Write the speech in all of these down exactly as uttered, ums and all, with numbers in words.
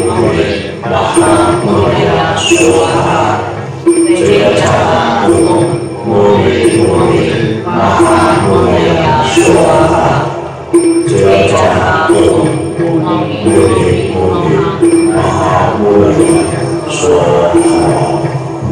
Muni Mahamudaya Swaha. Jaya Jagat Muni Muni Mahamudaya Swaha. Jaya Jagat Muni Muni Mahamudaya Swaha.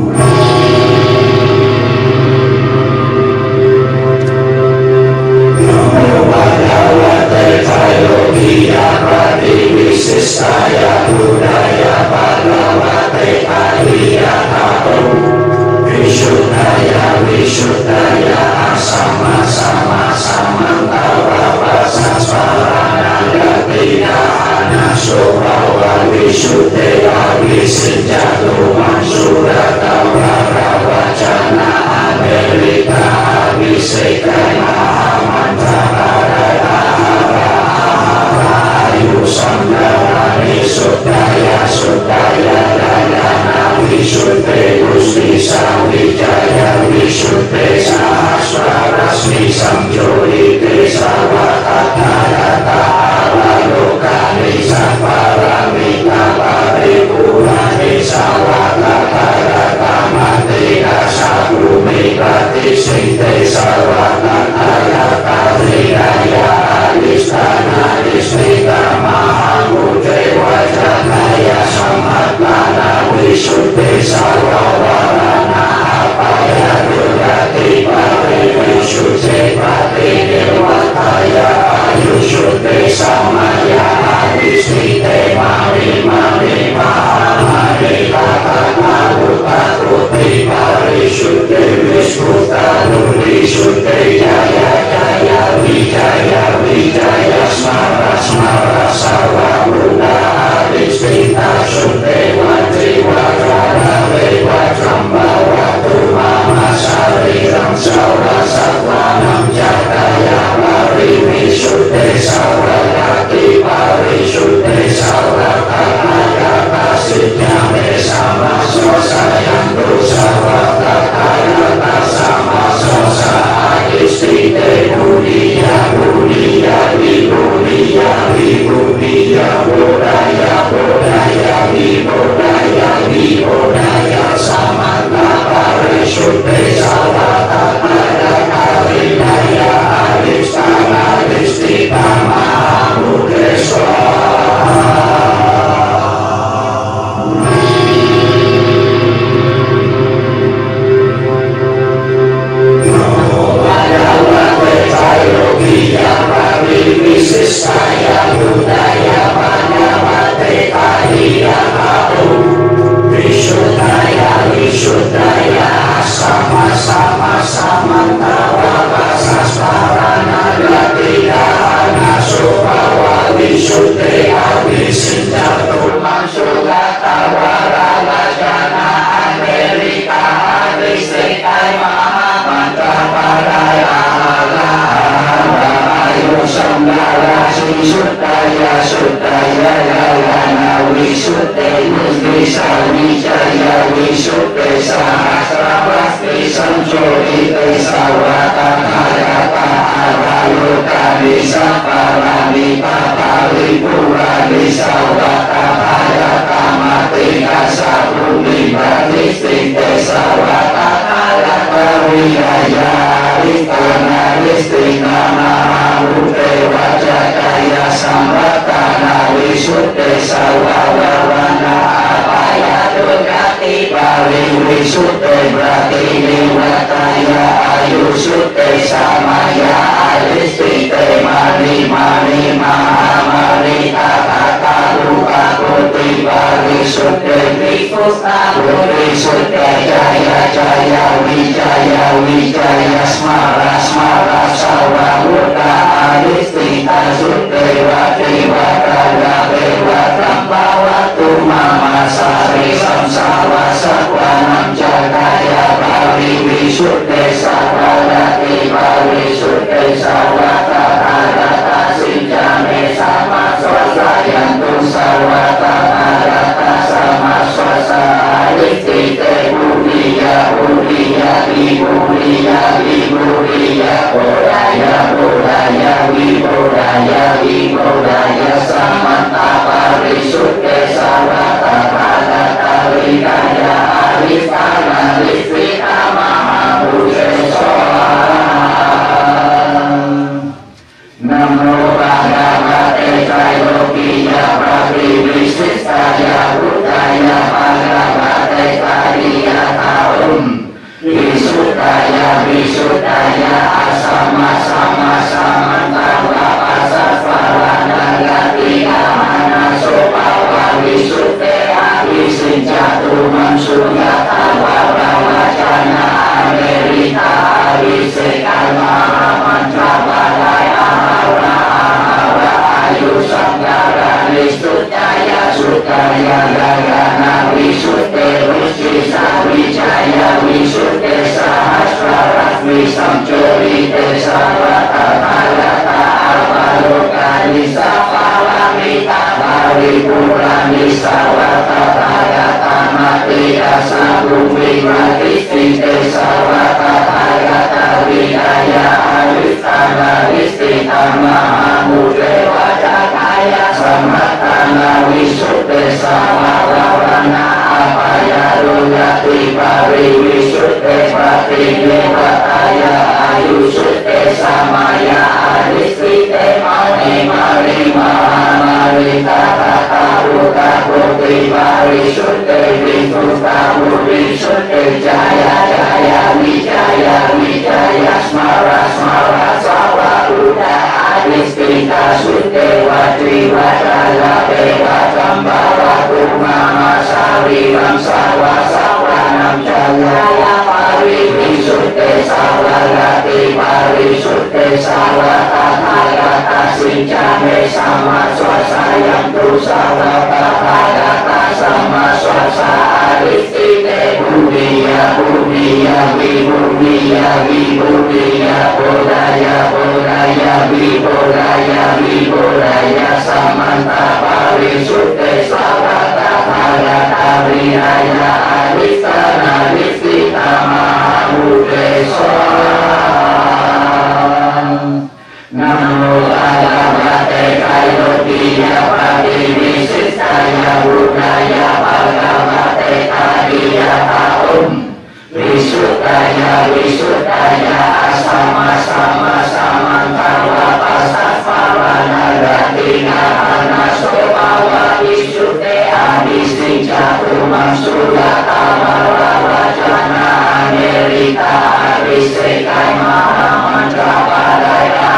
Visistaya Budaya Bhagavate Ariyatato Vishuddhaya Vishuddhaya Asama Sama Samantava Vasasvarana Tiga Anasobawa Vishuddhaya Visinjatu Mansurata Varavacana Amerika Avisekai Mahamantaraya Samdharani Sudaya Sudaya Dayana Visuddhe Gusti Sawijaya Visuddhe Sahasrarasmi Samjolite Sarvatatayata Avalokani Saparamita Paripurani Sarvatatayata Matika Sabhumi Pratisinte Sarvatatayata Hridaya Adistana Adistita Mahamudaya Wajanaya Samatana Visuddhi Sarvavarana Apaya Durgati Pari Visuddhi Pati Nirvataya Ayusuddhi Samaya Adistite Mani Mani Mahamani Tatana Utakruti Pari Suddhi Viskuta Nuri Suddhi Jaya Jaya Vijaya Vijaya Smara Smara Sarva Buddha Adistita Suddhe Vajri Vajrana Vajramba Vatu Mama Sariram Saura Satvanam Jataya Pari Visuddhe Saurayati Pari Suddhe Saurataya Siddhame Sama Sosayantu Sarvatatayata Sama Sosa Adistite Buddhiya Buddhiya Vibhudiya Vibhudiya Bodhaya Bodhaya Vibhodaya Vibhodaya Samanta Parisuddhe Sarvatataya Karinaya Adistana Adistita Mahamudaya Swaha. Visistaya Budaya Bhagavate Ariyatato Vishuddhaya Vishuddhaya Sama Sama Samantava Vasasvarana Gatiga Anasobawa Vishuddhe Avisinjatu Mansugata Varalajana Amerika Adistita Mahamantraparaya Samdara Suddhaya Suddhaya Dayana Visuddhe Gusti Sawijaya Visuddhe Sahasravasti Samjolite Sarvatatayata Avalokani Saparamita Paripurani Sarvatatayata Matika Sabhumi Pratistite Sarvatatayata Hridaya Adistana Adistita Mahamudaya Wajanaya Samatana Visuddhi Sarvavarana Apaya Durgati Pari Visuddhi Prati Nirvataya Ayusuddhi Samaya Adistite Mani Mani Mahamani Tatata Rupa Kuti Pari Suddhi Vikusta Putri Suddhi Jaya Jaya Vijaya Vijaya Smara Smara Sarva Buddha Adistita Suddhi Vati Vatara Devatam Bhavatu Mama Sari Samsara Satvanam Jagaya Pari Visuddhi Sarvadati Pari Suddhi Sarvatata Sinjane Sama Swasayantu Sarvatata Sama Swasa Adistite Buddhiya Buddhiya Vibhudiya Vibhudiya Bodhaya Bodhaya Vibhodaya Vibhodaya Samanta Parisuddhe Visuddhaya asama sama samantara pasasvarana gatika manasopawa visuddhe avisinjatu mansuyata wabrawacana amerita avisekama mantra badaya ahara ahara ayusanggara visuddhaya suddhaya gagana visuddhe rucisa wijaya visuddhe sahasrarasmi samcorite sarvatathagata avalokani sapalamita paripurani sarvatathagata mati asabhumi matistite sarvatathagata vidaya avistana vistitama amudre wajagaya samatana visuddhe samavarana apaya rugati pari visuddhe patidevataya ayusuddhe samaya adistite mani mari mahamarita tata ruta putri parisuddhe visuddha visuddhe jaya jaya wijaya wijaya smara smara sawa ruta adistita suddhe vatri vatala deva sambhava kumama saviram sarva savanam jaya pari visuddhe savalati parisuddhe savatathagata sincane sama swasayam tu savatathagata sama swasa adistite buddhiya buddhiya vibudhiya vibudhiya bodhaya bodhaya vibodhaya vibodhaya samanta parisuddhe savatathagata vinaya adistana adistita mahamudesa. Namo Bhagavate Kayodhiya Pati Visistaya Buddhaya Bhagavate Kadiya Taum Visuddhaya Visuddhaya asama sama samantara pasasvarana gatina anasopawa visuddhe adisinjatu mansuyata warawacana amerita avisekai mahamantra padaya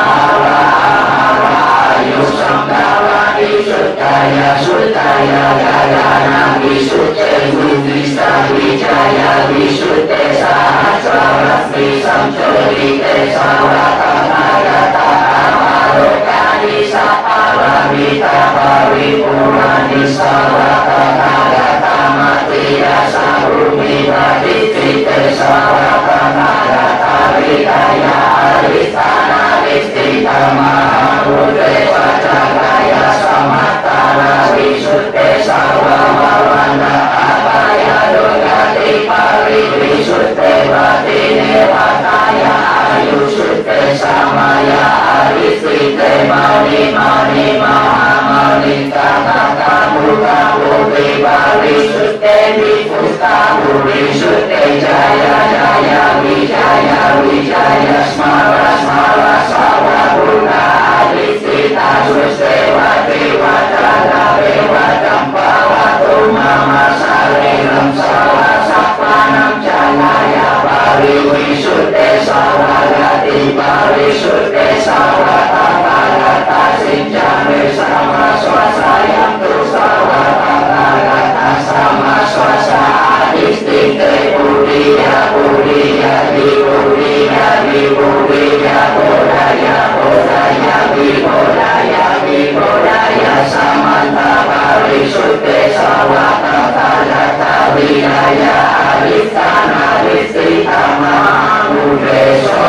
ayusanggara visuddhaya suddhaya gagana visuddhe buddhista wijaya visuddhe sahasrarasmi samcorite sarvatathagata avalokani sapalamita paripurani sarvatathagata mati asabhumi patitite sarvatathagata vidaya adistana vistita mahamudre vajagaya samatana visuddhe sarvamavana apaya dogati pari visuddhe patidevataya ayusuddhe samaya adistite mani mani mahamalita tata buddha buddhi parisuddhe vipusta visuddhe jaya jaya wijaya wijaya smara smara sawa buddha adistita susewati vatala bevatam pavatu mama sareram sawa sapanam janaya pari visuddhe savalati parisuddhe savatathagata sincane sama swasayam tu savatathagata sama swasa adistite buddhiya buddhiya vibudhiya vibudhiya bodhaya bodhaya vibodhaya vibodhaya samanta parisuddhe savatathagata vinaya adistana adistita mahamudesa.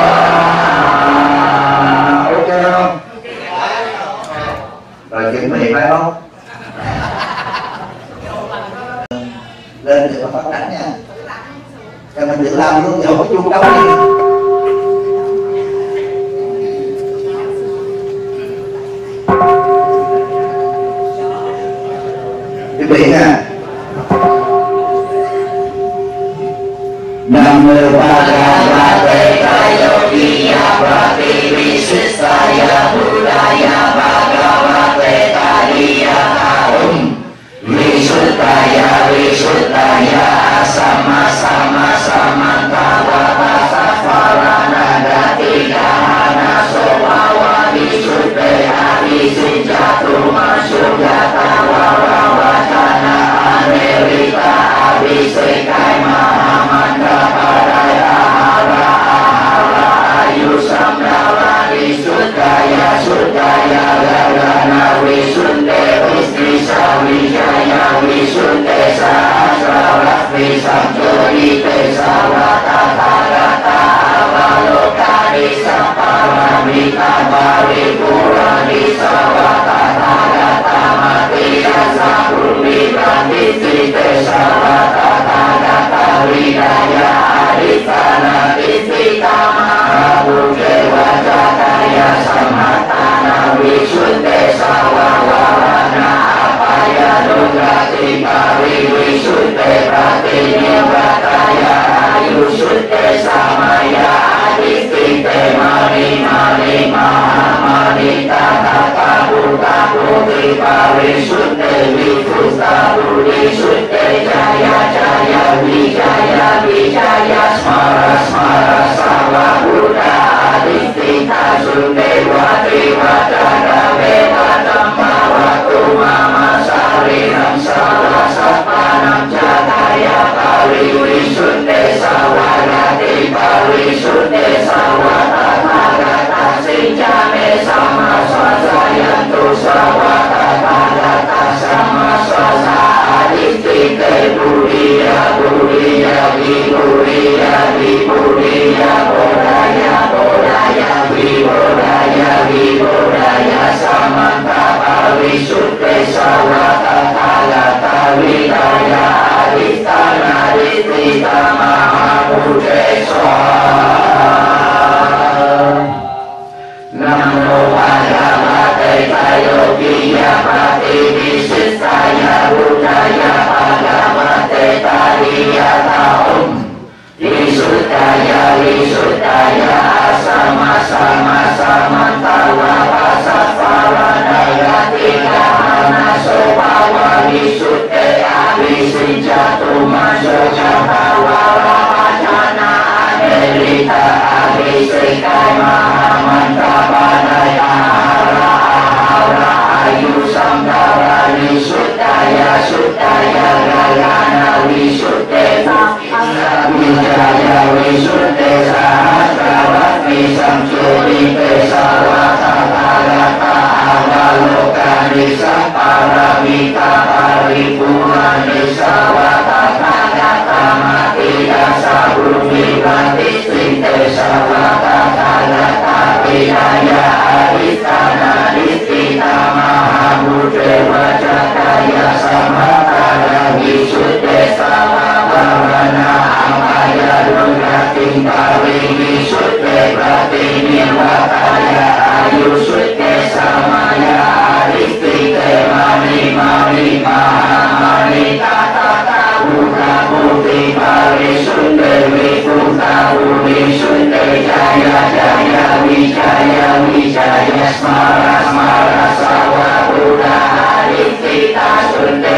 Ok không? Rồi chuẩn bị phải không? Lên được Phật đánh nha. Cho mình tự làm luôn, dẫu có chuông đâu đi. Chuẩn bị nha. Nam mô Bhagavate Kayodhiya Pati Visistaya Buddhaya Bhagavate Kadiya Taum Visuddhaya Visuddhaya asama sama samantara pasasvarana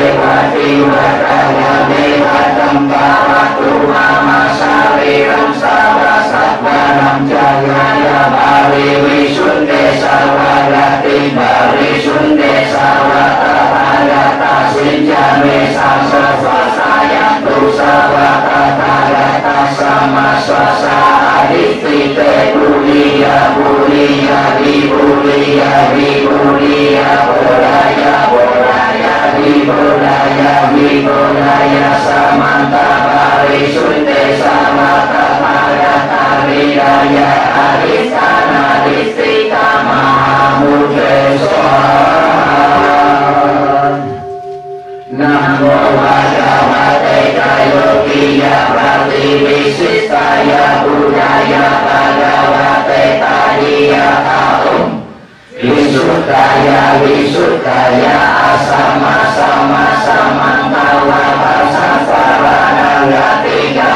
dewa jiwa raya dewa tempatu mama saliram sawa satwaram jaya bari wisunde sawarati bari sunde sawata hayata sinjame sasa swasayam tu sawata hayata sama swasa aditite bulia bulia vibulia vibulia bolaya bolaya vibolaya vibolaya samanta bari sunde samata hayata ridaya adistana distika mahamudreswa Namo Bhagavate Yogiya Prativisistaya Budaya Bhagavate Tadiya Aum Visuddhaya Visuddhaya Asama Sama Samantawa Pasasarana Gatiga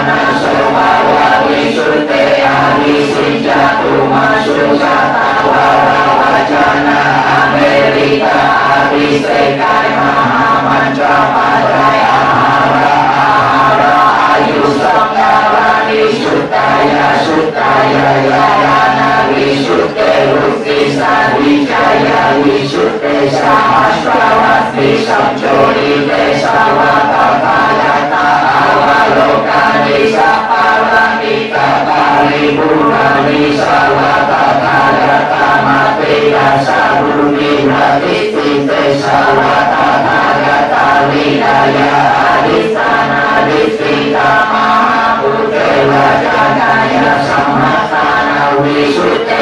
Anasomaya Visuddhaya Visijatu Masusatawa Wajana Amerika Abisekai Mahamancapadaya Ahara Ahara Ayusamyarani Sutaya Sutaya Yayana Visuddhe Rukisa Wijaya Visuddhe Sahasrawati Samjoli Desawatapayata Avalokani Sapalanita Paripurani Sawatatayata Matita Saruni Hatitite Sawatatayata Lidaya Adistana Distika Mahapudewa Janaya Samatana Visuddhe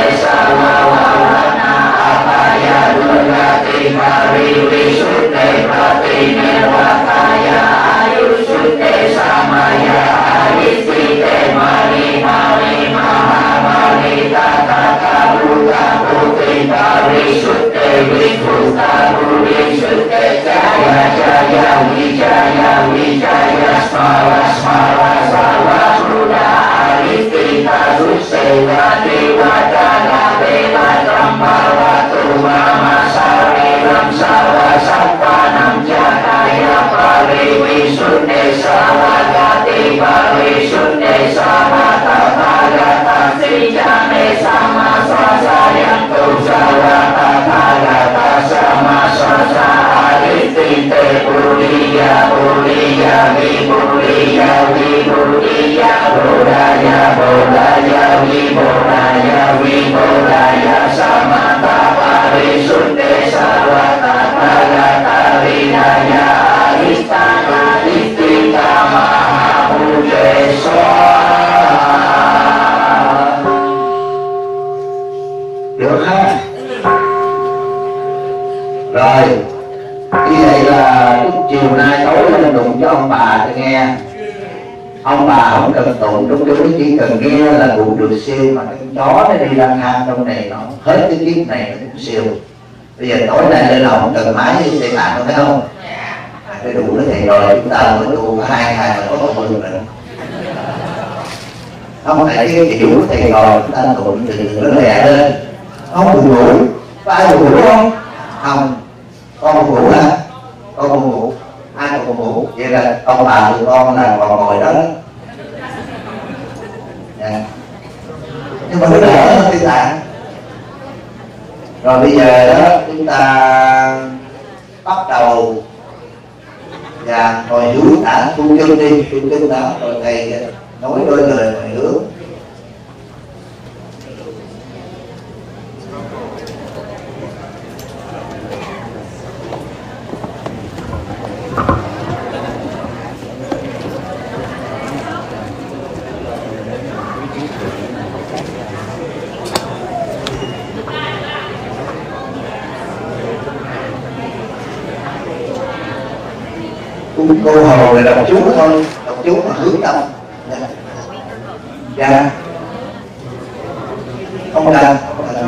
Sawawana Apaya Durgati Pari Visuddhe Prati Nirvataya Ayusuddhe Samaya Adistite Mani Mani Mahamani Tata Kabuta Putri Pari Suddhe Vikuta Puri Suddhe Jaya Jaya Wijaya Wijaya Smara Smara Sawa Suda Adistita Susela Dewa Jana Dewa Trambala Mama Sariram Sawa Satpanam Jaya Pari Visuddhe Sawagati Pari Suddhe Samata Bhagata Sijane Sama Swasayam Tu Sawata Bhagata Sama Swasa Aditite Puliya Puliya Vipuliya Vipuliya Bodaya Bodaya Vibodaya Vibodaya Samata Pari Suddhe Sawata Bhagata Ridaya Adistana Distika Mahamudreswa. Được ha. Rồi như vậy là chiều nay tối lên đụng cho ông bà cho nghe. Ông bà không cần tụng đúng chú, chỉ cần nghe là cụ được siêu. Mà cái chó nó đi lang thang trong này nó hết cái kiếp này nó cũng siêu. Bây giờ tối nay lên lầu không cần máy để làm phải không? Cái đủ nó thì rồi chúng ta mới tu hai ngày mà có một mười nữa. Không phải cái kiểu thì rồi chúng ta tụng thì nó lẹ lên. Không buồn ngủ, có ai buồn ngủ không? Không, con buồn ngủ hả? Con buồn ngủ, ai còn buồn ngủ? Vậy là ông bà tụi con là còn ngồi đó. Dạ. Nhưng mà nó đỡ hơn cái tạng. Rồi bây giờ đó chúng ta bắt đầu và ngồi hướng đã tu chân đi, tu chân đó rồi thầy nói đôi lời hồi hướng. Cô Hồ là đọc chú thôi, đọc chú mà hướng tâm. Dạ. Không cần.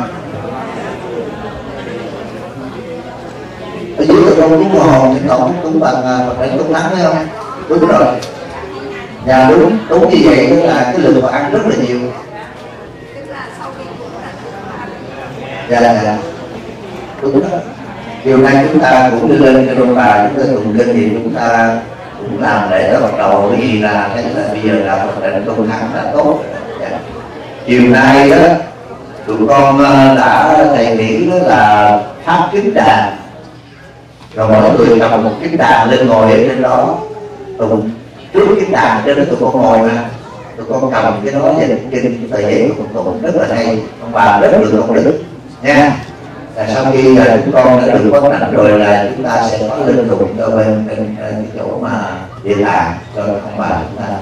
Ở dưới là con chú Hồ thì tổng cũng bằng bằng cái cúng nắng thấy không? Đúng rồi. Dạ đúng, đúng như vậy tức là cái lượng mà ăn rất là nhiều. Dạ dạ dạ. Đúng đó. chiều nay chúng ta cũng đi lên cái đôi bà chúng ta tụng kinh thì chúng ta cũng làm lễ đó bắt đầu cái gì là thấy là bây giờ là Phật lệnh công thắng là tốt. Chiều nay đó tụi con đã thầy nghĩ đó là pháp kính đàn, rồi mỗi người cầm một kính đàn lên ngồi ở trên đó, tụng trước kính đàn trên đó tụi con ngồi mà tụi con cầm cái đó và kinh tờ giấy của tụng rất là hay, ông bà rất được công đức nha. Và sau khi là chúng con đã được có nặng rồi là chúng ta sẽ có lên tụng cho bên bên cái chỗ mà địa tạng cho ông bà chúng ta.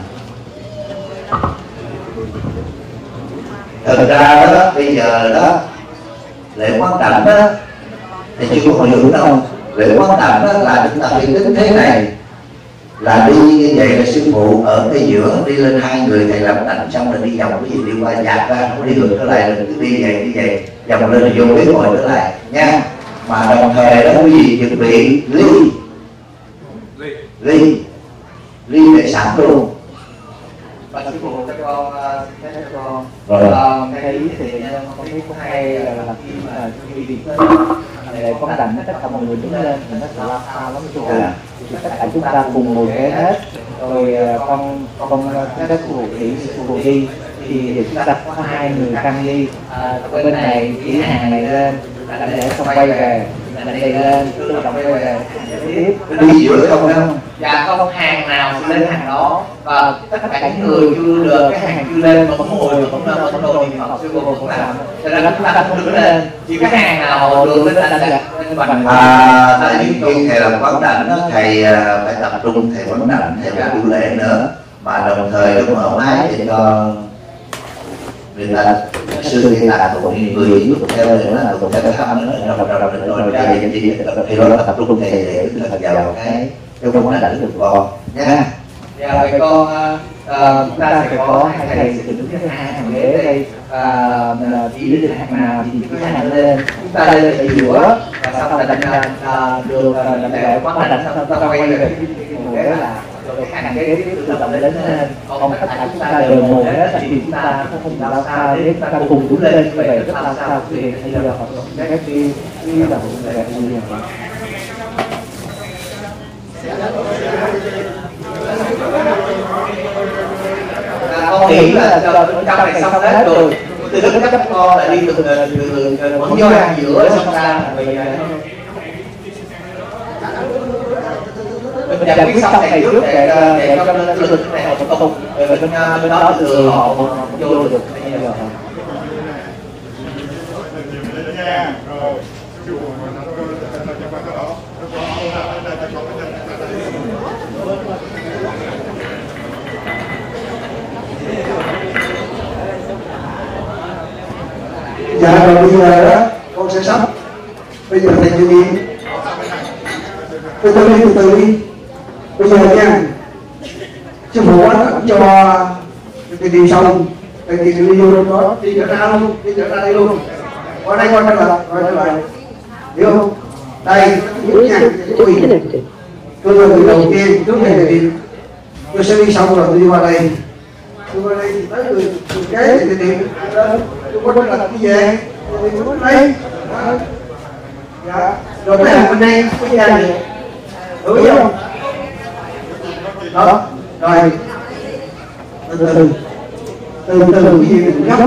Thật ra đó bây giờ đó lễ quán đảnh đó thì chưa có hồi hưởng đâu. Lễ quán đảnh đó là chúng ta phải tính thế này, là đi như vậy là sư phụ ở cái giữa đi lên hai người thầy làm đảnh xong rồi đi vòng cái gì đi qua dạt ra, không đi ngược trở lại, rồi cứ đi vậy đi vậy vòng lên rồi vô cái ngồi trở lại nha. Mà đồng thời đó quý vị chuẩn bị ly ly ly để sẵn luôn. Và sư phụ cho con cái con Rồi. cái ý thì con thấy cũng hay là khi mà khi việc để con đảnh tất cả mọi người đứng lên thì nó sẽ la pha lắm sư phụ. Thì tất cả chúng ta cùng ngồi ghế hết, rồi con con các sư phụ chỉ sư phụ đi thì chúng ta có hai người căng đi à, bên này chỉ hàng này lên để xong quay về, mình đi lên tự động quay về tiếp Đi giữa không đâu. dạ không hàng nào lên hàng đó, và tất cả những người chưa được cái hàng chưa lên vẫn ngồi vẫn vẫn ngồi thì học sư cô cũng làm, cho nên chúng ta không đứng lên, chỉ cái hàng nào được lên là đặt lên bàn. À, tại vì khi thầy làm quán đảnh đó, thầy à, phải tập trung thầy quán đảnh, thầy phải tu lễ nữa, mà đồng thời lúc mở máy để cho người ta sư thì là tụng người giúp theo nữa là tụng theo cái âm nữa, rồi rồi rồi rồi ra thì thì thì đó là tập trung thầy để vào cái cái quán đảnh được con nha. Dạ vậy con chúng ta sẽ có hai thầy sẽ đứng thứ hai hàng ghế đây, và chỉ được hàng nào thì cứ hàng lên, chúng ta lên ở giữa và sau là đánh được đánh lễ quán đảnh xong chúng ta quay về cái ghế là rồi cái hàng ghế tự động lên lên, còn tất cả chúng ta đều ngồi hết thì chúng ta không lao sao để chúng ta cùng đứng lên như vậy rất lao sao thì bây giờ họ sẽ đi đi đầu về như vậy. Con nghĩ là trong này xong hết rồi, từ lúc các con lại đi từ từ từ vẫn vô hàng giữa xong ra mình giải quyết xong này trước để để cho lên lực này họ tiếp tục rồi bên bên đó từ họ vô được bây giờ. Dạ rồi bây giờ đó con sẽ sắp, bây giờ thầy chưa đi, tôi tôi đi từ từ đi, bây giờ nha sư phụ quán đảnh cho cái đi xong cái đi đi vô đó đi trở ra luôn, đi trở ra đây luôn, qua đây qua đây là qua đây là hiểu không? Đây giúp nha, quỳ tôi là người đầu tiên trước đây thì tôi sẽ đi xong rồi tôi đi qua đây, tôi qua đây thì tới người cái thì thì tôi có là cái về thì tôi đây, dạ rồi cái hàng bên đây cái nhà này hiểu không? Đó rồi từ từ từ từ cái gì mình gấp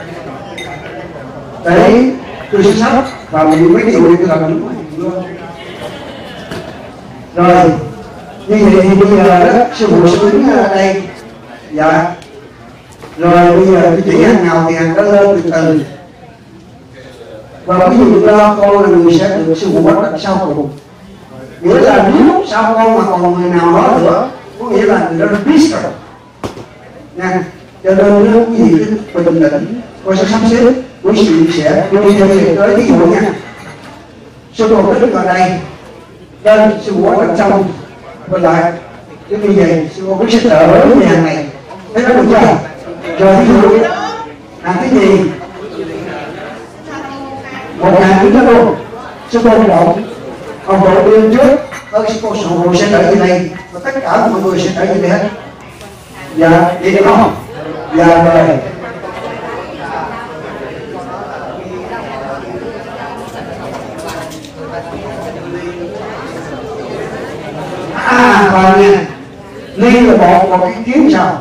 đấy, tôi sẽ sắp và mình mấy cái người tôi làm rồi như vậy thì bây giờ đó sư phụ sẽ đứng ở đây, dạ rồi bây giờ tôi chỉ hàng nào thì hàng đó lên từ từ, và ví dụ đó con là người sẽ được sư phụ quán đảnh sau cùng, nghĩa là nếu sau con mà còn người nào đó nữa có nghĩa là người đó đã biết rồi nha. Cho nên nếu quý vị cứ bình tĩnh, con sẽ sắp xếp quý vị sẽ đi theo thầy tới ví dụ nha, sư phụ có đứng ở đây lên sư phụ quán đảnh xong quay lại chứ bây giờ sư phụ cũng sẽ đỡ ở nhà này, thấy đó được chưa? Rồi ví dụ làm cái gì một ngày cũng đó luôn, sư phụ động ông bộ đi lên trước, ơn sư cô sư phụ sẽ đợi như này và tất cả mọi người sẽ đợi như này hết. Dạ đi được không? Dạ rồi. À còn nha, ly là một một cái kiếm sao?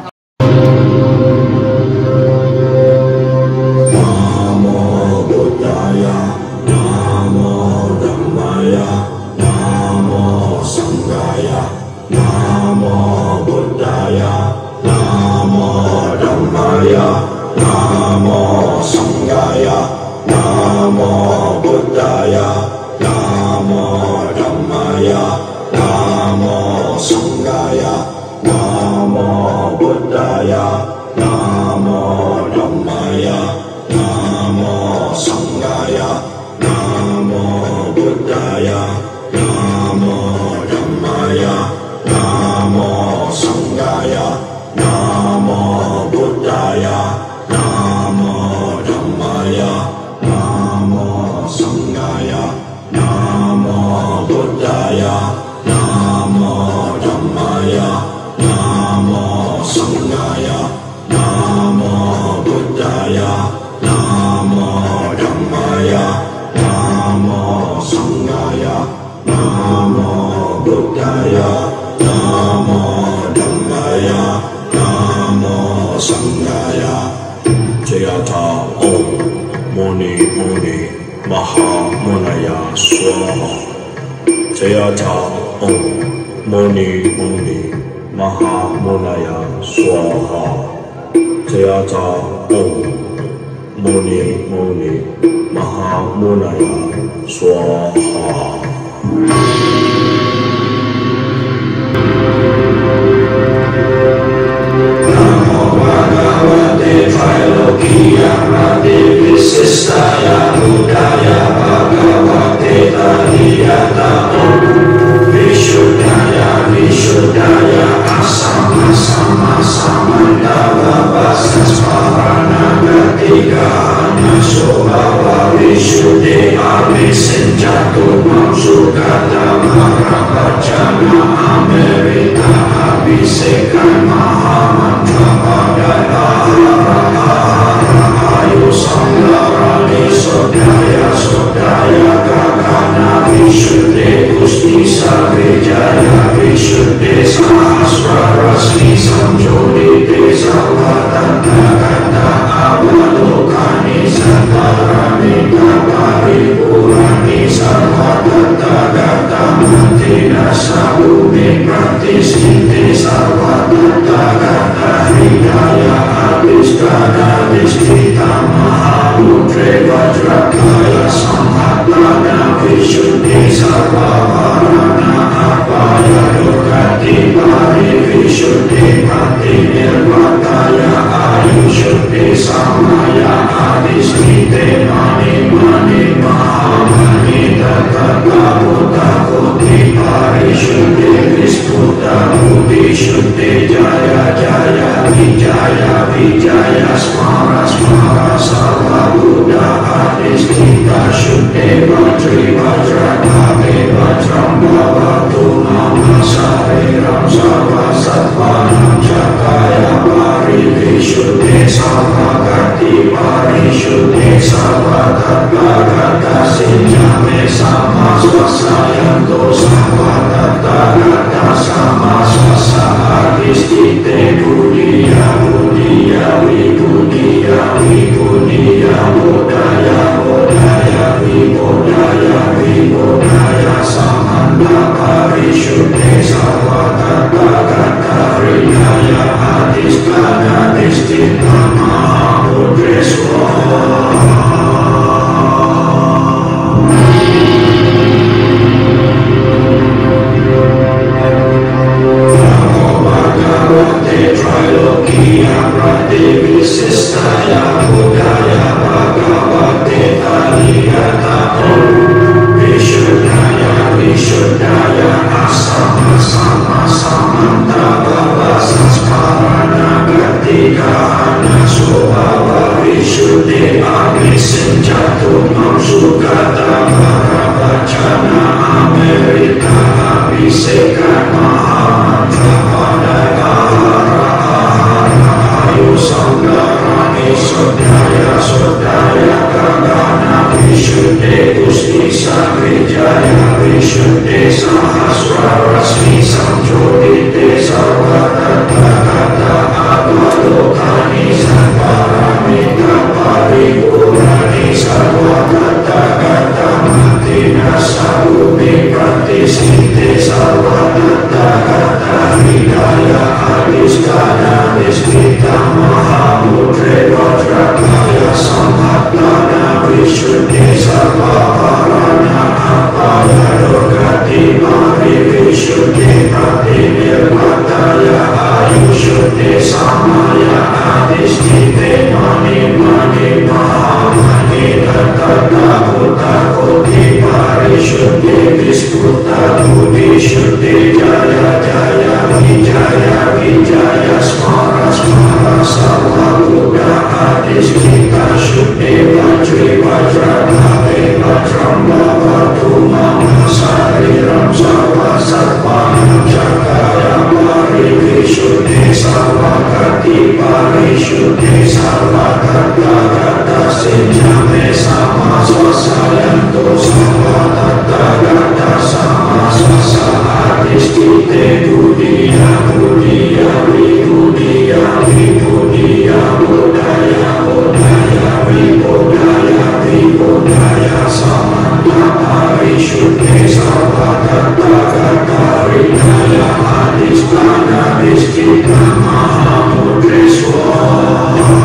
lokani samparamita paripurani sarva kata kata mantina sarvumi pratisinte sarva kata kata hidaya adistana viskita mahamudre vajrakaya samhatana vishuddhi sarva parana apaya rogati mari vishuddhi pratinirmataya ayushuddhi samaya adistite mani mani mahamani tata kota koti parishuddhi viskuta budi shuddhi jaya jaya vijaya vijaya smara smara sarva buddha adistita shuddhi vajri vajradhave vajram bhavatu mama sariram sarva sarvanam jakaya parivishuddhi sarva kati parishuddhi sarva kata kata sinyame sama swasayanto sarva tata kata sama swasa adistite budiya budiya vibudiya vibudiya budaya budaya vibudaya vibudaya samanta parishuddhi sarva kata kata ridaya adistana viskita mahamudre swaha.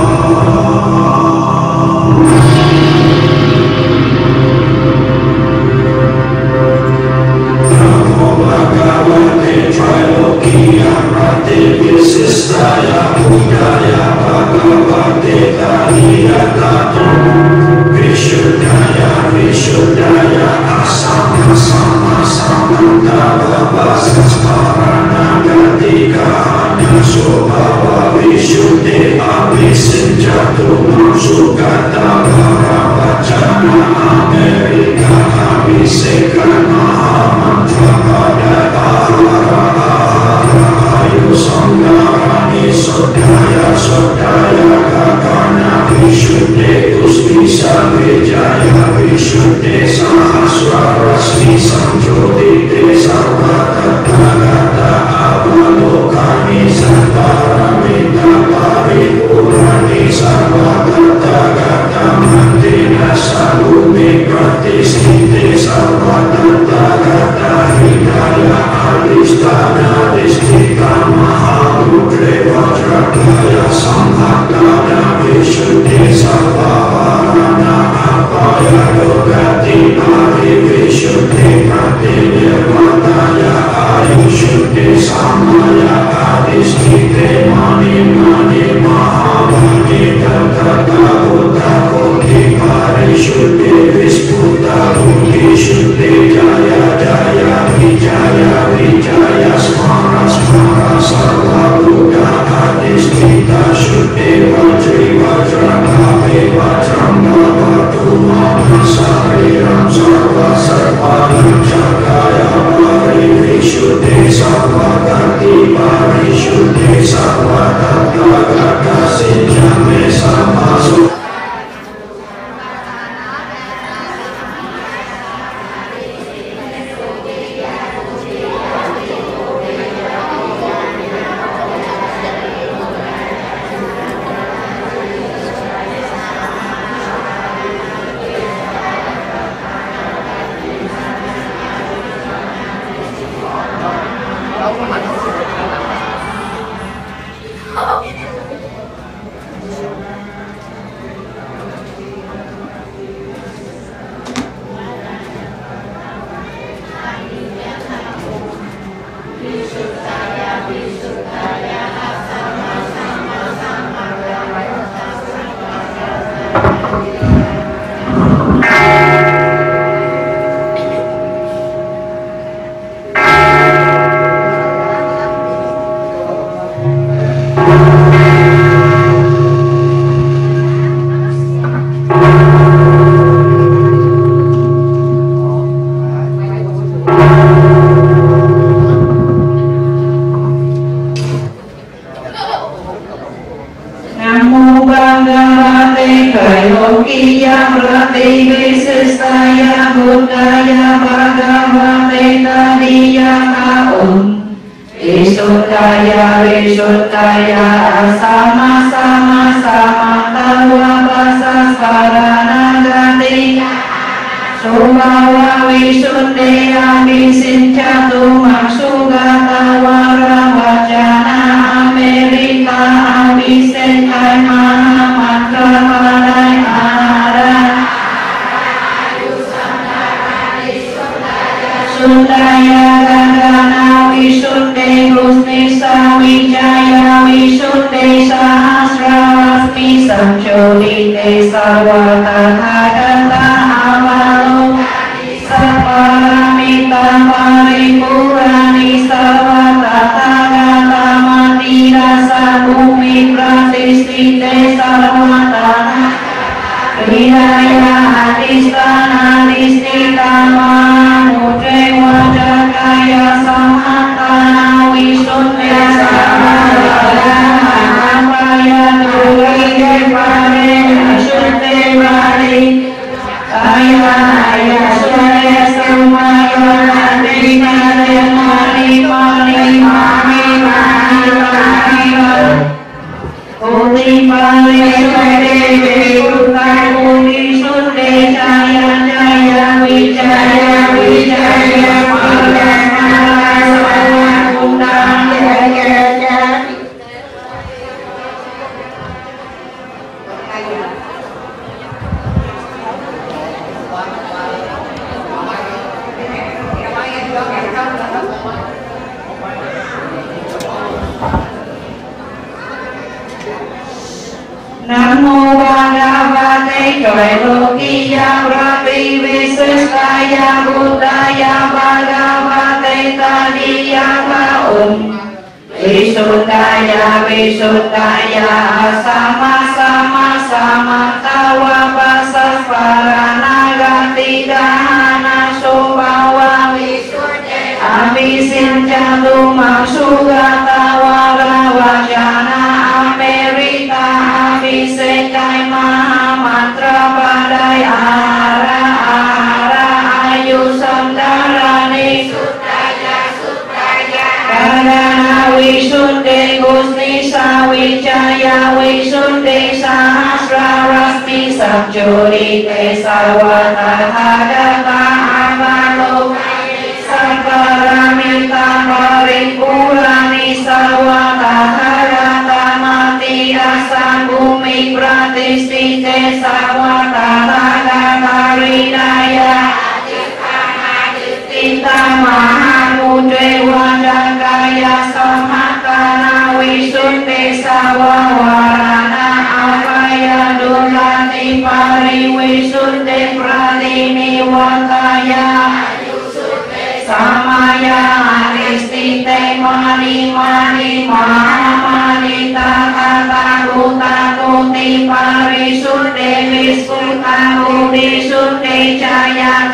Visistaya Buddhaya Bhagavate Tariyatato Vishuddhaya Vishuddhaya Asama Sama Samanta Vavasasparana Gatika Anyasubhava Vishuddhi Abhisinjatu Sukata Bharavachana Amerika Abhisekana Mahamantra Padata Sangharani Sodhaya Sodhaya Kakana Vishuddhe Puspisa Vijaya Vishuddhe Sahasrarasmi Sanjodite Sarva Kata Kata Avalokani Sarvaramita Paripurani Sarva Kata Kata Mantina Sarvumi Pratisinte Sarva Kata Kata Hidaya Adistana Adistita Mahamudre Vajrakaya Samhatana Vishuddhi Sarva Parana Apaya Yogati Pari Vishuddhi Pratinirmataya Ayushuddhi Samaya Adistite Mani Mani Mahamani Tata Kota Koti Parishuddhi Visputa Budi Shuddhi Jaya Jaya Vijaya Vijaya Smara Smara Sarva Buddha Adistita Shuddhi Vajri Vajradhave Vajram Bhavatu Mama Sariram Sarva Sarvanam Jakaya Parivishuddhi Sarva Kati Parishuddhi Sarva Tata Kata Sinyame Sama Lokiyam Rati Visistaya Buddhaya Bhagavate Tariyata Om Visuddhaya Visuddhaya Sama Sama Sama Tawa Basa Sparanagati Subhawa Visuddhaya Visinchatu Maksugata Wara Vajana Amerika Avisenkai Mahamantra Padai Ara Sundaya Gagana Visuddhe Gusnisa Wijaya Visuddhe Sahasravasmi Samchodite Sarvatathagata Avalo Saparamita Paripurani Sarvatathagata Matirasa Bhumi Pratisthite Sarvatana Ridaya Adistana Adistitama Mudre Wajakaya Samatana Visuddhe Sarvaya Apaya Durige Pare Visuddhe Pare Aya Aya Surya Samaya Adhika Mani Mani Mani Mani Mani Uli Pare Visuddhe Uli Suddhe Jaya Jaya Wijaya Wijaya Mala Mala Sarva Undang Jaya Jaya Namo Bhagavate Trailokiya Rati Visistaya Buddhaya Bhagavate Tadiya Gaun Visuddhaya Visuddhaya Sama Sama Sama Tawa Basa Sparanagati Dahana Subhawa Visuddhe Avisinchatu Maksugata Wara Vajana Amerika Avisekai Mahamantra Padai Ara Ara Ayu Samdarani Sudaya Sudaya Kadana Visuddhe Gusnisa Wijaya Visuddhe Sahasrarasmi Samchodite Sarvatathagata Avalo Saparamita Paripurani Sarvatathagata Matirasa Bhumi Pratisthite Sarvatathagata Ridaya Adistita Mahamudre Wajakaya Samatana Visuddhe Sarvavarana Apaya Durlati Pari Visuddhe Pradini Vataya Samaya Aristite Mani Mani Mahamani Tata Takuta Kuti Parisuddhe Viskuta Udisuddhe Jaya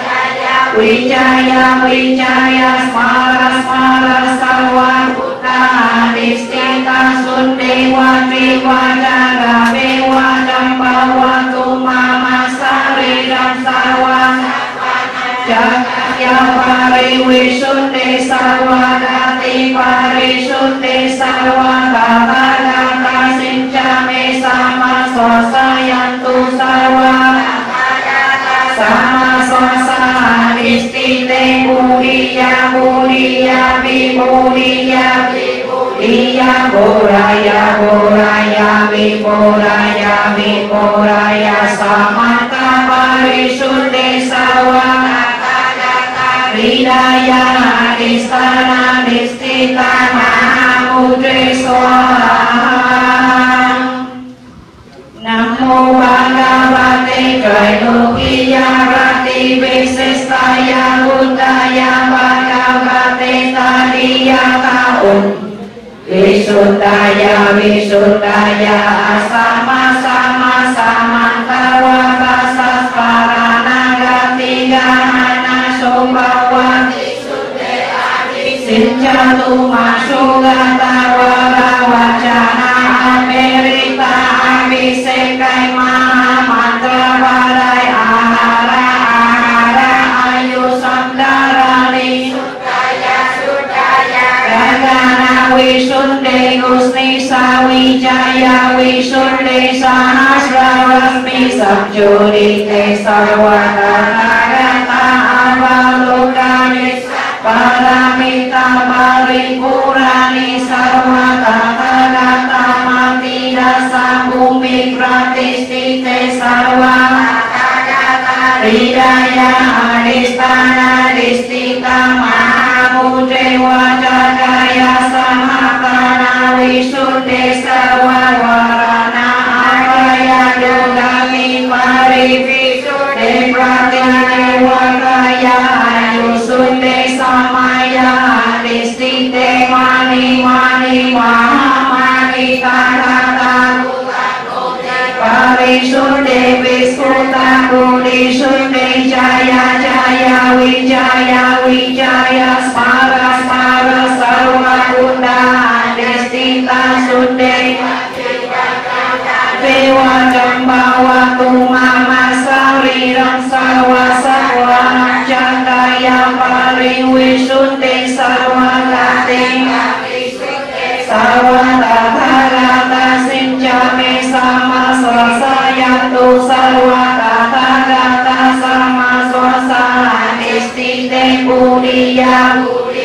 Wijaya Wijaya Smara Smara Sarva Kuta Adistita Suddhe Vatri Vajaga Bewa Jambawatu Mama Saridam Sarva Jaya Pari Visuddhe Sarvagati Parisuddhe Sarvagata Sinchame Sama Swasayantu Sarva Sama Swasa Adistite Buriya Buriya Viburiya Viburiya Boraya Boraya Viboraya Viboraya Samata Parisuddhe Sarva Ridaya Adistana Adistita Mahamudre Swaha Namo Bhagavate Trailokiya Rati Visistaya Buddhaya Bhagavate Tadiya Gaun Visuddhaya Visuddhaya Sama Sama Sama Tawa Basa Sparanagati Gahana Subhawa Visuddhe Avisinchatu Maksugata Wara Vajana Amerika Avisekai Mahamantra Padai Ahara Ahara Ayu Samdarani Sudaya Sudaya Gagana Wijaya Visuddhi Sahasra Rasmi Samjudite Sarvataragata Avalokani Paramita Paripurani Sarvataragata Matida Sambhumi Pratistite Sarvataragata Ridaya Adistana Distika Mahamudre Vajagaya Samapana Visuddhi Sarvavarana Araya Dugami Parivisuddhi Pratini Varaya Ayusuddhi Samaya Adistite Mani Mani Mahamani Tadata Parisuddhi Viskuta Buddhisuddhi Jaya Jaya Wijaya Wijaya Smara Smara Sarva Buddha Adistita Suddhi Dewa Jambawa Tumama Sariram Sarva Sarvanam Jagaya Parivisuddhi Sarva Gati Sarva Tathagata Sinjame Sama Swasayantu Sarva Tathagata Sama Swasa Adistite Puriya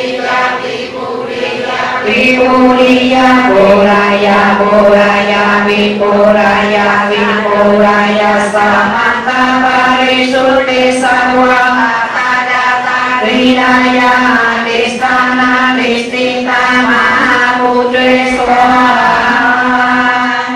Vipuriya Puraya Puraya Vipuraya Vipuraya Samanta Parisuddhi Sarva Ridaya Adistana Adistita Mahamudre Swaha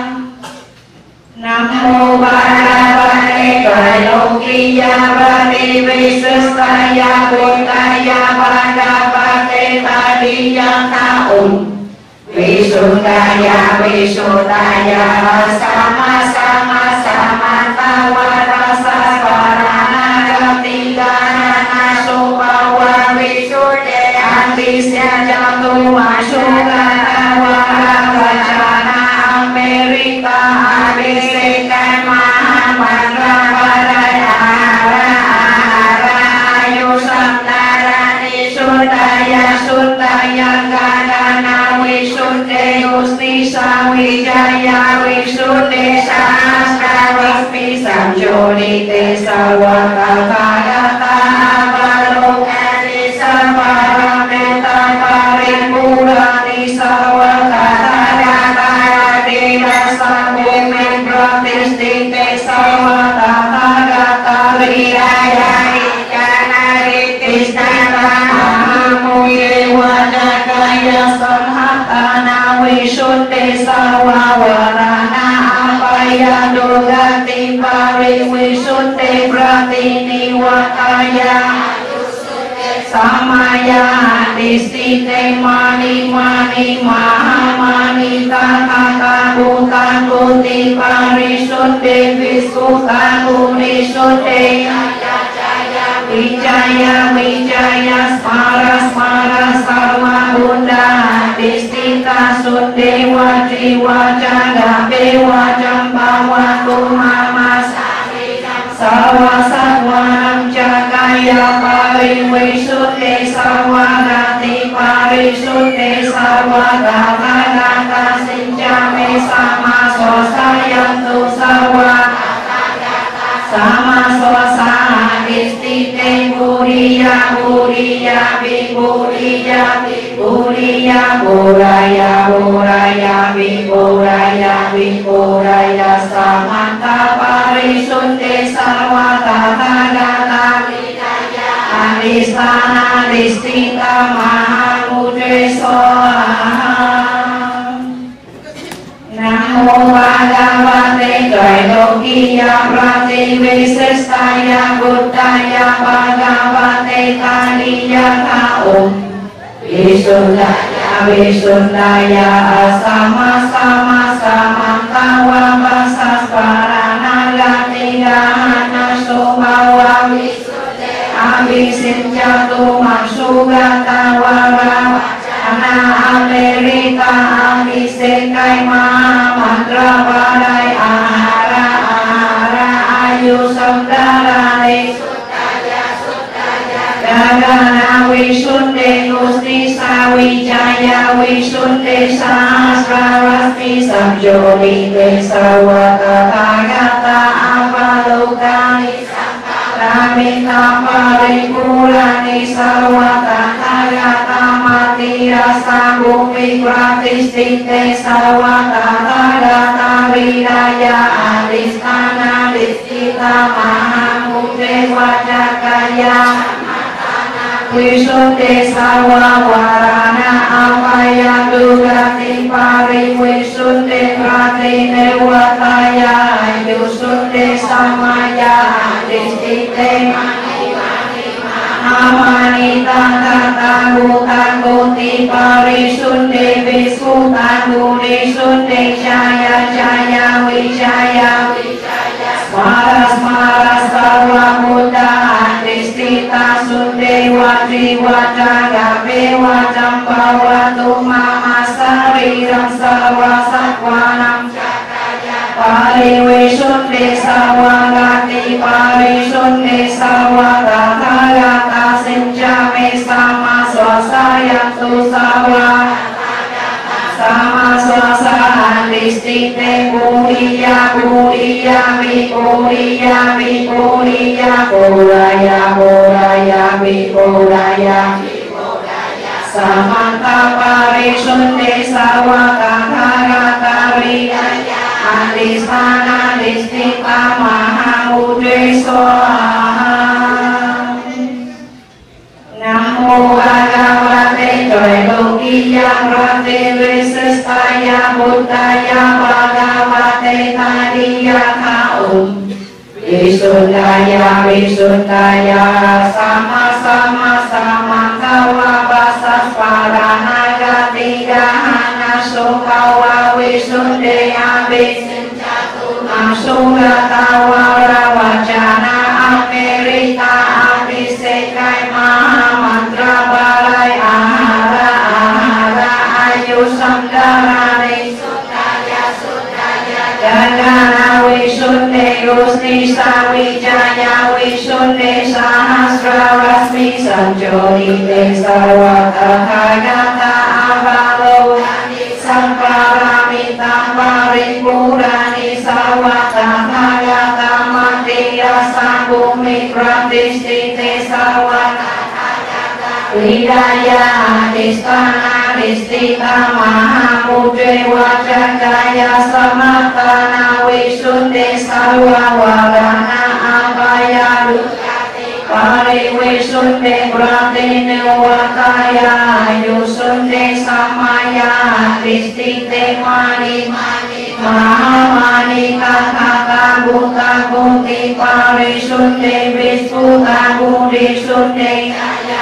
Namo Bhagavate Trailokiya Bhakti Visistaya Buddhaya Bhagavate Tadiyata Om Visuddhaya Visuddhaya Sama Sama Samanta Wadasa Swarana Gatigana Subawa Visuddhi Antisya Jatu Masukata Waravajana Amerika Abhisekai Mahamandra Vadaya Ara Ara Ayusam Narani Sudaya Sudaya Gadana Visuddhi Usnisa Wijaya Visuddhi Sahasra Rasmi Samjudite Sarva Tathagata Avalokani Sarvaramita Paripurani Sarva Tathagata Adina Sambhumi Pratistite Sarva Tathagata Ridaya Ikana Ritistana Mahamudre Vajagaya Samhatana Visuddhi Sarvavarana Apaya Dugati Parivisuddhi Pratini Vakaya Samaya Adistite Mani Mani Mahamani Tataka Bhutan Buddhi Parisuddhi Viskuta Buddhisuddhi Wijaya Wijaya Smara Smara Sarva Buddha Adistita Suddhi Vajri Vajaga Dewa Jambawa Tumama Sarva Sarvanam Jagaya Parivisuddhi Sarva Gati Parisuddhi Sarva Gata Gata Sinjame Sama Swasayantu Sarva Sama Swasa Adistite Puriya Puriya Vipuriya Vipuriya Puraya Puraya Vipuraya Vipuraya Samanta Parisuddhi Sarva Tathagata Adistana Adistita Mahamudre Swaha Namo Bhagavate Trailokiya Bhakti Visistaya Buddhaya Bhagavate Tadiyata Om Visuddhaya Visuddhaya Asama Sama Samanta Vabasa Swarana Gatigana Subhawa Visuddhi Abhisinjatu Maksugata Vara Ana Amerika Abhisekai Mahamandra Vadai Ara Ara Ayusam Darane Gagana Visuddhi Usnisa Wijaya Visuddhi Sa Sahasrarasmi samjoli te sawata tagata avalokani Ramita paripurani sawata tagata mati rasa bumi pratistite sawata tagata viraya adistana distita mahamute wajakaya Visuddhi sawa warana apaya dugati pari visuddhi prati dewataya yusuddhi samaya adistite amani tata hutan kuti pari suddhi visuddhan guni suddhi jaya jaya wijaya Smara smara sarva buddha adistita suddhi wajri wajaga bewa jambawatu mama sariram sarva satvanam pari visuddhi sawagati pari suddhi sawagata sinjame sama swasayantu sawa sama swasa adistite puriya puriya vipuriya vipuriya puraya puraya vipuraya samanta parisuddhi sawakata viraya adistana adistita mahamudre swaha Namo Bhagavate Trailokiya Prate Visistaya Buddhaya Bhagavate Tadiyaka Om Visuddhaya Visuddhaya Sama Sama Sama Kawa Basas Paranaga Tiga Hana Sukawa Visuddhaya Visinjatu Amsugata Warawajana Amerita Abisekai Mahamantra Balai Ahara Ahara Ayu Samdarani Sudaya Sudaya Jagana Visuddhi Gusti Sawijaya Visuddhi Sahasrarasmi Sanjoli Te Sarvata Hagata Avalokani Samparamita Paripurani Sarvata Hagata Mati Rasa Bumi Pratistite Sarvata Vidaya Adistana Adistita Mahamudre Wajakaya Samatana Visuddhi Sarva Varana Abhaya Pari Visuddhi Prati Newataya Yusuddhi Samaya Adistite Mani Mahamani Kakaka Bhuta Bhuti Pari Suddhi Visputa Bhuti Suddhi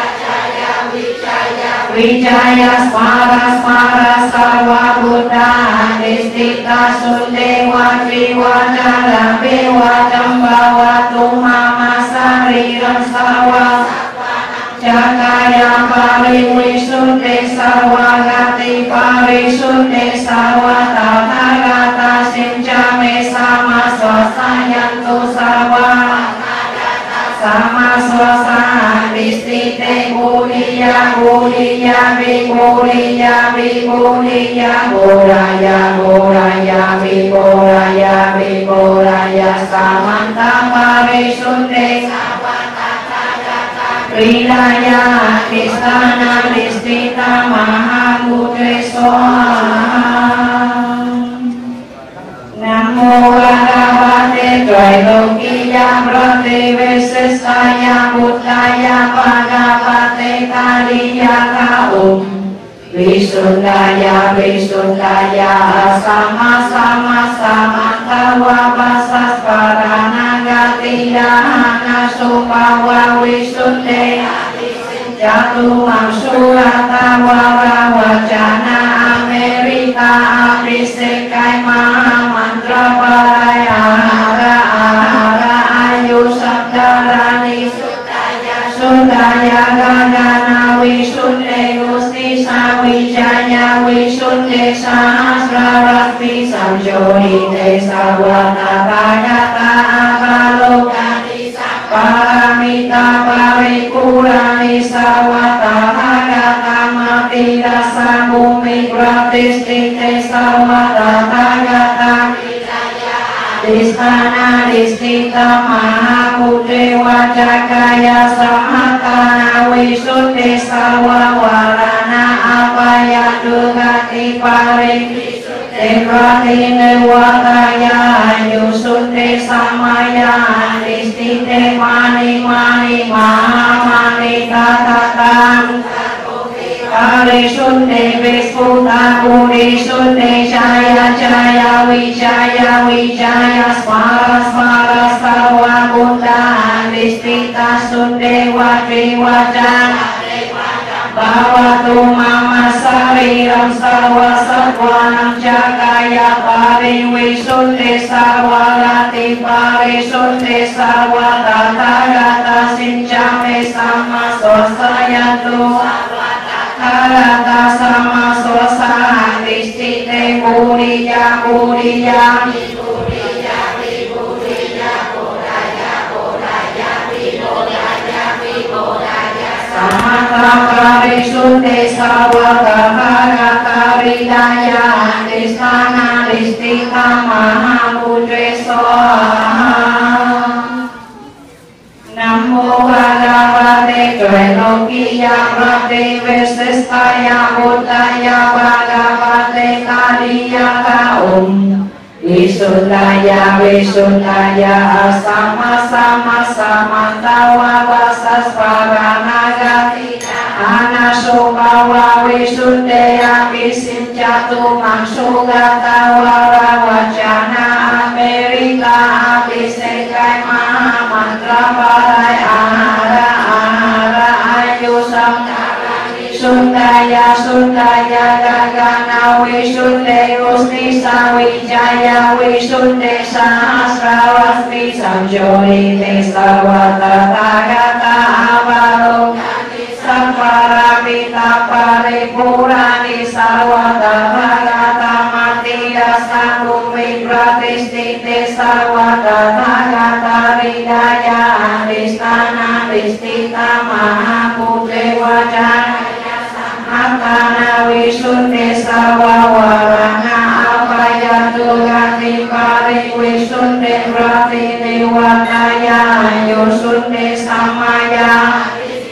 Wijaya Smara Smara Sarva Buddha Adistita Suddhi Vajri Vajara Bewa Jambawatu Mama Sariram Sarva Jakaya Pari Visuddhi Sarvagati Pari Suddhi Sarvata Tagata Sinjame Sama Swasayantu Sarva Sama Swasa Adistite Puriya Puriya Vipuriya Vipuriya Puraya Puraya Vipuraya Vipuraya Samanta Pari Suddhi Ridaya Adistana Adistita Mahamudre Swaha Namo Bhagavate Trailokiya Prati Visistaya Buddhaya Bhagavate Tadiyaka Om Visuddhaya Visuddhaya Sama Sama Sama Kawa Basas Paranaga Tidahana Supawa Visuddhi Jatu Mamsurata Warawajana Amerita Abisekai Mahamantra Balai Ahara Ahara Ayu Sabdarani Sudaya Sudaya Gagana Visuddhi Gusti Sawijaya Visuddhi Sahasrarasmi Samjoli Te Sarvata Tagata Avalokani Paramita Paripurani Sarvata Hagata Mati Rasa Bumi Prati Distite Sarva Tathagata Distana Distita Mahaputre Vajakaya Samatana Visuddhi Sarva Varana Apaya Dugati Pari Devrati Nirvataya Yusuddhi Samaya Distite Mani Mani Mahamani Tatatam Parisuddhi Visputa Purisuddhi Jaya Jaya Vijaya Vijaya Smara Smara Sarva Buddha Distita Suddhi Vatri Vajana Bhavatu Mama Sariram Sarva Sattvanam Jakaya Parivisuddhi Sarva Gati Parisuddhi Sarva Tathagata Sinchame Sama Swasayantu Karata Sama Swasahan Distite Puriya Puriya Samata Parisuddhi Sarva Tathagata Ridaya Distana Distita Mahaputre Swaha Namo Bhagavate Trailokiya Prati Visistaya Buddhaya Bhagavate Kaliyaka Om Visuddhaya Visuddhaya Asama Sama Samantawa Vasasvarana Anasokawa Visuddhaya Visinjatu Maksugata Varavajana Amerika Abisekai Mahamantra Parai Ahara Ahara Ayusam Sundaya Sundaya Gagana Visuddhe Usni Sawijaya Visuddhe Sahasravasmi Samjorite Sarvata Tathagata Avalokati Samparamita Paripurani Sarvata Tathagata Matira Sangumi Pratistite Sarvata Tathagata Ridaya Adistana Distita Mahaputre Vajana Atana Visuddhi Sarva Varana Apaya Dugati Pari Visuddhi Prati Nivataya Yusuddhi Samaya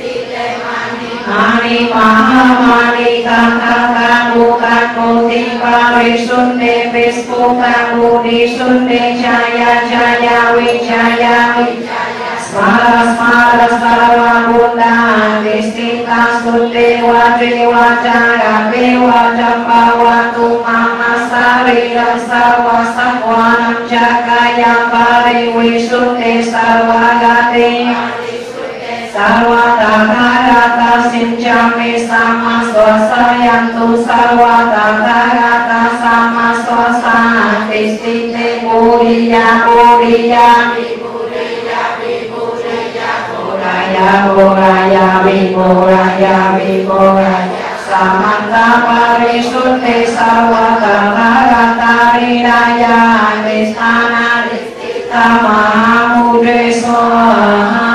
Mani Mahamani Tatakan Bukan Kuti Parisuddhi Visputan Budi Suddhi Jaya Jaya Wijaya Smara Smara Sarva Buddha Distita Suddhi Vatri Vajaya Dewa Jambavatu Mama Sariram Sarva Sattvanam Jakaya Pari Visuddhi Sarva Gati Sarva Tathagata Sinchame Sama Swasayantu Sarva Tathagata Sama Swasa Distite Puriya Puriya Puraya Puraya Vipuraya Vipuraya Samanta Parisuddhi Sarva Tathagata Ridaya Distana Distita Mahaputre Swaha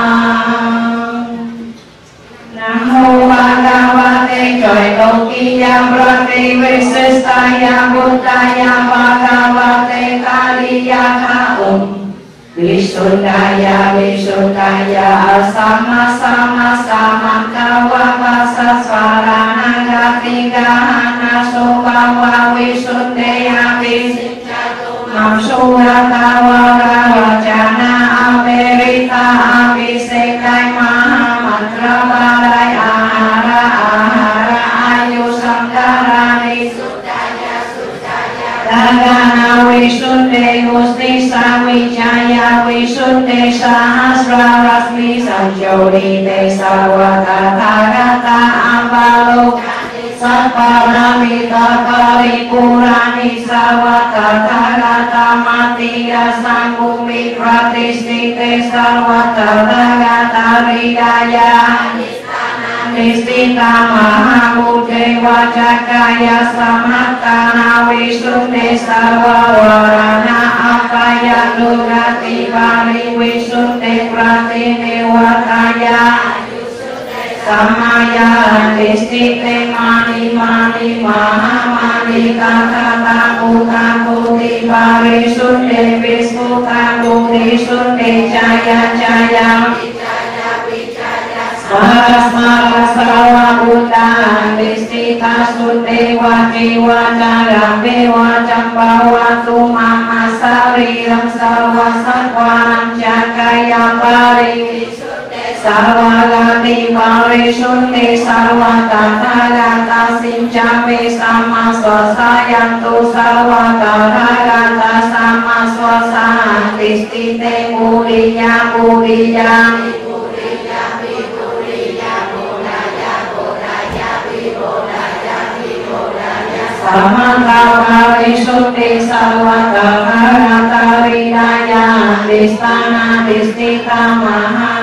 Namo Bhagavate Trailokiya Prati Visistaya Buddhaya Bhagavate Kaliyaka Om Visuddhaya Visuddhaya Asama Sama Samantawa Vasasvarana Gati Gahana Sobawa Visuddhaya Visinjatu Mamsugata Varavajana Amerita Abisekai Mahamantra Parai Ahara Ahara Ayu Samdarani Dagana Visuddhi Usni Sawijaya Visuddhi Sahasravasmi Samjorite Sarva Tathagata Avalokati Sattvaramita Paripurani Sarva Tathagata Matira Sangumi Pratistite Sarva Tathagata Ridaya Distita Mahaputre Vajakaya Samatana Visuddhi Sarva Varana Apaya Dugati Pari Visuddhi Prati Nivataya Samaya Distite Mani Mani Maha Mani Kata Taku Taku Di Parisunde Visputa Budi Sunde Jaya Jaya Maras Maras Sarwa Buddha Distita Sunde Wajiwa Jara Bewa Jambawa Tumama Sariram Sarwa Sakwanam Jakaya Pari Sarvagati Parisunde Sarva Tathagata Sinjame Sama Swasayantu Sarva Tathagata Sama Swasanti Stite Puriya Puriya Samanta Parisunde Sarva Tathagata Ridaya Distana Distita Maha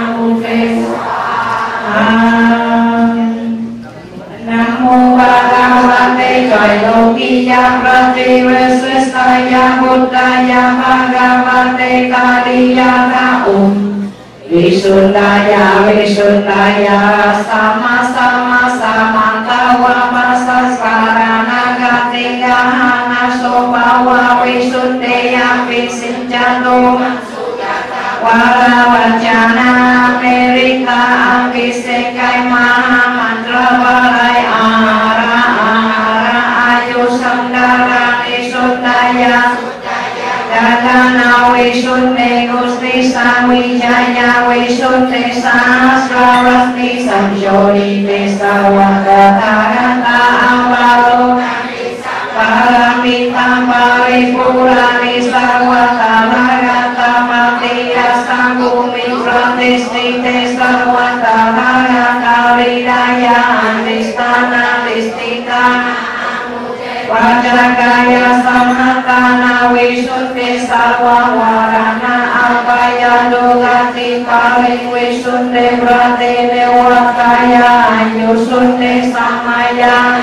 Namo Bhagavate Jayogiyya Prativesvestaya Buddhaya Bhagavate Kaliyata Om Visundaya Visundaya Sama Sama Samanta Wapasa Skarana Gati Gahana Sobawa Visundeya Visinjato Wara Wajana Amerika Ambisekai Maha Mantra Balai Ara Ara Ayu Sandara Visundaya Dadana Visunde Gusti Sawijaya Visunde Sahasra Rasmi Sanjori Desa Wadatarata Awalo Paramita Paripurani Sarwataragata Matiya Sangumi Pratistite Sarwataragata Ridaya Andistana Distita Vajragaya Samhatana Visunde Sarva Varana Abhaya Dugati Pari Visunde Prate Devakaya Ayusunde Samaya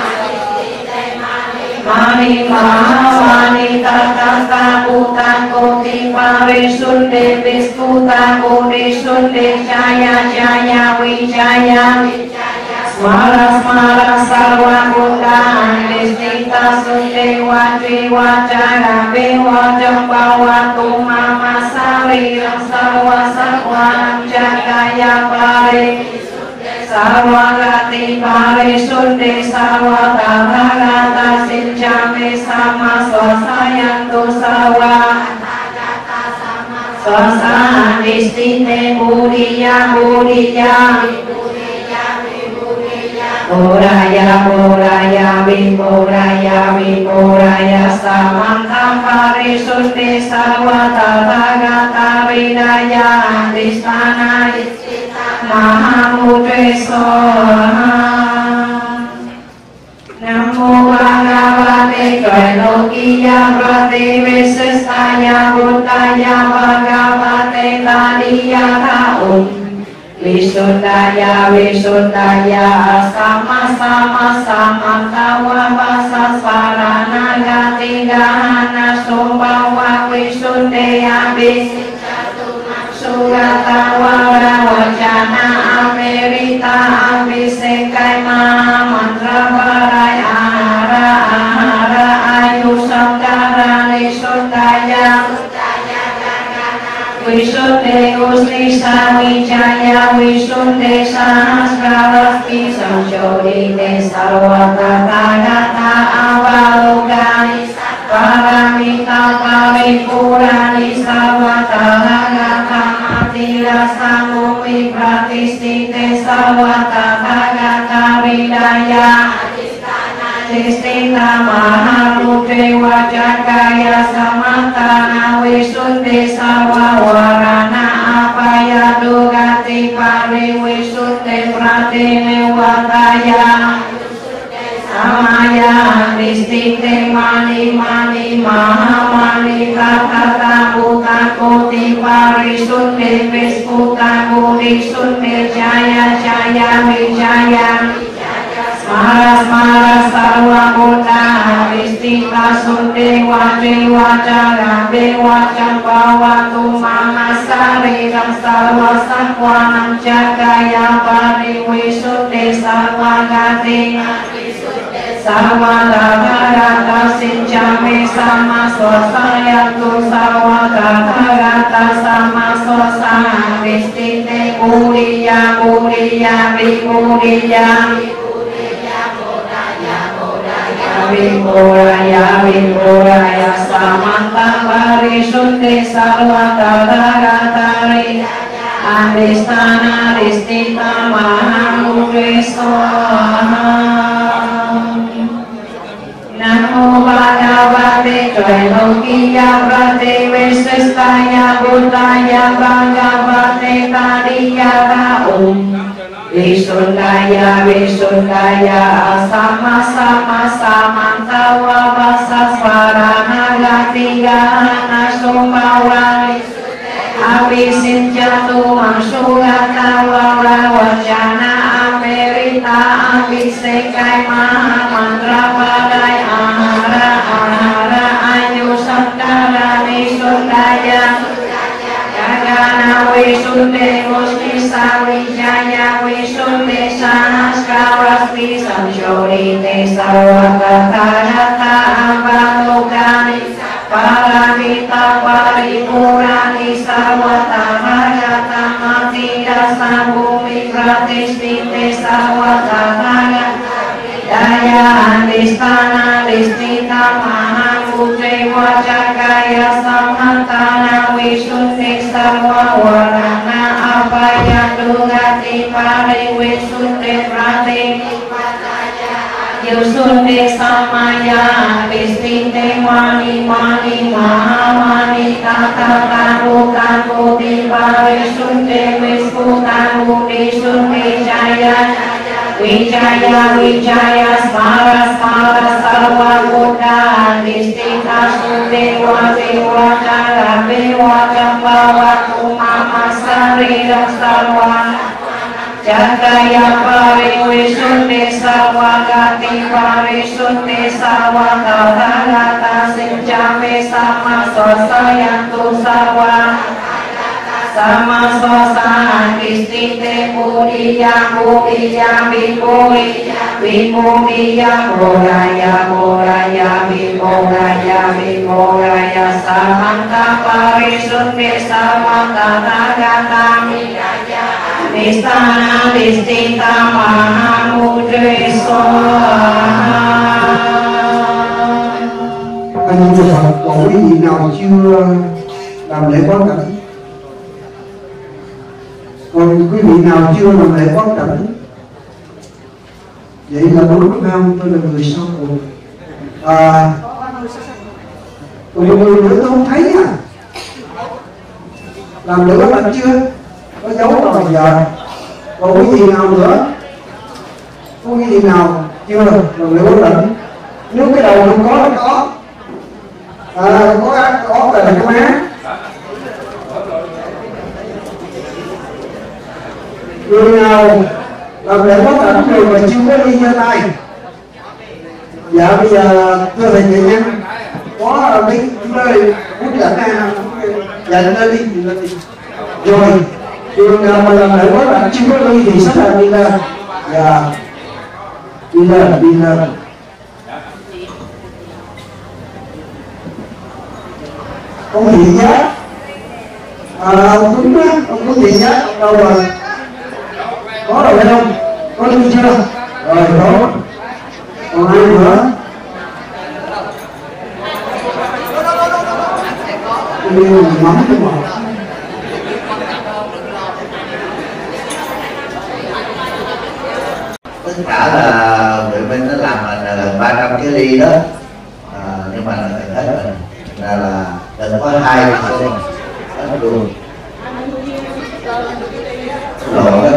Mani Mahavani Tata Putan Koti Parisunde Visputa Kodi Sunde Jaya Jaya Wijaya Smara Smara Sarva Buddha Distita Sunde Wajri Wajara Bewa Jambawa Tumama Sariram Sarva Sarvanam Jagaya Pari Sarvagati Parisunde Sarva Tathagata Sinjame Sama Swasayantu Sarva Swasandistite Puriya Puriya Puraya Puraya Vipuraya Vipuraya Samantam Parisunde Sarva Tathagata Ridaya Andistana Mahamudre Soha Namo Bhagavate Trailokiya Prativesvestaya Buddhaya Bhagavate Kaliyata Om Visundaya Visundaya Sama Sama Samanta Wapasa Svarana Gati Gahana Sumbawa Visundeya Vis Sugata Wara Wajana Amerita Abisekai Maha Mantra Balai Ara Ara Ayu Sangkara Nisundaya Visunde Gusti Sawijaya Visunde Sahasra Rasmi Sanjori Sarva Tathagata Avalokani Paramita Paripurani Sarva Tathagata Matila Sangumi Pratistite Sarva Tathagata Ridaya Distita Mahamudre Wajakaya Samantana Visunde Sarva Varana Apaya Dugati Pari Visunde Pratine Wadaya Samaya Distite Mani Mani Maha Mani Kata Buta Koti Parisunde Visputa Budi Sunde Jaya Jaya Wijaya Maras Maras Sarva Buddha Distita Sundewa Dewa Jara Dewa Jambawa Tumama Sariram Sarwa Sakwanam Jagaya Pariwisudde Sarwagati Sarwadharata Sinjame Sama Swasayantu Sarwadharata Sama Swasana Distite Puriya Puriya Vipuriya Vipuraya Vipuraya Samanta Parisuddhi Sarvatadharatari Adistana Distita Mahamudre Swaha Namo Bhagavate Trailokiya Prate Vesistaya Buddhaya Bhagavate Kariyara Om Visundaya Visundaya Asama Sama Samanta Wabasa Swarana Gatiga Nasumawari Avisinjatu Mansugata Wara Wajana Amerita Avisekai Maha Mantra Padai Ahara Ahara Ayu Sankara Visundaya Jagana Visundhe Musti Sawijaya Visundhe Sanaskaravasti Sanjorite Sarvakatarata Avalokani Paramita Paripurani Sarvatarayata Matira Sambhumi Pratistite Sarvataraya Daya Andistana Distita Mahamudre Vajagaya Samantana Visundhe Sarva Varana Apaya Dugati Pari Visundhe Prati Yusundhe Samaya Distite Mani Mani Mahamani Tata Tamu Tamu Diva Visundhe Visputamu Visundhe Jaya Vijaya Vijaya Smara Smara Sarva Buddha Distita Sundewa Dewa Jara Dewa Jambawa Tumama Sarira Sarva Jagaya Pariwisundhe Sarva Gati Parisunde Sarva Tadharata Sinjame Sama Swasayantu Sarva Sama Swasana Distite Puriya Puriya Vipuriya Vipuriya Puraya Puraya Vipuraya Vipuraya Samanta Parisundhe Sarva Tadharata Nistana Distita Mahamudre Swaha. Anh chị Phật, còn quý vị nào chưa làm lễ quán cảnh? Còn quý vị nào chưa làm lễ quán cảnh? Vậy là đúng không? Tôi là người sau cùng. À, còn một người nữa tôi không thấy à? Làm lễ quán cảnh chưa? Có dấu vào bây giờ. Còn quý vị nào nữa? Có quý vị nào chưa làm lễ quán cảnh? Nếu cái đầu không có nó có. À, có có là cái má. Người nào làm lễ quán cảnh rồi mà chưa có đi giơ tay? Dạ bây giờ thưa thầy nghệ nhân có mấy nơi muốn dẫn ra. Dạ lên đi, lên đi. Rồi trường nào mà làm lễ quán cảnh chưa có đi thì sắp là đi lên. Dạ đi lên, đi lên. Ông Thiện Giác à, ông Tuấn á, ông có Thiện Giác đâu rồi? Có rồi phải không? Có đi chưa? Rồi có. Còn ai nữa? Đi mắm cái mỏ. Tất cả là người bên nó làm là gần ba trăm cái ly đó, à, nhưng mà hết rồi là là đừng có hai cái xe nó luôn rồi đó.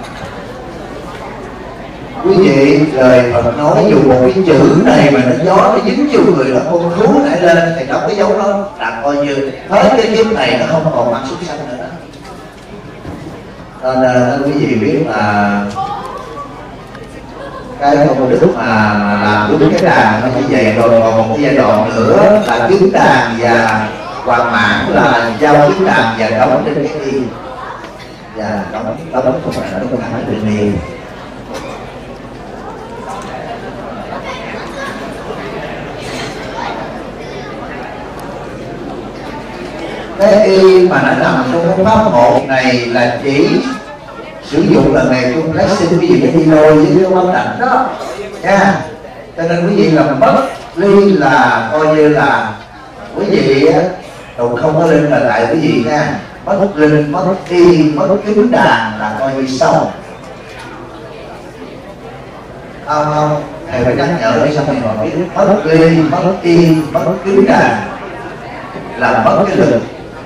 Quý vị, lời Phật nói dù một cái chữ này mà nó gió nó dính vô người là con thú lại lên thì đọc cái dấu đó là coi như hết cái kiếp này nó không còn ăn súc sanh nữa. Nên quý vị biết là cái công đức mà làm đúng cái đàn nó như vậy rồi. Còn một cái giai đoạn nữa là chứng đàn và hoàn mãn là giao chứng đàn và đóng trên cái đi và đóng đóng không phải là không phải tự nhiên. Cái y mà nó nằm trong cái pháp hộ này là chỉ sử dụng lần này chung lấy xin quý vị phải đi lôi với cái quan cảnh đó nha. Cho nên quý vị làm mất ly là coi như là quý vị đầu không có linh là tại quý vị nha. Mất linh, mất y, mất kính đàn là coi như xong. Không không, thầy phải nhắc nhở để sao thầy còn biết mất ly, mất y, mất kính đàn là mất cái lực.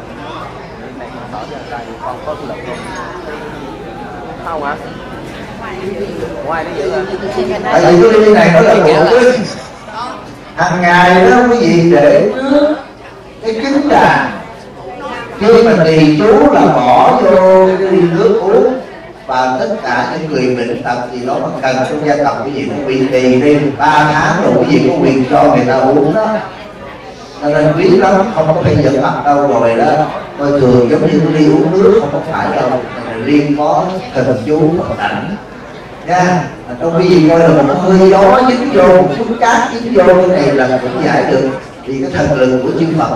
Không hả? Ngoài nó giữ à? Tại vì cái ly này nó là bộ kinh. Hàng ngày đó quý vị để nước cái kính đàn, khi mà trì chú là bỏ vô cái ly nước uống. Và tất cả những người bệnh tật gì đó mà cần trong gia tộc quý vị cũng bị trì đi ba tháng rồi quý vị có quyền cho người ta uống đó. Cho nên quý lắm, không có phải giật mặt đâu rồi đó. Coi thường giống như ly uống nước không có phải đâu. Liên có thần chú Phật đảnh nha. Trong cái gì coi là một hơi gió dính vô, một chút cát dính vô cái này là cũng giải được vì cái thần lực của chư Phật.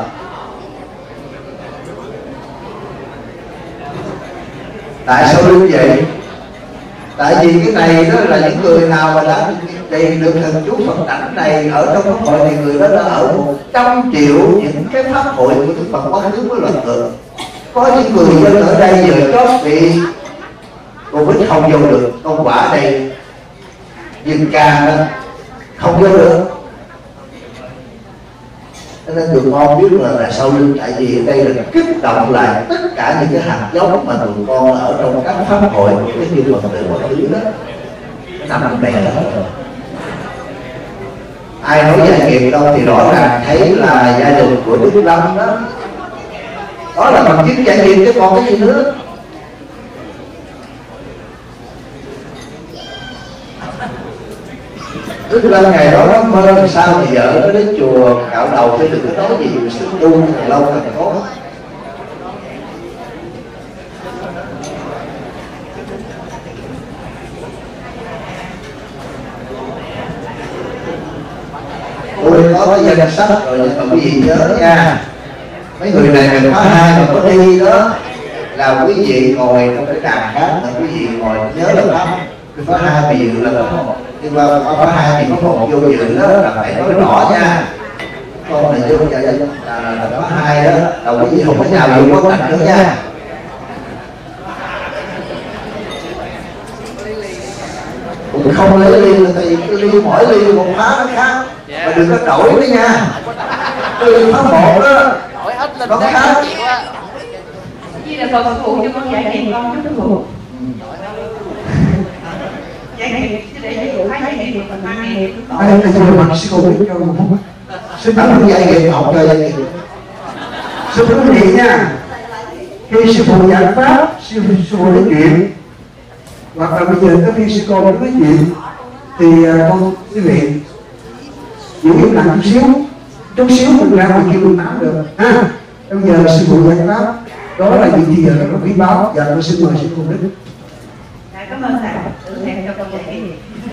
Tại sao như vậy? Tại vì cái này đó là những người nào mà đã tìm được thần chú Phật đảnh này ở trong pháp hội thì người đó đã ở một trăm triệu những cái pháp hội của Đức Phật quá khứ với loạn tượng. Có những người dân ở đây giờ chót bị Covid không vô được, con quả đây viêm can không vô được. Cho nên tụi con biết là, là sau lưng, tại vì đây là kích động lại tất cả những cái hạt giống mà tụi con ở trong các pháp hội cái như Phật tử mọi thứ đó nằm đây hết rồi. Ai nói gia nghiệp đâu thì rõ ràng thấy là gia đình của Đức Lâm đó, đó là bằng chứng giải nghiệp chứ còn cái gì nữa. Đức Lâm ngày đó nó mơ sao thì vợ nó đến chùa cạo đầu chứ đừng có nói gì về sức tu càng lâu càng tốt. Tôi có cái danh sách rồi nhưng mà quý vị nhớ nha, mấy người này mình có hai mà có đi đó là quý vị ngồi trong cái đàn khác là quý vị ngồi nhớ là pháp có hai mà dự là có một, nhưng mà có hai thì có một vô dự đó là phải nói rõ nha. Con này vô dạ dạ là, là có hai đó là quý vị không có nhà dự có cảnh nữa nha. Cũng không lấy ly là tại vì cái ly mỗi ly một phá nó khác mà đừng có đổi đấy nha. Cái ly phá một đó Đổi hết lên nó khác. Chỉ là Phật phụ cho con dạy hiền con chút phụ. Dạy hiền chứ để dạy phụ thấy dạy hiền mình mang nghiệp. Ai là người mà sư phụ biết cho không? Sư phụ không dạy hiền học cho dạy hiền. Sư phụ nói gì nha? Khi sư phụ giảng pháp, sư phụ sư phụ nói chuyện, hoặc là bây giờ có khi sư cô nói chuyện thì con quý vị giữ im lặng chút xíu, chút xíu mình ra ngoài kia mình nắm được ha. Bây giờ sư phụ giảng pháp đó là những gì rất là quý báu. Và con xin mời sư phụ Đức. Dạ, cảm ơn thầy, tự thèm cho con dạy hiền.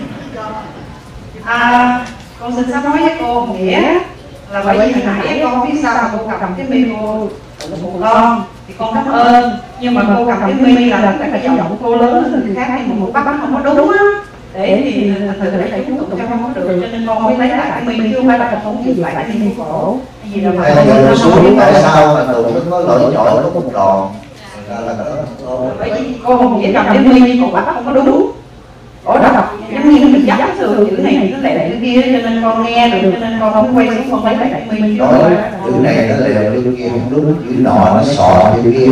À, con xin sám nói với cô Nghĩa là bởi vì hồi nãy con biết sao mà cô cầm cái micro của con thì con cảm ơn, nhưng mà cô cầm cái mi là tất cả cái giọng cô lớn hơn người khác nhưng mà một bác không có đúng á, để thì thật để thầy chú cho con có được, cho nên con mới lấy lại cái mi chứ không phải là con gì lại cái mi cổ gì là phải không xuống tại sao mà tụi nó có lỗi chọi có một đòn là là bởi vì cô không chỉ cầm cái mi còn bác không có đúng. Ủa đó đọc giống như nó bị dắt từ chữ này nó lại lại cái kia, cho nên con nghe được, cho nên con không quay xuống con lấy lại cái mi. nói chữ này nó lèo chữ kia không đúng, chữ nọ nó sọ chữ kia.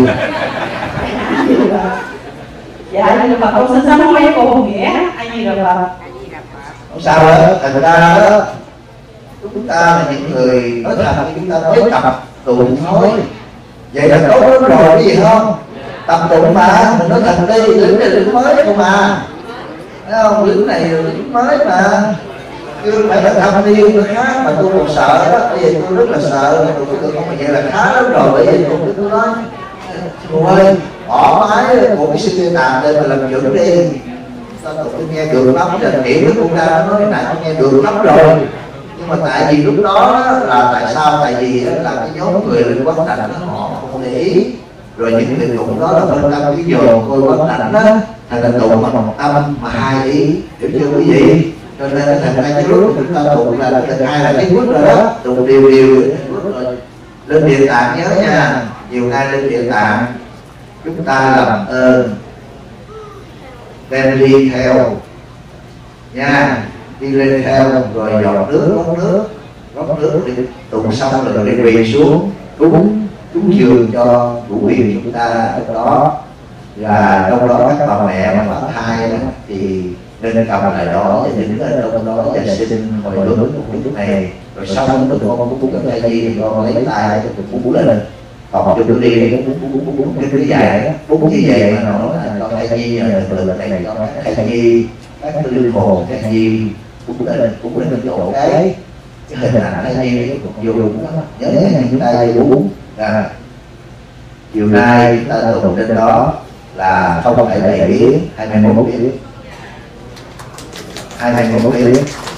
Dạ nhưng mà con xin sám hối với cô Nghĩa ai gì rồi bà. Không sao hết, thành ra đó chúng ta là những người nói thật, chúng ta nói tập tụng nói vậy là tốt lắm rồi cái gì không? Tập tụng mà mình nói thật đi, đừng đừng mới không mà. Thấy không? Lính này là lính mới mà, chưa phải là thâm niên tôi khác mà tôi còn sợ đó. Bây giờ tôi rất là sợ, tôi tôi không phải vậy là khá lắm rồi. Bây giờ tôi tôi nói cô ơi, bỏ mái của cái sinh tạm đây mà làm chuẩn đi. Tôi nghe được lắm, rồi điểm với cô ra nói nãy tôi nghe được lắm rồi. Nhưng mà tại vì lúc đó là tại sao? Tại vì là cái nhóm người Linh Quán Thành họ không để ý, rồi những người tụng đó là bên tâm cái dồn coi Quán Thành đó thành là tụng mà một tâm mà hai ý, hiểu chưa quý vị? Cho nên thành ra cái lúc chúng ta tụng là hai là cái bước rồi đó, tụng đều đều rồi. Lên Địa Tạng nhớ nha, nhiều nay lên Địa Tạng chúng ta làm ơn đem đi theo nha, đi lên theo rồi dọn nước rót nước rót nước đi tụng xong rồi đi quỳ xuống cúng cúng dường cho vũ quyền chúng ta ở đó, là trong đó các bà mẹ mà có thai đó thì nên cầm lại đó và đứng ở trong đó và xin hồi hướng của lúc này, rồi xong lúc con cúng cúng cái gì thì con lấy tay cho tụi cúng lên học cho tôi đi cúng cúng cúng cúng cái dạy cúng như vậy mà nói là con thai nhi là từ từ này con thai nhi các linh hồn thai nhi cúng lên cúng lên chỗ cái cái hình ảnh thai nhi vô đúng nhớ ngày chúng ta cúng à chiều nay chúng ta tụng trên đó là không phải bảy tiếng hai mươi mốt tiếng hai mươi mốt tiếng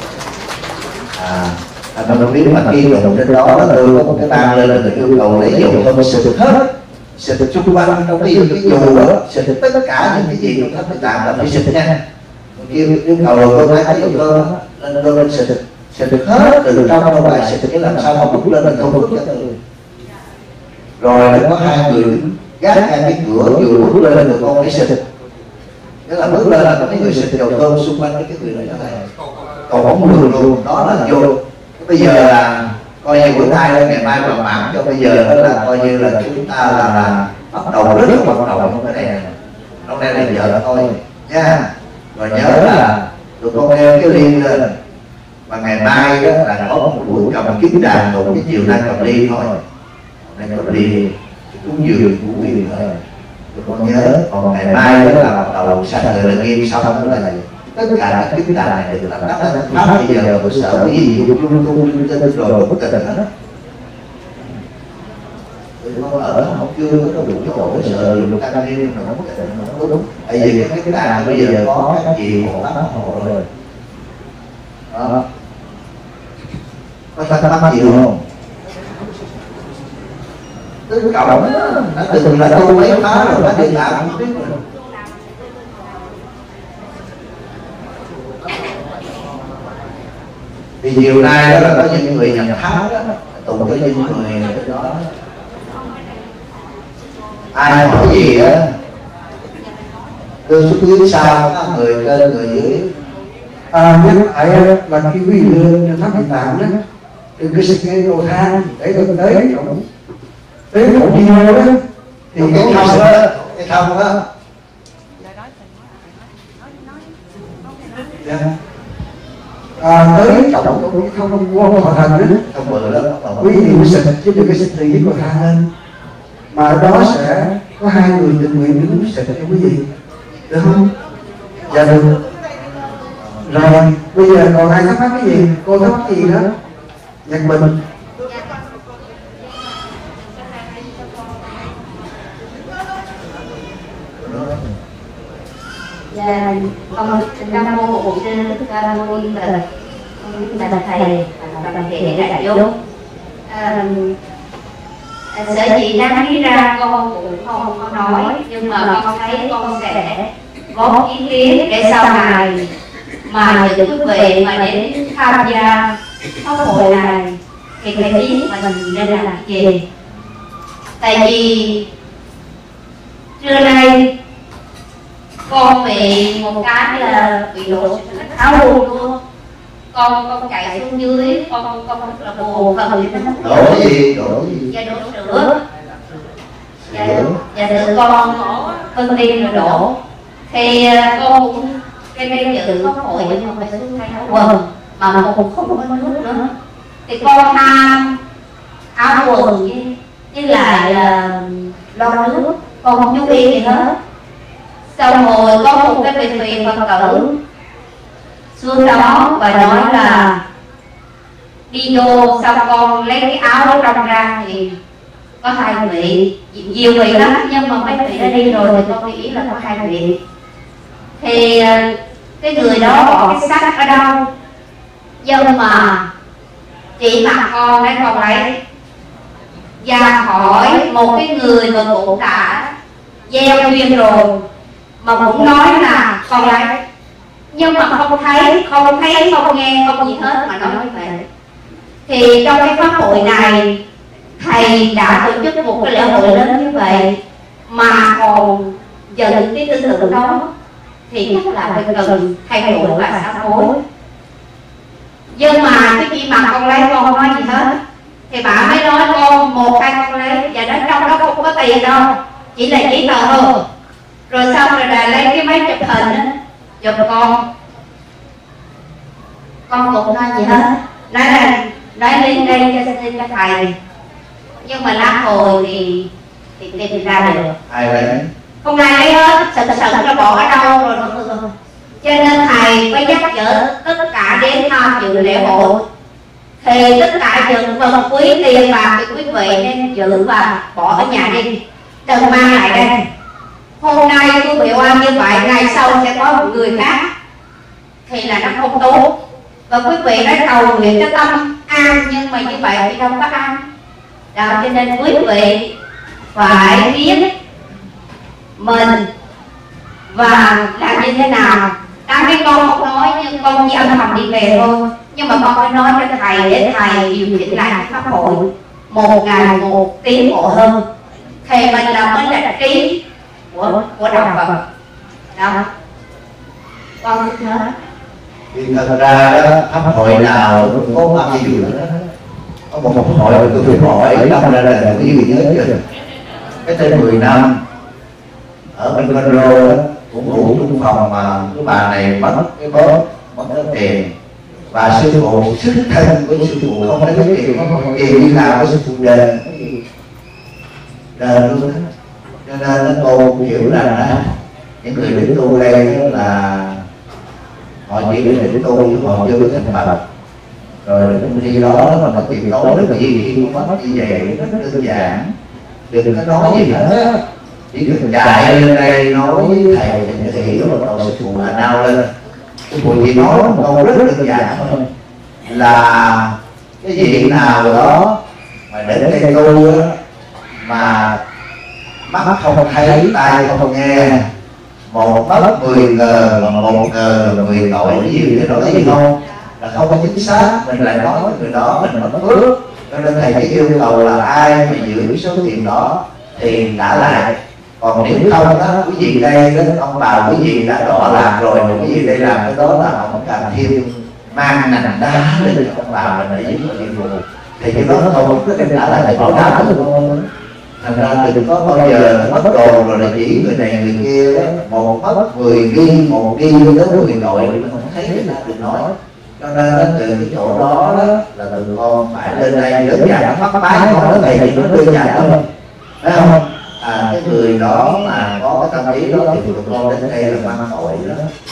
à anh không biết mà khi tụng trên đó là tôi có một cái ban lên là tôi yêu cầu lấy dầu thơm xịt hết, xịt chung quanh trong cái cái dù đó, xịt tất cả những cái gì trong thất tạng là phải xịt nha. Kêu yêu cầu tôi phải thấy dầu thơm lên lên lên xịt xịt hết từ trong ra ngoài, xịt cái làm sao không bút lên mình không bút cho tôi. Rồi có hai người gác hai cái cửa vừa bước lên được con cái xịt, nghĩa là bước lên là có mấy người xịt dầu thơm xung quanh cái người này đó này, còn không đường luôn đó là vô. Bây giờ là coi như bữa nay ngày mai mà mạng cho bây giờ đó là coi như là chúng ta là, là bắt đầu rất là bắt đầu trong cái này này, trong đây là vợ thôi nha. Rồi nhớ là tụi con đeo cái liên lên, và ngày mai đó là có một buổi cầm kiếm đàn, một cái chiều nay cầm ly thôi, nay cầm ly cúng dường của quyền thôi. Tụi con nhớ, còn ngày mai đó là bắt đầu sanh người là nghiêm xong đó là tất cả các cái đàn này được làm đắp pháp bây giờ của sở cái gì cũng luôn luôn trên rồi bất tình hết. Con ở không chưa có đủ cái chỗ sợ lục tăng niên nó bất tình nó không đúng. Tại vì cái cái đàn bây giờ có các gì hộ pháp hộ rồi. Đó. Có ta ta chịu không? Tức cộng đó, đã từng là tu mấy phá rồi, đã đi làm không biết rồi. Thì chiều nay đó là có những người nhập tháp đó, tụng với những người đó. Ai hỏi gì á, tôi xuống dưới sau, người lên người dưới. À, nhắc lại là khi quý vị lên tháp Địa Tạng đó, đừng có xịt ngay cầu thang để tôi tới chỗ tới chỗ nhiều đó Thì cái thông đó, cái thông đó. À, tới chỗ không không vô cầu thang đó, Không bự lắm, quý vị xịt chứ đừng có xịt thì với cầu thang lên, mà ở đó sẽ có hai người tình nguyện đứng xịt cho quý vị, được không? Dạ được. Rồi bây giờ còn ai thắc mắc cái gì? Cô thắc mắc gì đó? Nhật Bình. Dạ, con Nam mô Bổn Sư Thích Ca Mâu Ni Phật. Con là thầy toàn thể đại chúng. Sở dĩ đang đi ra con cũng không có nói, nhưng mà con thấy con sẽ góp ý kiến để sau này mà những quý vị mà đến tham gia pháp hội này thì phải biết mình nên làm gì. Tại vì trưa nay con bị một cái là bị đổ áo luôn luôn, con con chạy xuống dưới, con con rất là buồn và người nó đổ gì đổ gì dạ đổ sữa, dạ dạ sữa con cơn tim rồi đổ, thì con cũng cái bây giờ có hội nhưng mà phải xuống thay áo quần mà con cũng không có nước nữa, thì con ham áo quần với, với lại là lo nước, con không chú ý gì hết. Xong rồi có một cái vị vị Phật tử xuống đó và nói là đi vô xong con lấy cái áo trong ra thì có hai vị, nhiều vị lắm nhưng mà mấy vị đã đi rồi thì con nghĩ là có hai vị. Thì cái người đó bỏ cái sách ở đâu, nhưng mà chỉ mặt con đấy con lấy và hỏi một cái người mà cũng đã gieo duyên rồi mà cũng nói là con lấy, nhưng mà không thấy, không thấy, không nghe, không gì hết mà nói như vậy. Thì trong cái pháp hội này thầy đã tổ chức một cái lễ hội lớn như vậy mà còn dần cái tư tưởng đó thì chắc là phải cần thay đổi và sám hối. Nhưng mà cái chị mà con lấy con nói gì hết thì bà mới nói con một hai con lấy và nó trong đó không có tiền đâu, chỉ là giấy tờ thôi. Rồi xong rồi là lấy cái máy chụp hình á chụp con con cũng nói gì hết, nói là nói lên đây cho xin cho thầy, nhưng mà lá hồi thì thì tìm ra được ai lấy không ai lấy hết, sợ sợ nó bỏ ở đâu rồi mọi người. Cho nên thầy mới nhắc nhở tất cả đến tham dự lễ hội thì tất cả những vật quý tiền bạc thì quý vị nên giữ và bỏ ở nhà đi, đừng mang lại đây. Hôm nay quý vị oan như vậy, ngày sau sẽ có một người khác thì là nó không tốt. Và quý vị nói cầu nguyện cho tâm an, nhưng mà như vậy thì không có an. Đó, cho nên quý vị phải biết mình và làm như thế nào. Đang cái con không nói nhưng con chỉ âm thầm đi về thôi, nhưng mà con phải nói cho thầy để thầy điều chỉnh lại cái pháp hội một ngày một tiến bộ hơn, thì mình là mới là trí của của đạo Phật. Đó, con thích hết. Thì thật ra đó, pháp hội nào cũng có bao nhiêu nữa đó. Có một pháp hội tôi phải hỏi ấy tâm ra là cái gì nhớ chưa? Cái tên mười năm ở bên Conro cũng ngủ trong phòng mà cái bà này mất cái bóp, mất cái tiền, và sư phụ sức thân của sư phụ không lấy cái tiền, không tiền đi làm với sư phụ đền đền luôn đó. Cho nên cô cũng hiểu rằng đó, những người đến tu đây là họ chỉ để đến tu chứ họ chưa có thành Phật. Rồi trong khi đó mà tiền tốn rất là gì cũng mất như vậy, rất đơn giản, đừng có nói gì hết, chỉ cần chạy lên đây nói với thầy thì thì lúc đầu sư phụ là nao lên. Sư phụ chỉ nói một câu rất đơn giản thôi là cái vị nào đó mà đến đây tu mà mắt không thấy, tai không nghe, một mất mười ngờ mà một ngờ là mười tội, cái gì thế nói gì không là không có chính xác, mình lại nói với người đó mình mất phước. Cho nên thầy chỉ yêu cầu là ai mà giữ số tiền đó thì trả lại, còn nếu không đó quý vị đây đó, ông bà quý vị đã đỏ làm rồi, quý vị để làm cái đó là không cần thêm mang nành đá lên cho ông bà mình để giúp nhiệm vụ, thì cái đó không có cái trả lại bỏ đá luôn. Thành ra đừng có bao giờ mất đồ rồi là chỉ người này người kia đó, một mất mười ghi, một ghi tới mười đội mình không thấy cái nào đừng nói. Cho nên từ cái chỗ đó, đó là tụi con phải lên đây đơn giản bắt bái nói thầy thì nó đơn giản thôi, phải không? À, cái người đó mà có cái tâm lý đó thì tụi con đến đây là mang tội đó.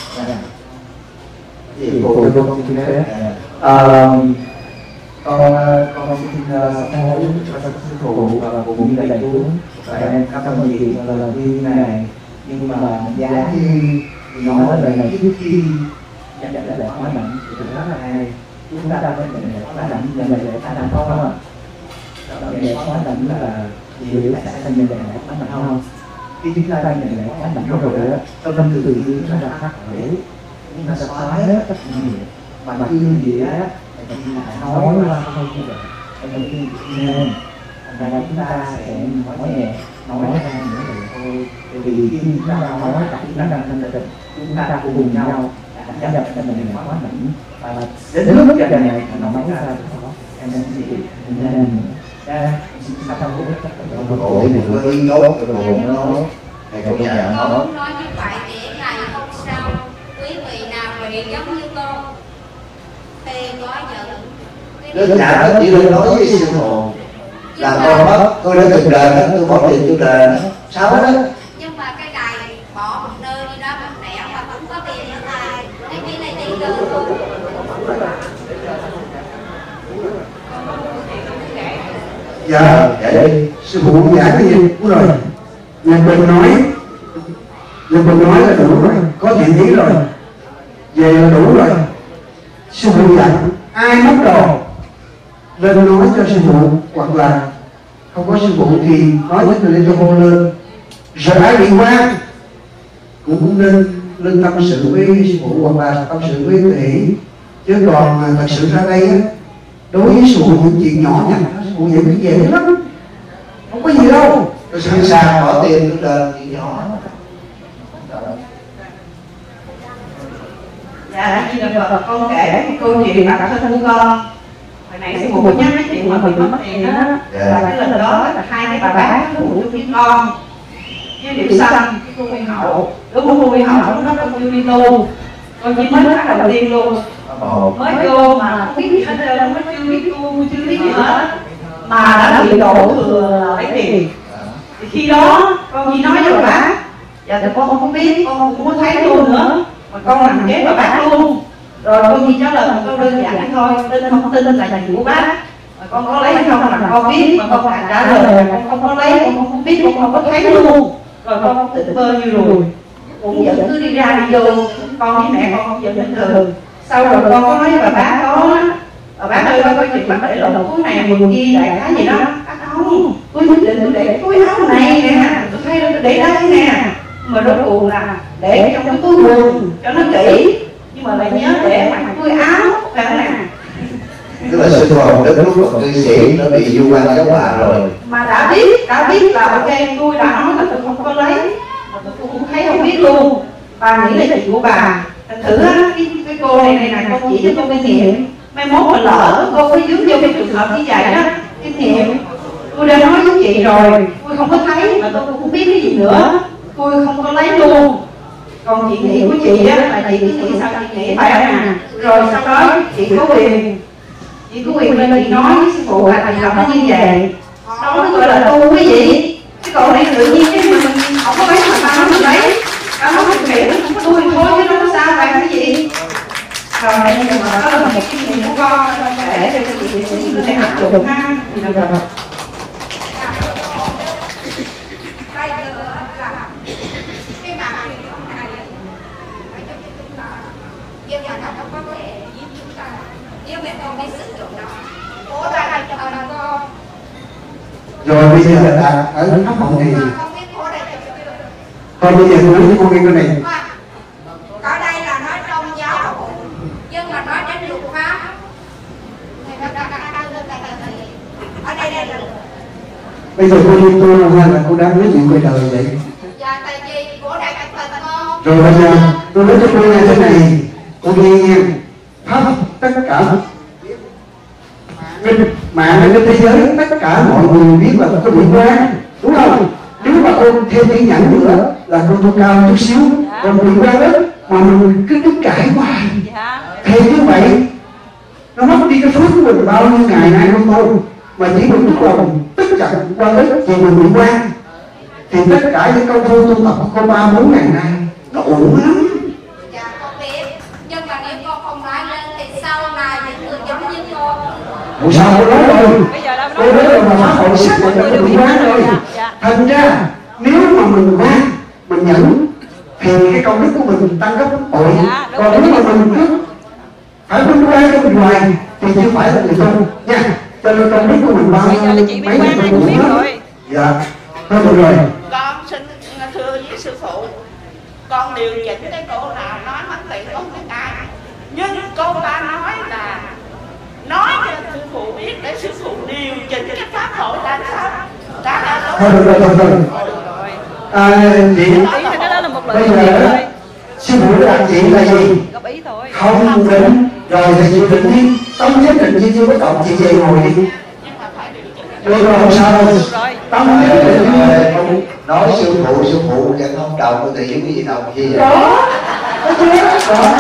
Gì cô cô con xin thế? con con xin sám hối cho sư phụ và cũng như đại chúng và em cảm ơn gì là như này, nhưng mà giá như nói lời này trước khi nhận lại lễ hóa đảnh thì rất là hay. Chúng ta mới nhận lễ hóa đảnh, nhận lễ hóa đảnh không ạ? Lễ hóa đảnh là hiểu tại sao nhận lễ hóa đảnh không? Khi chúng ta nhận lễ hóa đảnh rồi đó, trong tâm tự nhiên chúng ta phát khởi, chúng ta sẽ phái rất nhiều và cương địa nói qua không như vậy, nên thành ra chúng ta sẽ nói nhẹ, nói ra những lời thôi. Vì khi chúng ta nói cả chúng ta đang thanh tịnh, chúng ta cùng nhau đã nhập cho mình hóa đảnh và đến lúc giờ này nó nói ra đó em nên gì nên ra sao không biết chắc là Ủa thì có ý tốt cái bộ nó nói thầy công nhận nó Con nói như vậy để ngày hôm sau quý vị nào mà giống như con thì có nhận đơn giản đó, chỉ nên nói với sư phụ là con mất, tôi đã từng đền đó, tôi bỏ tiền tôi đền đó, sao đó. Nhưng mà cái này bỏ một nơi đi đó một nẻo mà không có tiền nữa thầy, cái chỉ là tiền lương thôi. Dạ, để sư phụ giải cái gì? Đúng rồi. Nhà Bình nói, nhà Bình nói là đủ rồi, có thiện ý rồi, về là đủ rồi. Sư phụ dạy ai mất đồ lên nói cho sư phụ, hoặc là không có sư phụ thì nói với người cho cô lên. Rồi ai bị quan cũng nên lên tâm sự với sư phụ hoặc là tâm sự với Tuệ Hỷ. Chứ còn thật sự ra đây á, đối với sư phụ những chuyện nhỏ nhặt sư phụ giải quyết dễ lắm, không có gì đâu. tôi sẵn sàng bỏ tiền tôi lên chuyện nhỏ. Dạ, như là con kể một câu chuyện bản thân của con. Hồi nãy sư phụ nhắc cái chuyện mà mình mất tiền đó, là cái lần đó là hai cái bà bác sư phụ cho biết con với Điệu Xanh, cái cô Huy Hậu. Lúc cô Huy Hậu nó con chưa đi tu, con chỉ mới tháng đầu tiên luôn, mới vô mà không biết gì hết trơn, mới chưa biết tu, chưa biết gì hết, mà đã bị đổ thừa lấy tiền. Thì khi đó con chỉ nói với bà bác, dạ thì con không biết, con không có thấy luôn nữa, mà con làm kế bà bác luôn. Rồi con chỉ trả lời một câu đơn giản thôi, tin không tin là chuyện của bác, mà con có lấy không là con biết, mà con phải trả lời con không có lấy, con không biết, con không có thấy luôn. Rồi con không tự vơ như rồi, cũng vẫn cứ đi ra đi vô, con với mẹ con vẫn bình thường. Sau rồi con có nói với bà bác đó, bà bác ơi con có chuyện bác để lộ túi này quần kia đại khái gì đó. Bác không, tôi quyết định tôi để túi áo này nè, tôi thay tôi để đây nè, mà rốt cuộc là để trong cái túi quần cho nó kỹ, nhưng mà lại nhớ để mặc túi áo là nè. Tức là sư phụ đến lúc cư sĩ nó bị du quan giáo bà rồi, Mà đã biết, đã biết là ok, tôi đã nói là tôi không có lấy, mà tôi cũng thấy không biết luôn. Bà nghĩ là chuyện của bà. Thành thử á, cái, cái cô này này nè, con chỉ cho con kinh nghiệm. Mai mốt mà lỡ cô có dướng vô cái trường hợp như vậy đó, kinh nghiệm. Tôi đã nói với chị rồi, tôi không có thấy, mà tôi cũng không biết cái gì nữa. Tôi không có lấy luôn. Còn chị nghĩ của chị á, là chị cứ nghĩ sao chị nghĩ vậy nè. Rồi sau đó chị có quyền, chị có quyền lên chị nói với sư phụ là làm nó như vậy. Đó nó gọi là tu cái gì? Cái cậu này tự nhiên cái mình không có lấy mà sao nó mình lấy. Nó không có hiểu, không có tôi thôi chứ nó có sao vậy cái gì. Rồi nhưng mà đó là một cái kinh nghiệm của con, để cho chị chị người ta áp dụng ha. Rồi rồi. Rồi bây giờ là ở pháp hồng thì thôi bây giờ tôi nói với cô nghe cái này. Ở đây là nói trong giáo hội, nhưng mà nói đến luật pháp. Ở đây đây là Bây giờ cô đi tu hay là cô đang nói chuyện về đời vậy? dạ tại vì của đại cạch tình con. Rồi bây giờ tôi nói cho cô nghe thế này, cô nghe nghe pháp tất cả trên mạng trên thế giới tất cả mọi người biết là có bị quan, đúng không? Nếu mà cô thêm kiên nhẫn nữa là cô tôi cao chút xíu, còn bị quan đó mà mình cứ cứ cãi hoài thì như vậy nó mất đi cái phước của mình bao nhiêu ngày nay không thôi, mà chỉ một chút lòng tất cả quan ích thì mình bị quan, thì tất cả những công phu tu tập của cô ba bốn ngày nay nó ổn lắm. Dạ con biết, nhưng mà nếu con không nói lên thì sau này những người giống như con. Ủa sao cô nói rồi? Cô nói rồi mà pháp hội xác định là cô bị quan rồi. Thành ra nếu mà mình quan, mình nhẫn thì cái công đức của mình tăng gấp bội. Còn nếu mà mình cứ phải vinh quang cho mình hoài thì chưa phải là người tu nha. Cho nên công đức của mình bao nhiêu mấy người tu cũng hết. Dạ, thôi được rồi. Con xin thưa với sư phụ, con điều chỉnh cái cô nào nói mất tiền không biết ai, nhưng cô ta nói là nói cho sư phụ biết để sư phụ điều chỉnh cái pháp hội là sao. Thôi được rồi, thôi rồi. À, chị, bây giờ sư phụ đã đặt chị là gì? Không định, rồi thì chị định đi. Tâm nhất định chị chưa có động, chị về ngồi đi. Được rồi, không sao đâu. Tâm nhất định không nói sư phụ, sư phụ chẳng không đồng thì những cái gì đồng gì vậy? đó, có chứ, đó.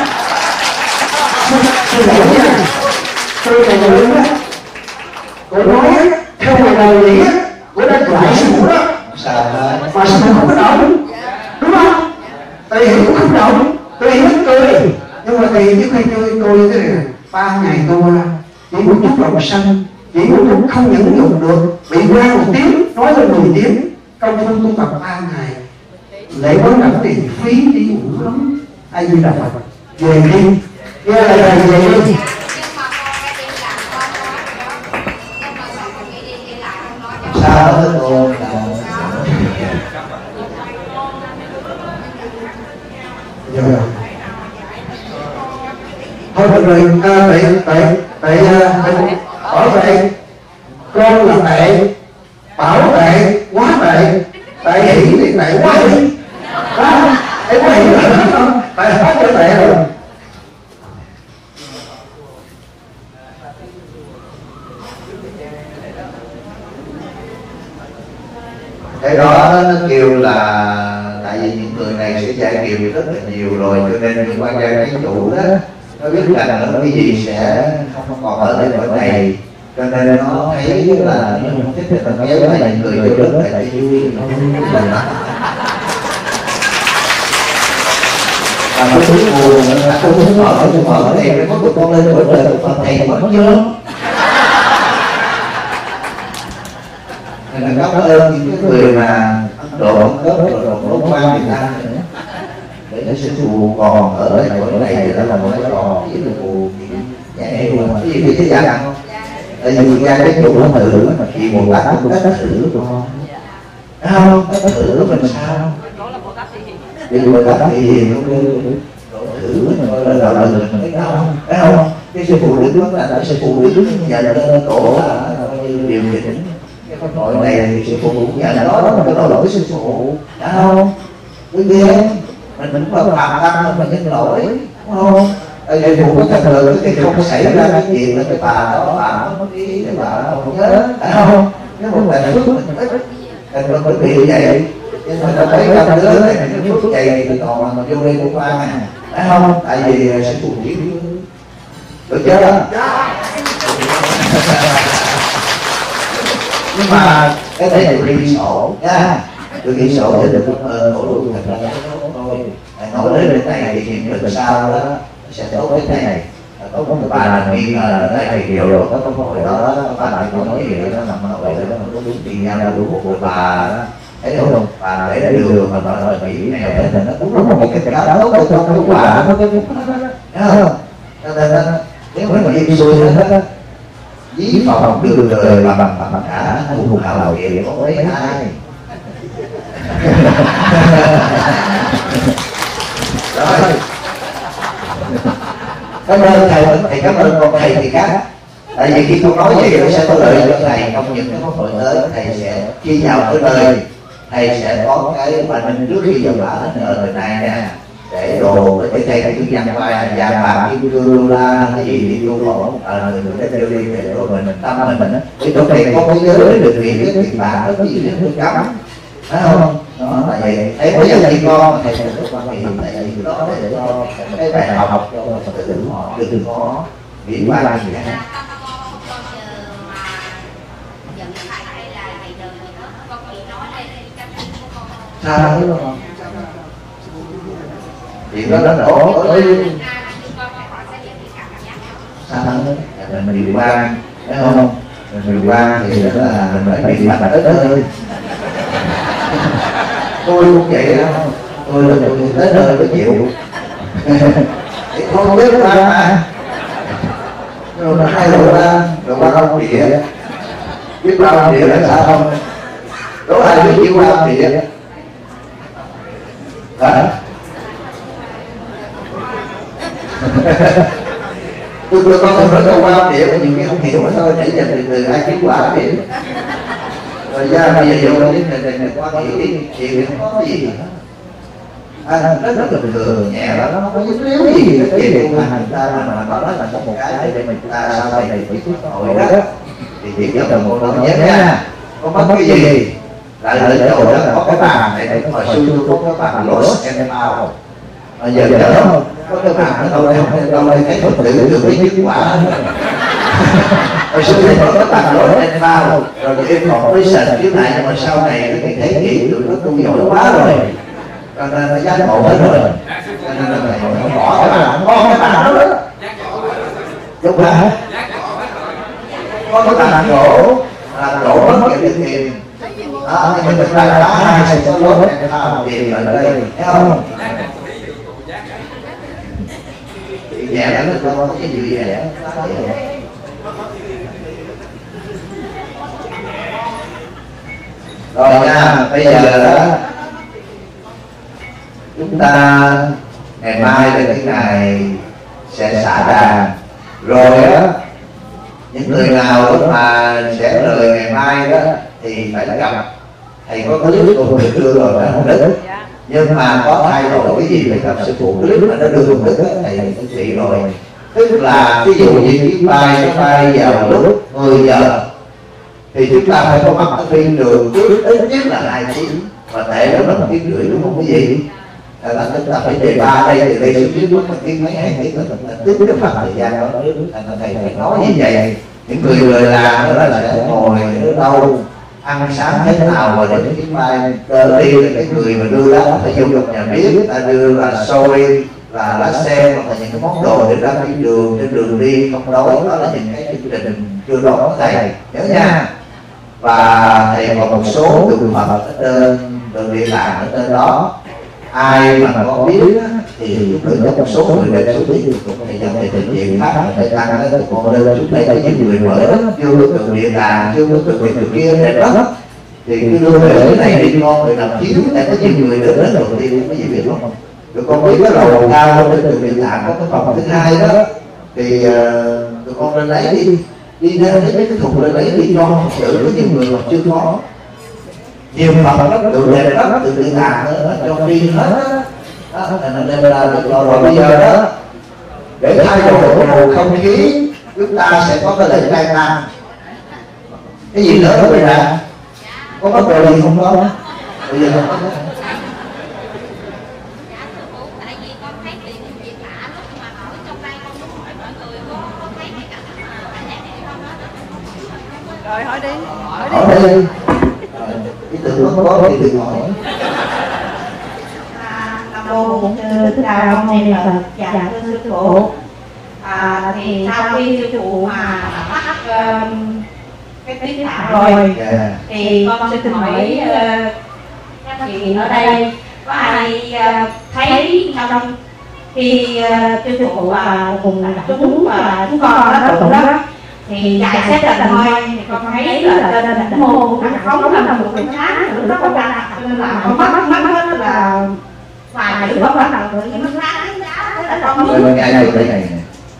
Sư phụ nha, tôi là người đó. Cô nói theo người đời vậy á, cô đã dạy sư phụ đó. Sao hết? Mà sư phụ không có động, đúng không? Tùy hiểu cũng không động, tùy hiểu cười. Nhưng mà tùy chứ khi tôi tôi như thế này, ba ngày tôi chỉ một chút lòng sân, chỉ một chút không nhẫn nhục được, bị ra một tiếng nói lên mười tiếng, công phu tu tập ba ngày, lễ quán đảnh tiền phí đi uổng lắm. Ai Di Đà Phật, về đi, nghe lời này về đi. Sao hết cô? Rồi. Thôi được rồi, à, tệ tệ tệ bảo vệ con là tệ, bảo tệ quá tệ, tệ hỷ thì tệ quá hỷ, đó, em quá hỷ là không, tệ hết cho tệ rồi. Cái đó nó kêu là tại vì những người này sẽ trải nghiệm rất là nhiều rồi, cho nên những quan gia cái chủ đó nó biết rằng là cái gì sẽ không còn ở đây cõi này, cho nên nó thấy là nó không thích là nó kéo lại người vô đất lại tại vui. Và nó thú buồn, nó thú mở, nó mở thì nó có con lên cõi trời Phật thầy mất chưa? Nên là cảm ơn những cái người mà độ ổng cấp rồi độ quan Việt Nam nữa, để sư phụ còn ở lại cõi này thì đó là một cái trò chỉ là phù nhẹ buồn. Cái gì thì thế gian không? Tại vì người ta cái chủ nó thử mà khi Bồ Tát cũng có thử được không? Không, có thử mình sao? Vì Bồ Tát thì hiền cũng đưa thử mình là là mình thấy không? Thấy không? Cái sư phụ đứng là đã sư phụ đứng nhận lên cổ là điều chỉnh cái tội này thì sư phụ cũng nhận đó là cái lỗi sư phụ, phải không? Quý vị mình mình có phạm tâm mình nhận lỗi, đúng không? Sư phụ có thật sự cái không xảy ra cái chuyện là cái bà đó bà nó mất ý cái bà không nhớ, phải không? Cái một bài phước mình ít ít mình có bị vậy, nhưng mà ta thấy tâm lớn này cái phước vậy thì còn là mình vô đây cũng qua, phải không? Tại vì sư phụ biết được chưa? Nhưng mà cái này là ghi sổ nha, tôi ghi sổ để được ơn khổ luôn thật ra thôi. Nói đến bên này thì hiện thực sau đó sẽ tốt với cái này. Có một bà là nghi ngờ nó thầy điều rồi có cái hội đó, bà lại cũng nói gì đó nằm ở vậy đó, có đúng tiền nhau đủ một của bà đó, thấy không? Bà để ra đường mà bà nói Mỹ này thì nó cũng đúng một cái cái đó tốt cho cái bà nó cái thấy không? Cho nên nếu mà đi xuôi hết á, dí phòng đường đời mà bằng bằng cả hùng hào địa có mấy ai. Rồi, cảm ơn thầy, thầy cảm ơn con thầy thì khác. Tại vì khi con nói vậy nó sẽ có lợi cho thầy, không những cái pháp hội tới thầy sẽ khi vào tới nơi thầy sẽ có cái mình trước khi vào ở đời này nè, để đồ để thầy thầy cứ dằn qua dằn bạc kim cương la cái gì thì vô khổ ở người người ta đi để rồi mình tâm mình mình á, để chỗ này có cái giới được việc cái tiền bạc có gì để tôi cấm, phải không? Đó là vậy. Thế bây giờ khi con thầy sẽ có quan hệ tại vì đó để cho cái bài học cho Phật tử họ đừng có nghĩ qua gì hết. Sao đúng không? Thì đó là tốt đối với sao mình bị quan, phải không? Mình bị quan thì đó là mình phải bị mặt ít thôi. Tôi cũng vậy đó, tôi là tôi tới nơi tôi chịu. Thì không biết qua mà, rồi mà hai đồ ra, rồi qua ông địa, biết qua ông địa là sao không? Đố ai biết chịu qua ông địa? Hả? Tôi tôi con không nói câu qua ông địa, nhiều khi không hiểu mà thôi, nãy giờ từ từ ai biết qua ông địa. Rồi ra bây giờ vô đến này này qua nghĩ chuyện không có gì hết. À, nó rất là bình thường, nhẹ đó, nó không có dính líu gì cái chuyện mà hành ta mà nó nói là có một cái để mà chúng ta sau này phải tiếp hội đó thì chỉ cho cần một con nhớ nha, không mất cái gì lại ở chỗ đó có cái bàn này này hồi xưa tôi có cái bàn lỗ em bao mà giờ nhớ không có cái bàn ở đâu đây không đâu đây thấy Phật tử được cái kết quả hồi xưa thì có bàn lỗ em bao rồi em còn với sạch trước này nhưng mà sau này cái thế kỷ tụi nó tu giỏi quá rồi cho nên nó giác ngộ hết rồi cho nên là nó bỏ cái bàn có cái bàn đó đúng hả có cái bàn gỗ là đổ mất cái tiền tiền đó, nhưng mà chúng ta đã hai sẽ có lớn này thao tiền ở đây, thấy không? Dạ nó không có cái gì vậy. Rồi nha, bây giờ đó chúng ta ngày mai là cái ngày sẽ xả đàn, rồi á những người nào đó mà sẽ lời ngày mai đó thì phải gặp thầy có clip của thầy đưa rồi phải không Đức, nhưng mà có thay đổi cái gì phải gặp sư phụ, clip mà nó đưa Đức thầy thầy trị rồi, tức là ví dụ như cái bài nó bay vào lúc mười giờ thì chúng ta phải có mặt ở phiên đường trước ít nhất là hai tiếng, và tệ đó là một tiếng rưỡi đúng không cái gì, là chúng ta phải đề ba đây từ đây xuống dưới lúc một tiếng mấy hai tiếng là tiếp cái phần thời gian đó, là thầy phải nói như vậy. Những người người làm đó là sẽ ngồi ở đâu ăn sáng thế nào mà để cái mai cơ đi là cái người mà đưa đó phải dùng được nhà biết ta đưa là xôi là lá sen hoặc là những cái món đồ để ra cái đường trên đường đi không đói, đó là những cái chương trình chưa đó của thầy nhớ nha. Và thầy còn một số trường hợp ở trên đường địa bàn ở trên đó, ai mà có biết thì chúng tôi có một số người lên số biết thầy dần thầy thực hiện khác thầy tăng đó thì con lên xuống đây có những người mới đó chưa có từ địa bàn chưa có từ việc từ kia lên đó thì cứ đưa về cái này đi con người làm chiếu tại có nhiều người đến đến đầu tiên có gì biết không? Tụi con biết cái lầu cao lên từ địa bàn có cái phòng thứ hai đó thì tụi con lên lấy đi đi lên lấy cái thùng lên lấy đi cho tự có nhiều người mà chưa có nhiều phòng đó tự đẹp đó tự địa bàn cho đi hết đó, nên là rồi bây giờ đó để thay đổi bầu không khí chúng ta sẽ có cái lễ khai tang. Cái gì nữa vậy nè? Có bắt đồ gì không có? Bây giờ không có. Rồi hỏi đi, hỏi đi. Hỏi đi. Cái tưởng không có thì đừng hỏi. Cô cũng thưa chào ông này là dạ thưa sư phụ. À, thì sau khi sư phụ mà bắt uh, cái tiếng Phạn rồi yeah. thì con xin hỏi uh, các chị ở đây có ai uh, thấy trong khi uh, sư phụ và cùng chúng và chúng con đó tụng đó thì giải xét là thôi thì con thấy là trên đỉnh môn nó phóng là một cái sáng nữa nó có ra nên là con mắt mắt mắt hết là vài chữ con bắt đầu tự nhiên nó sáng đó là con muốn cái này cái này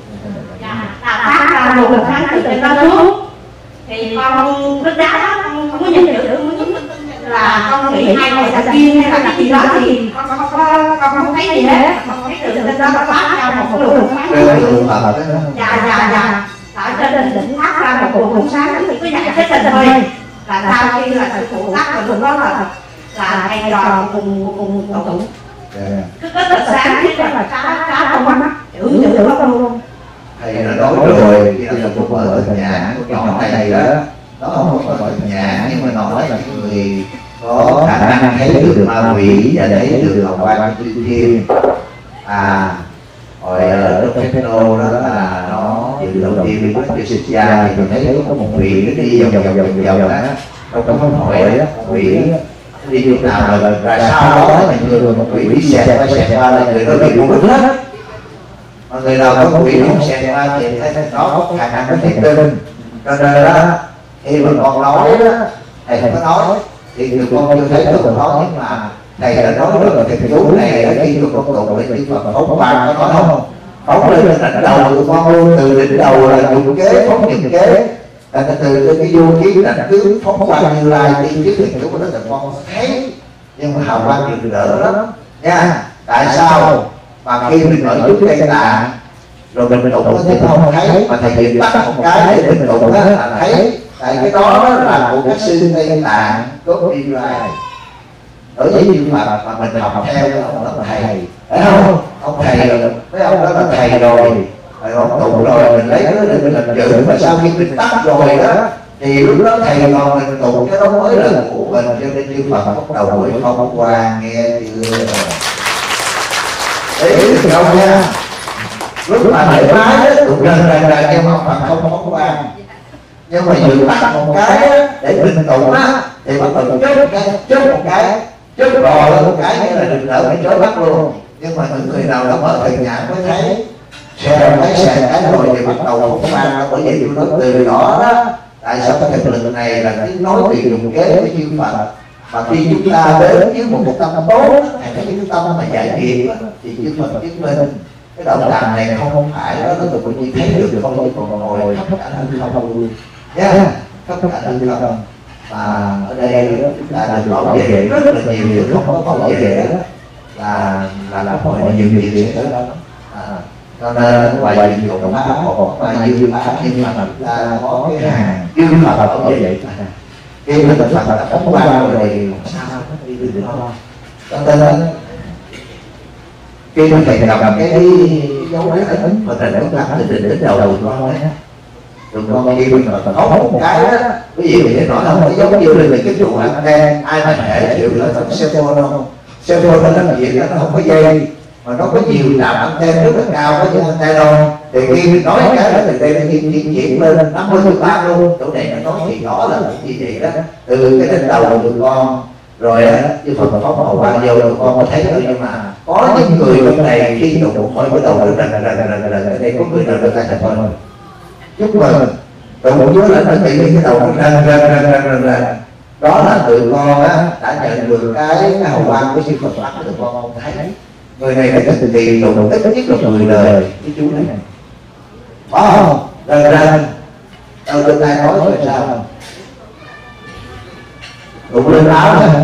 phát ra một lần sáng từ trên đó xuống thì con rất đá con không có nhận chữ được là con nghĩ hai người là kia hay là cái gì đó thì con không có con không thấy gì hết, con thấy từ trên đó nó phát ra một luồng sáng dạ dạ dạ ở trên đỉnh phát ra một luồng sáng thì cứ giải thích lên thôi là sau khi là sư phụ tắt rồi lúc đó là là thầy trò cùng cùng cùng tụng cứ rất là sáng nhất là cá cá không mắt chữ chữ không luôn. Thầy đã nói rồi khi là một vợ ở nhà của nhỏ này đó, đó không phải ở nhà nhưng mà nói là người có khả năng thấy được ma quỷ và thấy được hồng quang tiên thiên. À hồi ở đất Techno đó là nó dự đầu tiên với cái sinh ra thì mình thấy có một quỷ nó đi vòng vòng vòng vòng đó, trong cái phóng hội đó quỷ đi lúc nào rồi ra sau đó là người một quỷ xẹt qua xẹt qua là người đó bị buồn hết á. Mà người nào có quỷ không xẹt qua thì thấy nó có khả năng có thể tin. Cho nên đó khi mà con nói đó thầy không có nói thì người con chưa thấy được nói, nhưng mà thầy đã nói rất là thầy chú này ở khi tụi con tụng với chữ Phật phóng quang có nói không? Phóng lên đỉnh đầu tụi con luôn, từ đỉnh đầu là dùng kế phóng những kế. Là từ cái vô kiến là cứ phóng quang Như Lai tiên trước thì lúc đó là con thấy, nhưng mà hào quang rực rỡ lắm nha. Tại sao mà khi mình ở trước cây tạng rồi mình tụng thì không thấy, mà thầy Việt bắt một cái để mình tụng là thấy. Tại cái đó là của các sư Tây Tạng có Như Lai. Ở với như mà mà mình học theo ông đó là thầy, phải không? Ông thầy rồi, mấy ông đó là thầy rồi, rồi ông tụng rồi mình lấy nó để mình làm chữ, mà sau khi mình tắt rồi đó thì lúc đó thầy còn mình tụng cái đó mới là của mình, cho nên như Phật bắt đầu buổi phong quang nghe chưa? Đấy được không nha? Lúc mà thoải mái đó tụng lần lần lần em Phật không phong quang nhưng mà vừa bắt một cái á, để bình tụng á thì bắt đầu chốt cái chốt một cái chốt rồi một cái nghĩa là đừng đỡ phải chốt bắt luôn. Nhưng mà những người nào đã mở thời nhãn mới thấy xe thấy xe cái rồi thì bắt đầu không mang. Bởi vậy tôi nói từ đó đó, tại sao cái thực lực này là cái nói tiền dùng kế với chư Phật. Mà khi chúng ta đến với một tâm tốt hay cái tâm mà giải nghiệp thì chư Phật chứng minh cái đạo tràng này không phải đó nó tự nhiên thấy được không thôi, còn ngồi khắp cả hư không nha, khắp cả hư không. Và ở đây đó chúng ta được bảo vệ rất là nhiều, điều không có bảo vệ đó là là là hội nhiều điều kiện đó. Cho nên ngoài việc dụng pháp một và dư pháp, nhưng mà chúng ta có cái hàng dư pháp bảo vệ. Khi mà Phật đã phóng qua rồi thì sao đi được không? Cho nên khi mình thầy đọc cái dấu ấn mà thầy đã đặt từ đỉnh đầu đầu con á, rồi con khi mình còn có một cái đó, cái gì để nói không, nó giống như là cái trụ anten, ai mà thể chịu là trong cell phone không? Cell phone nó làm gì đó, nó không có dây mà nó có nhiều trạm anten rất là cao, có những anten đâu. Thì khi mình nói cái đó từ đây nó di chuyển lên năm mươi phần trăm luôn. Chỗ này nó nói thì rõ là như vậy đó, từ cái đỉnh đầu của con rồi á, như Phật phóng hậu qua vô tụi con có thấy được. Nhưng mà có những người trong này khi tụng hơi bắt đầu là là là là là là đây có người nào được tay thôi chúc mừng tụng nhớ là nó bị cái đầu nó ra ra ra ra ra ra đó là tụi con á đã nhận được cái cái hậu quang của sư Phật bắt tụi con không thấy người này là cái từ kỳ tụng ít nhất là mười lời cái chú này có không ra ra đâu trên tay nói rồi sao không tụng lên áo đó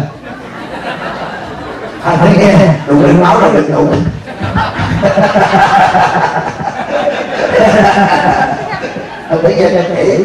à, thấy nghe tụng lên áo là được tụng không thấy nghe cho kỹ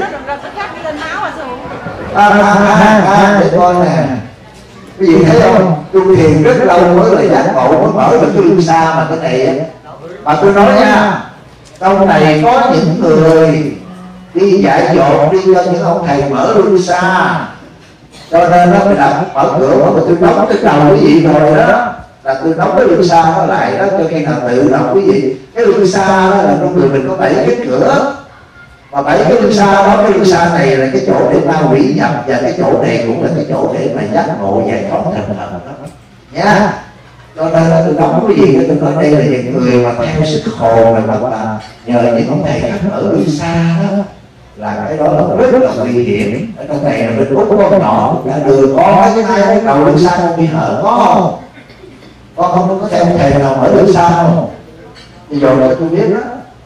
à à à à để con nè cái gì thấy không tu thiền rất lâu mới là giác ngộ mới mở được cái luân xa mà cái này á. Mà tôi nói nha trong này có những người đi dạy dỗ đi cho những ông thầy mở luân xa, cho nên nó mới đặt mở cửa mà tôi đóng cái đầu quý vị rồi đó là tôi đóng cái luân xa nó lại đó cho khi nào tự đọc quý vị. Cái luân xa đó là trong người mình có bảy cái cửa mà bảy cái luân xa đó, cái luân xa này là cái chỗ để ta hủy nhập và cái chỗ này cũng là cái chỗ để mà giác ngộ giải thoát thành thần đó nha. Cho nên là tôi đóng quý vị tôi nói đây là những người mà theo sức hồn mà mà nhờ những ông thầy khác ở luân xa đó là cái đó là rất là nguy hiểm. Ở trong này là mình út con nhỏ đã đưa có cái hai cái đầu luân xa không bị hở có không? Con không có theo thầy nào mở luân xa không? Thì rồi là tôi biết đó.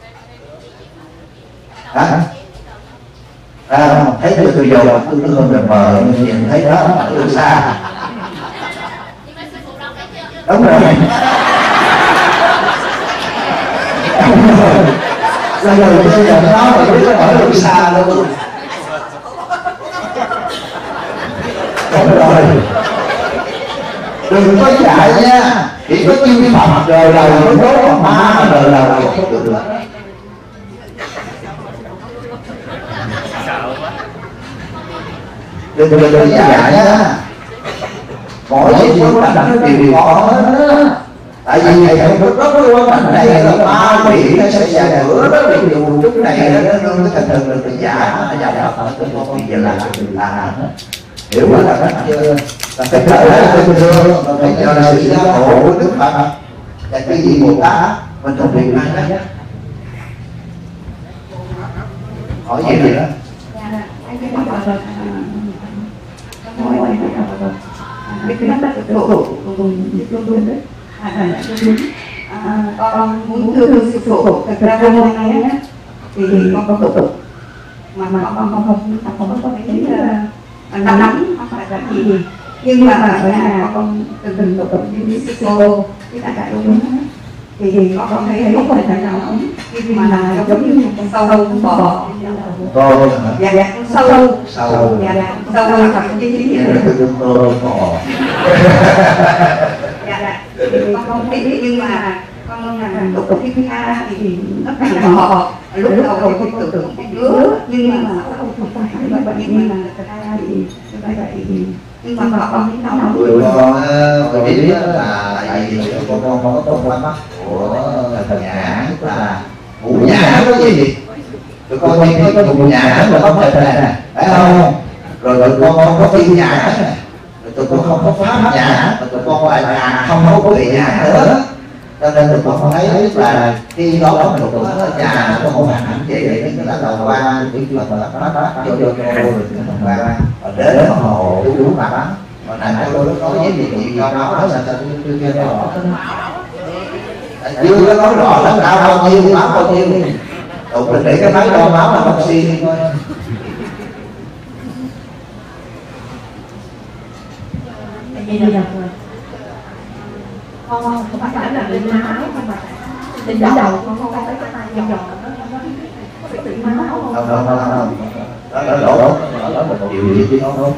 Hả? À, thấy tôi tôi dầu mà tôi không được mờ nhìn thấy đó ở luân xa. Đúng rồi. Rồi rồi tôi giờ nó mà biết ở luân xa luôn. Đúng rồi. Đừng có dạy nha, chỉ có chư Phật rồi đầu mới tốt mà ma rồi đầu không được nữa. Đừng đừng đừng dạy nha, mỗi chuyện có đẳng đều có hết á. Tại vì thầy không có rất luôn ở đây là ma quỷ nó sẽ ra cửa đó, bị nhiều chút này nó nó cái thành thần được giả giả Phật tôi không bây giờ là là hiểu là hết chưa? Là cái thể là tôi thương mà phải nhờ là sự gia hộ của Đức Phật và cái gì Bồ Tát mình không bị ai hết. Hỏi gì nữa? Con muốn thưa thưa sư phụ, thật ra hôm nay á thì con có tục tục mà mà con không không không có thấy nắm nắm hoặc là gì, nhưng mà ở nhà con từng từng tục tục với sư cô với cả đại chúng thì con thấy không phải là nào nhưng mà giống như một con sâu bò Con dạ dạ con sâu sâu dạ dạ sâu thật chứ chứ con bò dạ dạ con không biết nhưng mà con làm tục tục cái a thì nó thành là họ lúc đầu đầu con tưởng tượng cái đứa nhưng mà không không phải như vậy, nhưng mà thật ra thì như vậy thì nhưng mà họ con biết nào nào tụi con con biết là tại vì con con có con mắt của thần nhã là ngũ nhã có gì tụi con đi có dùng nhãn là không thể nè, phải không? Rồi tụi con không có tin nhãn nè, rồi tụi con không có pháp nhãn, mà tụi con lại là không có bị nhãn nữa. Cho nên tụi con thấy là khi đó mình cũng ở nhà nó không hẳn vậy vậy nó là đầu qua cái chuyện là bắt bắt cho vô cô rồi qua và đến hồ chú chú mà bắn mà nãy tôi nói với gì gì cho nó là sao chưa chưa rõ chưa có nói rõ là cao bao nhiêu báo bao nhiêu tụi mình để cái máy đo báo là không xi thôi. Vậy là con không phải là bị máu không mà trên đầu con không phải cái tay giò nó có bị máu không? Không không không không đó là đổ đó là một điều gì chứ không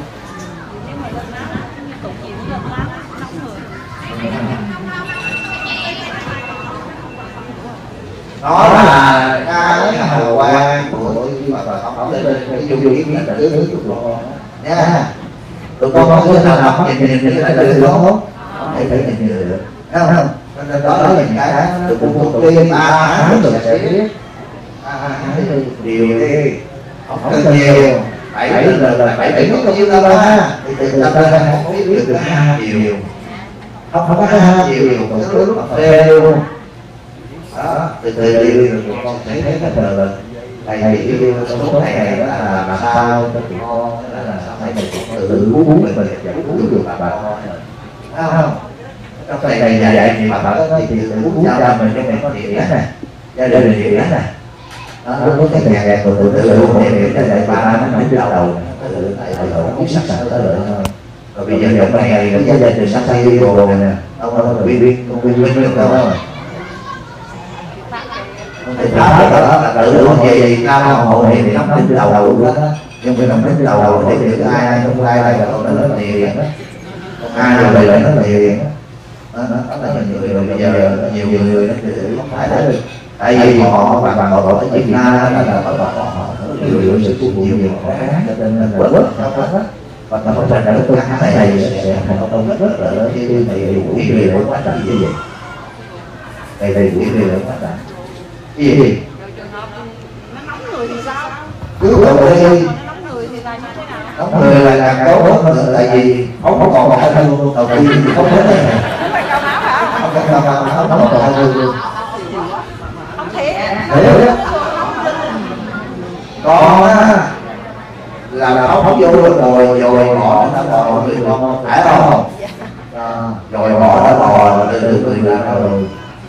nó là cái hào quang của mà ông lên cái dung kiến là cứ cứ chụp lo nha. Tụi con có cái nào nào nhìn nhìn nhìn cái từ đó không? Phải phải nhìn nhìn được, thấy không? Nên đó là những cái tụi con một tiên ba tháng rồi sẽ biết. Điều đi, không cần nhiều, bảy là là bảy bảy có nhiêu đâu ha? Thì từ ta ta không biết biết được hai điều, không không có hai điều, còn cứ lúc mà theo đó từ từ đi rồi con thấy thấy cái tờ là thầy yêu số này đó là làm sao cho tụi con là phải mình tự cứu cứu mình mình giải cứu được bà con, thấy không? Trong này này dạy thì bà có thì tự cứu cha mình cho mình có địa này, gia đình địa này, đó nó cái nhà nhà tự tự tự tự để để dạy bà nó nổi trên đầu, tự tự tự cũng sắc sảo tới lợi thôi. Rồi bây giờ dòng này cái gia đình sắc say đồ này nè, ông ông biết biết không biết biết đâu đâu. Thì đó là tự luôn vậy cao hộ thì nó trên đầu đầu luôn đó, nhưng mà nằm trên đầu để được ai ai không ai ai là nó nói tiền đó, ai rồi lại nói tiền đó, đó là nhiều người bây giờ nhiều người nó không phải là tại vì họ và họ ở Việt Nam là là họ họ nhiều sự nhiều nhiều khó khăn cho nên là bớt khó khăn và nó phải là cái cái này sẽ thành công rất rất là lớn khi thầy đủ người để quá trình như vậy, thầy thầy đủ người để quá trình cái gì nó nóng người thì sao? cứ gọi đi Nóng người thì là như thế nào? nóng người là càng tốt hơn, tại vì không không còn phải thân luôn đầu tiên không hết đấy này Không phải cao áo hả? không phải không không không không còn thân luôn Không thiệt. Còn á là không không vô luôn rồi rồi bỏ nó bò người con phải không? Rồi bỏ nó bò từ từ từ ra rồi.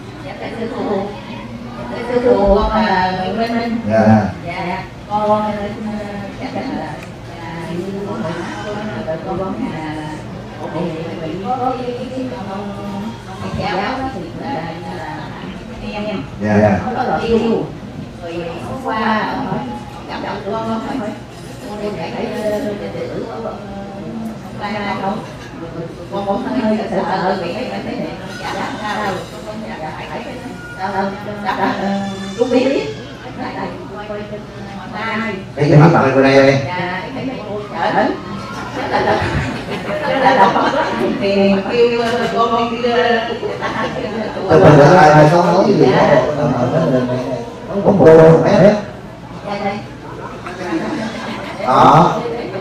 Sư phụ con là Nguyễn Minh Minh. Dạ. Dạ. Con chắc là như con người con con con là thì mình có cái cái con giáo đó thì là là em. Dạ. Nó là yêu. Rồi hôm qua nói cảm động của con hỏi con đi dạy cái đệ tử của con ra không? Con con hơi sợ sợ bị cái cái này dạ sao đâu con dạ phải chú biết Thấy cái mặt mặt bên đây đây. kêu con đi Tôi mình ai ai có nói gì đó cũng cô bé đó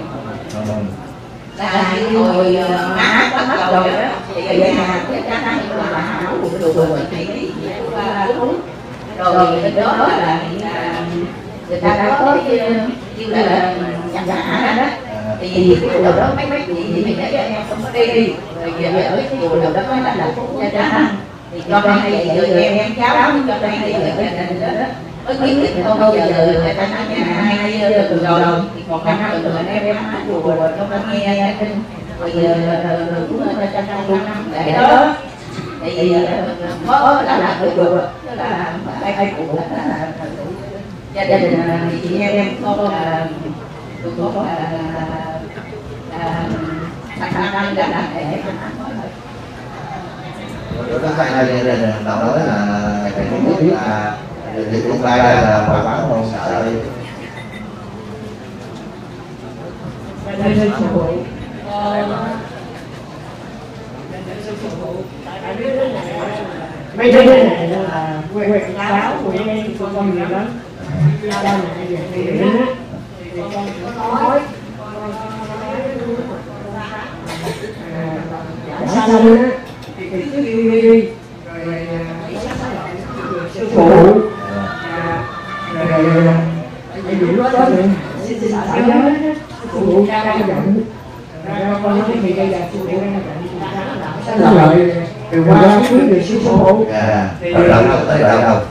là hồi má có mất rồi đó thì về nhà cái cha nó là hảo của đồ đồ thì cái đúng rồi bên đó là người ta đã có như là nhà giả đó thì cái đồ đó mấy mấy chị thì mình để em không có đi rồi về ở cái đồ đó mới là là cha cha thì cho hay vậy giờ em em cháu cho hay vậy giờ cái gia đình đó có kiến thức không bao giờ người ta nói nhà hai giờ từ rồi thì còn năm năm từ em em hát đùa rồi cho ta nghe kinh bây giờ cũng cha cha luôn năm để đó thì có là là được được là ai ai cũng là gia đình chị em em có là có có là là năm đã là để Rồi đó thầy này là nói là thầy không biết là thì tương lai là bà bán không sợ đi. Mấy đứa này là nguyện giáo của em của con gì lắm. ra đây này về điện á thì con có nói giả sanh á thì cái thứ yêu đi rồi sư phụ rồi tại vì lúc đó mình xin xin xả nhớ sư phụ ra ra giận ra con nói thì bây giờ sư phụ ra giận sanh lợi từ qua quý vị sư phụ thì rồi đâu tới đâu đâu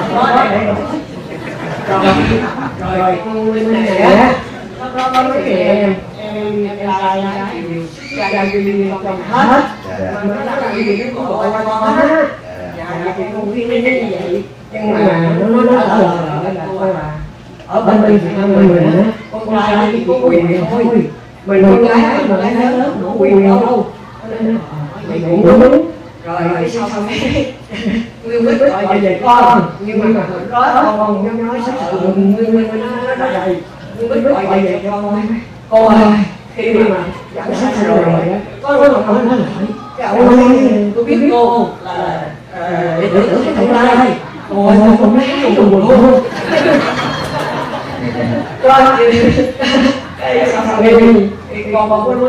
rồi rồi con bên này á nó có nói chuyện em em em lai cái ra ra đi con hết mà nó là gì cái của gọi con hết dạ thì con khuyên như vậy nhưng mà nó nó nó ở lờ là coi là ở bên bên Việt Nam mình mình á con trai chỉ có quyền thôi mình con gái mà gái lớn nó quyền đâu nên vậy cũng đúng rồi cái sau sau cái Nguyên Bích gọi về con nhưng mà hồi đó con không dám nói sự Nguyên Nguyên nó nó rồi Nguyên Bích gọi về cho con cô ơi khi mà dẫn sanh rồi có nói nói nói lại cái ông ơi tôi biết cô là để tưởng tượng cái tương lai cô ơi con không nói không buồn luôn con cái sau sau đi thì con con có nói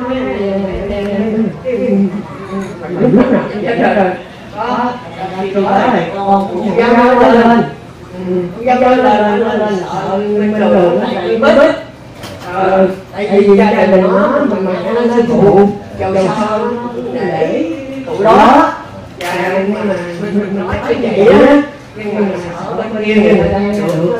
lúc nào cũng chết rồi đó thì từ đó này con cũng dám nói lên cũng dám nói lên lên lên sợ bên đường nó lại bít tại vì gia đình nó mà mà nó sư phụ dầu sao nó để tụi đó và nhưng mà mình nói tới vậy á nhưng mà sợ bên kia người ta được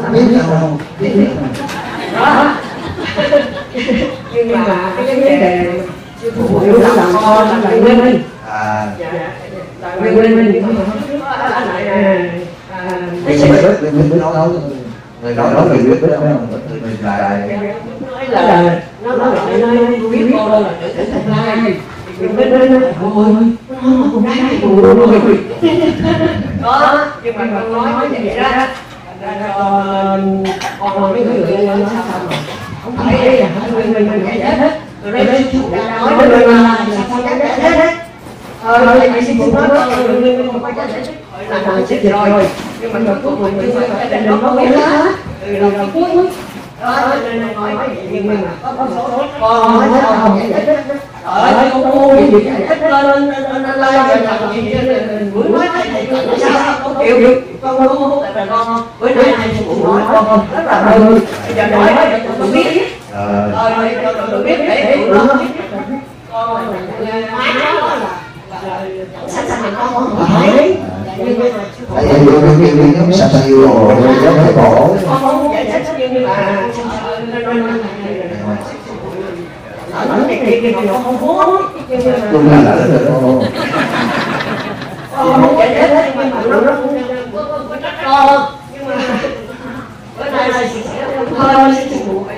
đó nhưng mà cái vấn đề sư phụ hiểu lòng con là lại quên đi là quên quên mình lại cái gì biết biết biết nói người nói nói gì biết biết không người lại nói là nó nói lại nói biết cô là tự tử tương lai nhưng bên bên nó ôi nó con gái của rồi đó nhưng mà con nói như vậy đó còn mấy người nói sao mà không phải là mình mình mình giải thích rồi đây nói mình là sao giải thích hết ờ thì xin phụ nói mình mình không có giải thích là mình chết rồi nhưng mà cuối cùng mình phải định nó biết hết từ đầu đến cuối đó nên nói vậy nhưng mà có có số con nói sao không giải thích ở đây con cô gì giải thích lên lên lên lên làm gì bữa nói thầy thầy sao con chịu con con tại vì con bữa nay thầy phụ nói con rất là mừng bây giờ nói cho tụi biết rồi cho tụi biết để tụi nó con má nó là sẵn sàng con không phải tại vì nhiều nhiều nhiều nhóm sạch nhiều rồi nhóm phải bỏ con không giải thích nhưng mà ở cái kia kia nó không muốn chung là lỡ rồi đâu con không giải thích nhưng mà nó cũng có trách con nhưng mà bữa nay là sẽ hơi sẽ phục vụ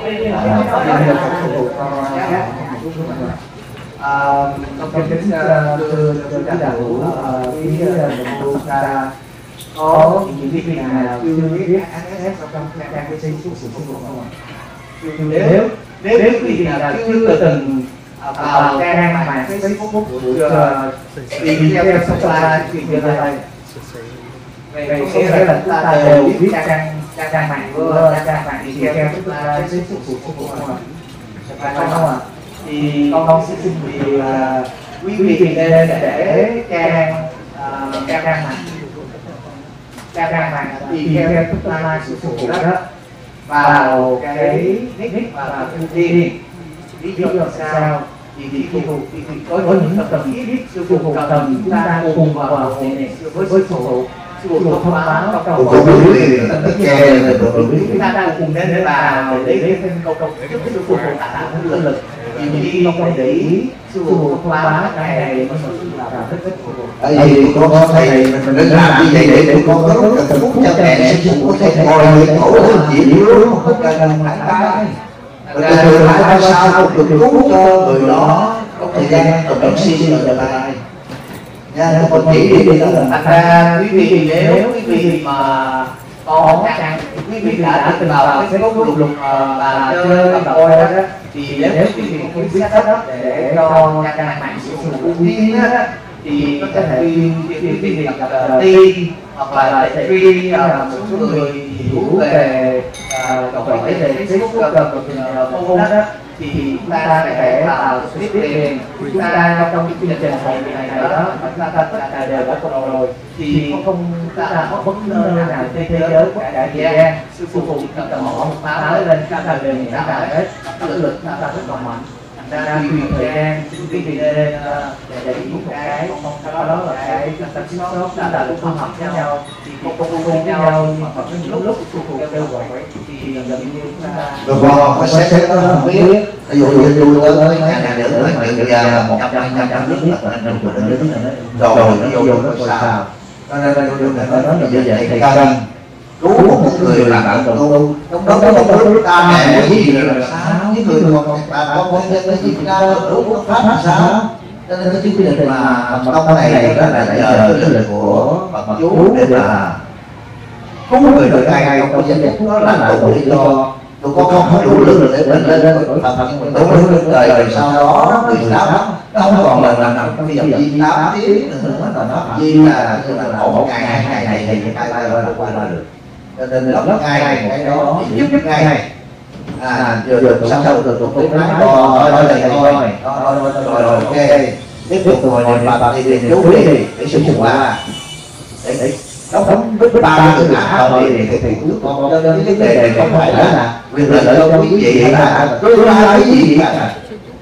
trong kính thưa thưa các đạo hữu ý mình luôn ta có những việc nào chưa biết access trong trang cái Facebook không ạ? Nếu nếu quý vị nào chưa từng vào trang mạng Facebook của tìm theo subscribe thì như đây về sẽ là chúng ta đều biết trang trang mạng của trang mạng thì theo subscribe Facebook của không ạ? Phải không ạ? Thì con sẽ xin vì quý vị nên để trang trang mạng trang mạng thì theo subscribe của phụ đó vào cái nick và ưu tiên lý do làm sao thì thì phụ thì có những cần thiết sư phụ cần chúng ta cùng vào này với sư phụ sư phụ thông báo trong cũng biết nghe chúng ta đang cùng đến để vào để lấy thêm câu câu giúp sư phụ tạo thêm lực thì khi không để ý sư phụ thông báo cái này mới là rất rất phụ tại vì con có thấy mình nên làm như vậy để để con có cần phúc cho mẹ sư phụ có thể ngồi người khổ hơn chỉ yếu không cần phải cái người ta thường phải hai sao không được cứu cho người đó có thời gian tập động sinh ở tương lai nha con chỉ đi đó là thành ra quý vị nếu quý vị mà có trang quý vị đã từng vào Facebook lục lục và chơi và coi đó thì nếu quý vị không biết set up để cho trang mạng sử dụng ưu tiên á thì có thể tuyên tuyên tuyên việc gặp ti hoặc là để truy một số người hiểu về câu hỏi về Facebook và môn đó thì chúng ta sẽ vào tiếp tiền chúng ta trong chương trình hội nghị này đó chúng ta tất cả đều đã cùng rồi thì không chúng ta có bất nơi nào trên thế giới cả cả thời gian sư phụ chỉ cần mở một báo lên chúng ta đều nghĩ là hết lực lực chúng ta rất là mạnh ra quyền thời gian xin quý vị lên để ý một cái đó đó là cái tâm trí tốt chúng ta cũng không học với nhau thì không không với nhau nhưng mà có những lúc sư phụ kêu gọi thì gần như chúng ta rồi còn có xét xét nó không biết ví dụ như tôi tới nhà nhà nữ nói chuyện giờ một trăm trăm trăm biết rồi ví dụ nó sao cho nên tôi nói là như vậy thì cần cứu một người làm bạn tôi trong đó có một lúc ta mẹ cái gì là sao những người còn bà con con nhân cái gì ta đủ pháp là sao cho nên cái quyết định mà công này đó là nhờ cái lời của bà chú để là cứu người được ai trong cái danh đó là đủ lý do tôi có không có đủ lực để mình lên lên Phật nhưng mà đủ lực đời rồi sau đó mười sáu nó không còn là làm nằm trong cái dòng di tám tiếng nữa mà nó di là là một ngày hai ngày này thì hai ba ba qua là được cho nên là ngay cái đó giúp giúp ngay à giờ giờ xong sau rồi tôi cũng nói thôi thôi này thôi thôi rồi rồi ok tiếp tục rồi bà bà đi đi chú đi để sử dụng qua để để đóng đóng với ba người hạ thôi thì thì cứ con cho nên cái vấn đề này không phải là quyền lợi cho quý vị là cứ ra cái gì cả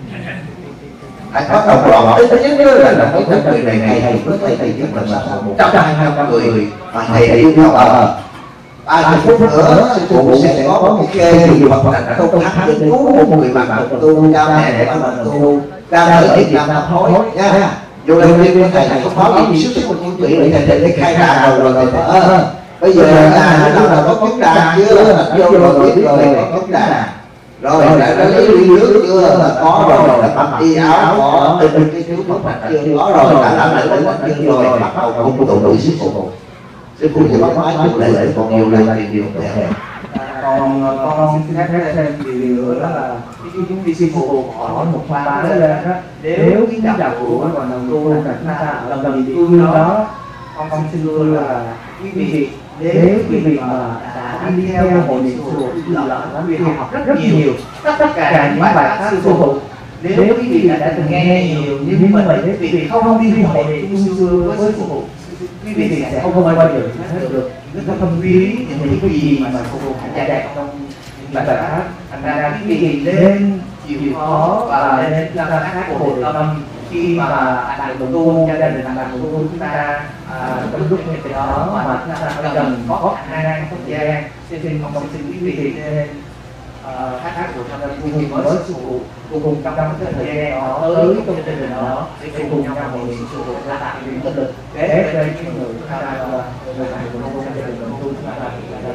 phải có đồng lòng ít nhất là là cái vấn đề này này thì có thể thì nhất là một trăm hai trăm người mà thầy yêu cầu ba mươi phút nữa sư phụ sẽ có một kê gì hoặc là không thắng được cứu một người bạn tu cao mẹ để bạn tu cao ở Việt Nam thôi nha dù là viên viên thầy không có gì sức sức một quý vị thầy thầy khai đàn rồi rồi rồi bây giờ là lúc nào có kiếp đàn chưa vô rồi biết rồi có kiếp đàn rồi đã đã lấy ly nước chưa là có rồi đã mặc y áo có trên cái thiếu mất mặt chưa có rồi đã làm lại đến mặt chưa rồi bắt đầu cùng tụ tụ sức phụ sư phụ chỉ có nói chút lễ lễ còn nhiều lần điều điều thể còn con xin phép thêm điều nữa đó là khi chúng đi sư phụ hỏi một pha đó lên đó nếu cái đạo của còn đồng tu là chúng ta ở gần địa phương đó con con xin luôn là quý vị nếu quý vị mà đã đi theo hội niệm sư phụ là quý vị học rất rất nhiều tất cả những bài pháp sư phụ nếu quý vị đã từng nghe nhiều nhưng mà nếu quý vị không đi hội niệm sư với sư phụ quý vị sẽ không bao giờ hết được nó thâm quý những cái gì mà phục vụ hành giả trong những bài pháp thành ra quý vị nên chịu khó và nên làm các cuộc hội tâm khi mà đạt được tu gia đình đạt được tu chúng ta trong lúc như thế đó mà chúng ta cần có khả năng có thời gian xin xin không xin quý vị nên hát hát của tham gia cùng với sư phụ cùng trong cái thời gian đó tới trong gia đình đó để cùng nhau hội niệm sư phụ ra tạo những tích lực để cho những người tham gia vào người này của môn gia đình tu chúng ta là là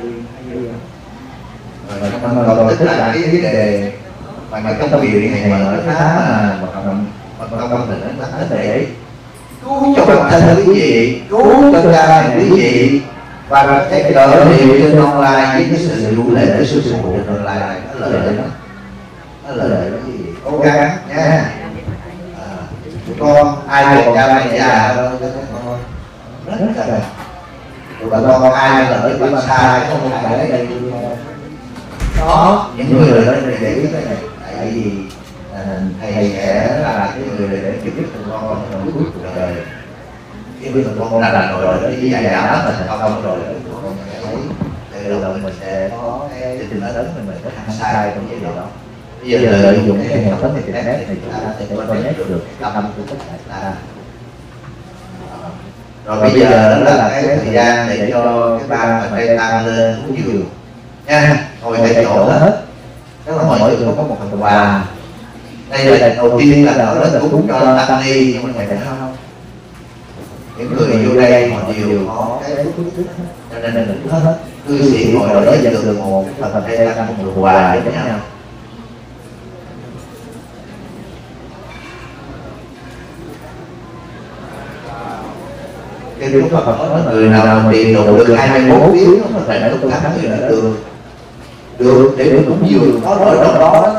rồi rồi tức là cái vấn đề mà mà công việc này mà ở khá mà mà công mà công thì nó nó để cứu cho bản thân quý vị cứu cho gia đình quý vị và cái đỡ điều trên online với cái sự vụ lệ của sư phụ online nó lợi đó nó lợi đó quý vị cố gắng nha con ai còn cha mẹ già đâu rất là tụi bà con ai lợi bạn sai không phải lấy đây đó những người đó để biết cái này tại vì thầy sẽ là cái người để giúp tụi con trong cuối cuộc đời khi bây giờ con đã là rồi đó đi dạy giáo là thành công rồi con sẽ thấy từ đầu mình sẽ có cái tình nó đến mình có thằng sai trong cái điều đó bây giờ lợi dụng cái hệ thống internet này thì chúng ta sẽ có nhớ được cái tâm của tất cả ta rồi bây giờ đó là cái thời gian để cho cái ba mình đây tăng lên uống dừa nha ngồi tại chỗ hết nếu mà mọi người có một phần quà đây là đầu tiên là ở đó là cúng cho tăng ni nhưng mà thầy không những người vô đây họ đều có cái cho nên là đừng hết cư sĩ ngồi ở đó nhận được một phần đây tăng một phần quà để nhau cái lúc mà nói người nào mà tiền đủ được hai mươi mốt tiếng mà phải nói tôi thắng thì là được được để để cũng vừa có ở đó đó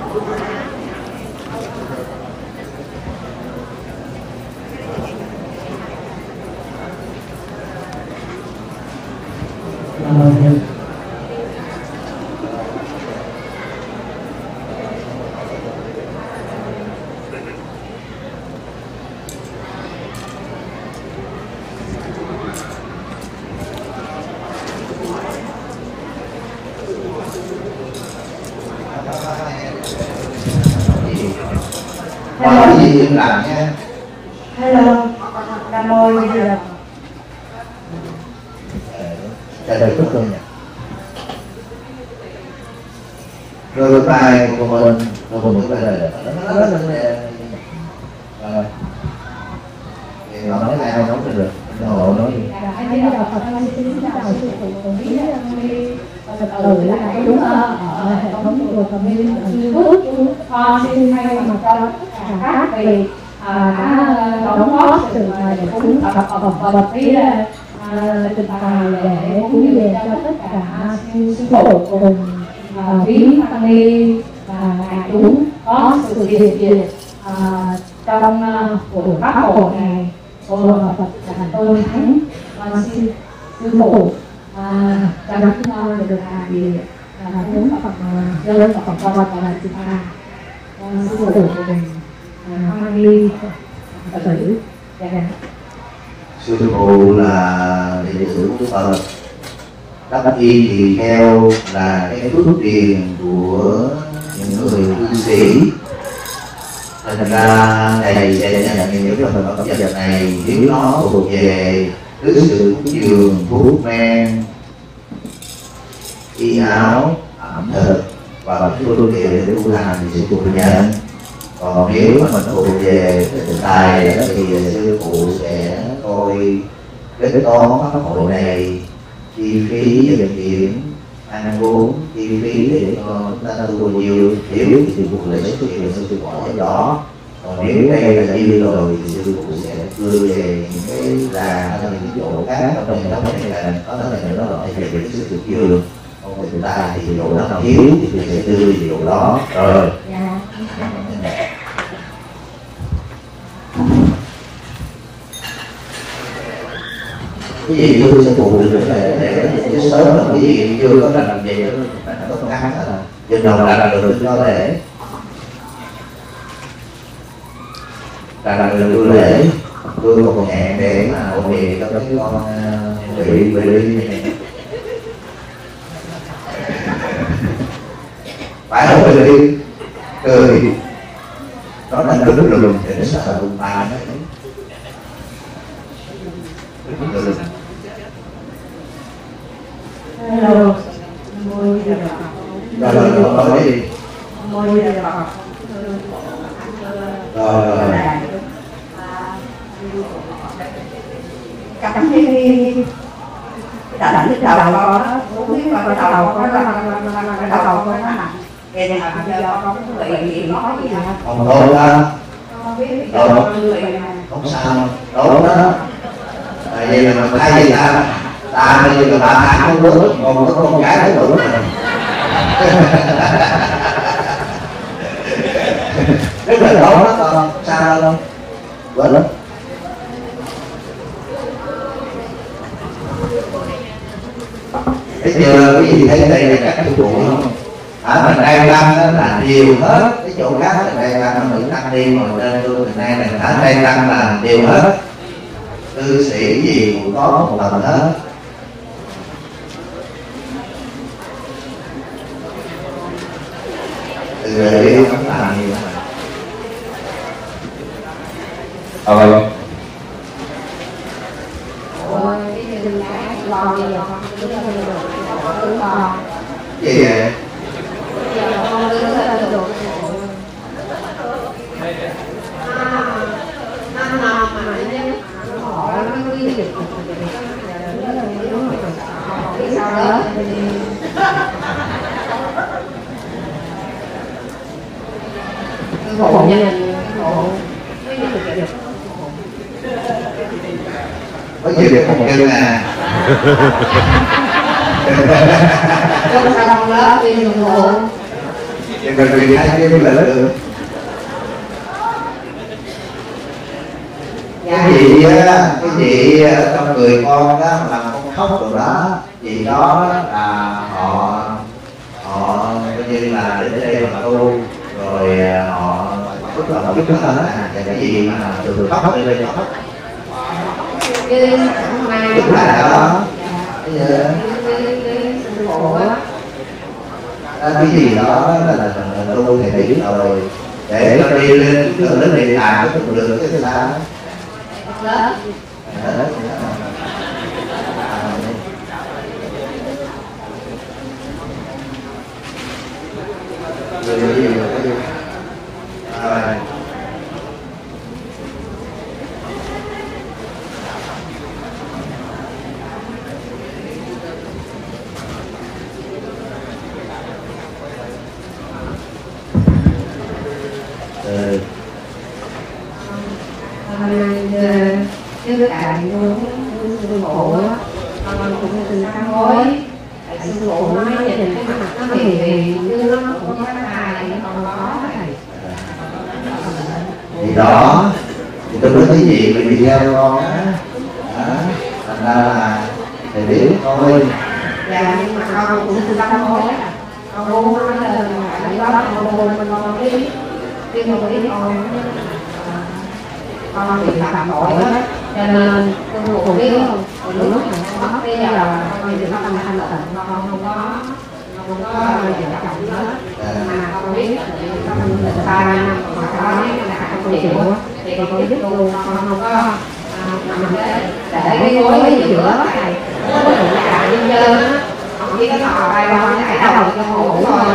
Mọi gì im lặng nha. Hello, Nam Mô Di Đà Phật. Trả lời tốt hơn nhỉ. Rồi bài của mình, rồi của mình cái này là nó rất là rồi. Thì nó nói ai nói được, nó nói gì? Anh đi đọc Phật con xin chào sư phụ cùng biết Phật tử là chúng ở hệ thống của Phật Minh ở YouTube. Chúng con xin thay mặt cho tất cả các vị đã đóng góp sự để cúng Phật Phật Phật với trình tài để cúng dường cho tất cả sư phụ cùng quý tăng ni và đại chúng có sự hiện diện trong buổi pháp hội này. Của Phật là Tôn Thánh con xin sư phụ cho chúng con được làm gì là cúng Phật lớn Phật Phật Phật là chúng ta con sư phụ của mình hoan ly Phật tử. Sư phụ là đệ tử của Phật, đắc y thì theo là cái phước điền của những người cư sĩ. Thành ra thầy sẽ nhận những cái phần phẩm vật này nếu nó thuộc về cái sự cúng dường thuốc men, y áo, ẩm thực và phương tiện để tu hành thì sư phụ nhận. Còn nếu mà mình thuộc về cái tài thì sư phụ sẽ coi cái toán pháp hội này, chi phí vận chuyển, ăn uống, chi phí để cho ta tu nhiều, thiếu thì sư phụ lại xuất hiện sư phụ bỏ đó. Còn nếu đây là đi rồi thì sư phụ sẽ đưa về những cái là ở những chỗ khác trong cái đó này là có thể nó loại về cái sức thực dường. Còn người ta thì chỗ nào thiếu thì sẽ đưa về chỗ đó rồi. Cái gì thưa sư phụ được để để sớm là cái gì chưa có làm gì nữa nó không ăn là chừng nào là được cho lễ là là được lễ tôi còn nhẹ để mà một gì cho cái con bị bị này phải không bị cười nó đang đứng lùm để nó sợ lùm bà nó Hello, Nam Mô Di Đà Phật. rồi rồi nói gì Nam Mô Di Đà Phật. rồi rồi Cảm thấy đã đánh cái đầu con đó, không biết là cái đầu con đó là cái đầu con nó nặng. Vậy thì bây giờ con có bị gì nói gì không? không tốt đó, Con biết con bị không sao tốt đó. Tại vì là mình thấy gì ta ta bây giờ ba tháng không bước còn có con gái thấy đủ rồi rất là tốt đó con sao đâu quên lắm. Bây giờ cái gì thấy đây là các cái chỗ ở mình đang đăng là nhiều hết, cái chỗ khác mình đang đăng mình tăng đi mà trên tôi mình đang này ở đây đăng là nhiều hết, cư sĩ gì cũng có một lần hết. Từ đây không làm gì mà ờ gì vậy? Khổ nha. Có nhiều việc không kêu à. Trong sao đông đó đi đường hộ. Đừng cần chuyện hai đêm là được. Cái gì á, cái gì trong người con đó làm con khóc rồi đó, vì đó là họ họ coi như là đến đây mà tu rồi họ chút lòng chút hết á, cái gì mà từ khóc lên đây khóc chút lại đó bây giờ cái gì đó là là tu thì biết rồi để cho đi lên lên địa tạng cái con đường cái xa Trước cả những sư phụ con cũng từ sám hối thầy sư phụ nói nhìn cái mặt nó hiền hiền chứ nó cũng có tài nó còn có thầy gì đó thì tôi nói cái gì mình đi theo con á, thành ra là thầy biết thôi. Dạ nhưng mà con cũng từ sám hối con muốn nói là cái đó con buồn mình con biết chứ không biết con con bị phạm tội hết cho nên tôi phụ biết không từ lúc mà con mất bây giờ con bị tâm thanh tịnh con không có không có vợ chồng hết mà con biết tâm tịnh ba năm mà con nói là con chịu thì con giúp luôn con không có mình để cái gối ở giữa thầy có đụng chạm lên chân á không chỉ có thò tay qua cái cả đầu cho con ngủ thôi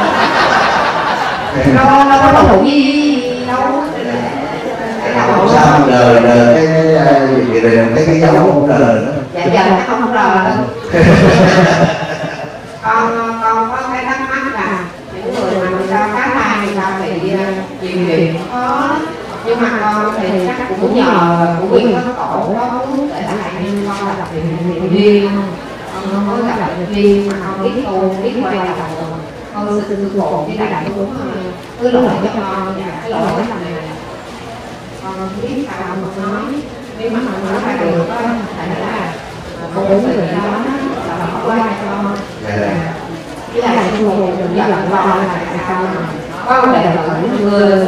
đâu đâu có đụng gì đâu. Không sao đời đời cái cái cái cái cái dấu không đời nữa. Dạ giờ không không đời con con có cái thắc mắc là những người mà người ta phá thai người ta bị truyền truyền có nhưng mà con thì chắc cũng nhờ của quyền có tổ có thuốc để lại nên con gặp được duyên con mới gặp được duyên mà con biết tu biết quay đầu con xin phụ với đại cũng cứ lỗi cho con cái lỗi lầm này con biết sao mà nói nếu mà nói ra được á thầy là bốn người đó là họ qua cho con với lại sư phụ đừng giận lo là tại sao mà có vấn đề ở những người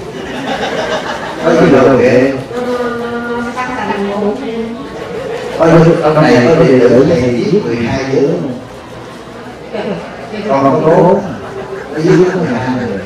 có gì đâu kệ chắc là bốn ông này có đệ tử này giết mười hai đứa còn không tốt nó giết mười hai người.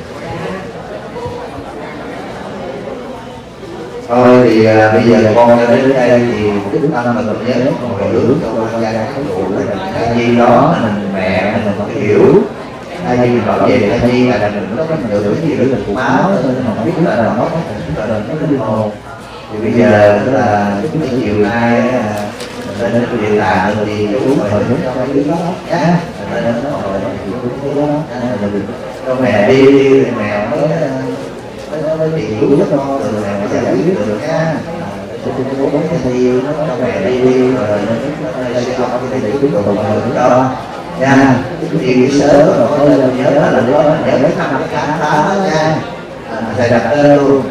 Thôi thì à, bây giờ con đến đây thì đức tâm mình nhớ hồi hướng cho con gia cái cụ thai nhi đó mình mẹ mình không hiểu thai nhi mình bảo vệ thai nhi là mình nó có được cái gì đó là cục máu nên không biết là nó có là nó có linh hồn thì bây giờ tức là cái chiều nay mình lên cái địa tạng thì uống hồi hướng cho cái đứa đó nhá lên nó hồi thì uống cái đó cho mẹ đi đi mẹ mới nó mới chịu giúp con rồi mẹ mới giải quyết được nha. Tôi cũng muốn cái gì nó cho mẹ đi đi rồi nó sẽ cho cái này để cuối cùng rồi đó nha. Thì cái sớm rồi có lên nhớ là đứa đó nhớ mấy năm cái cá đó nha. Thầy đặt tên luôn.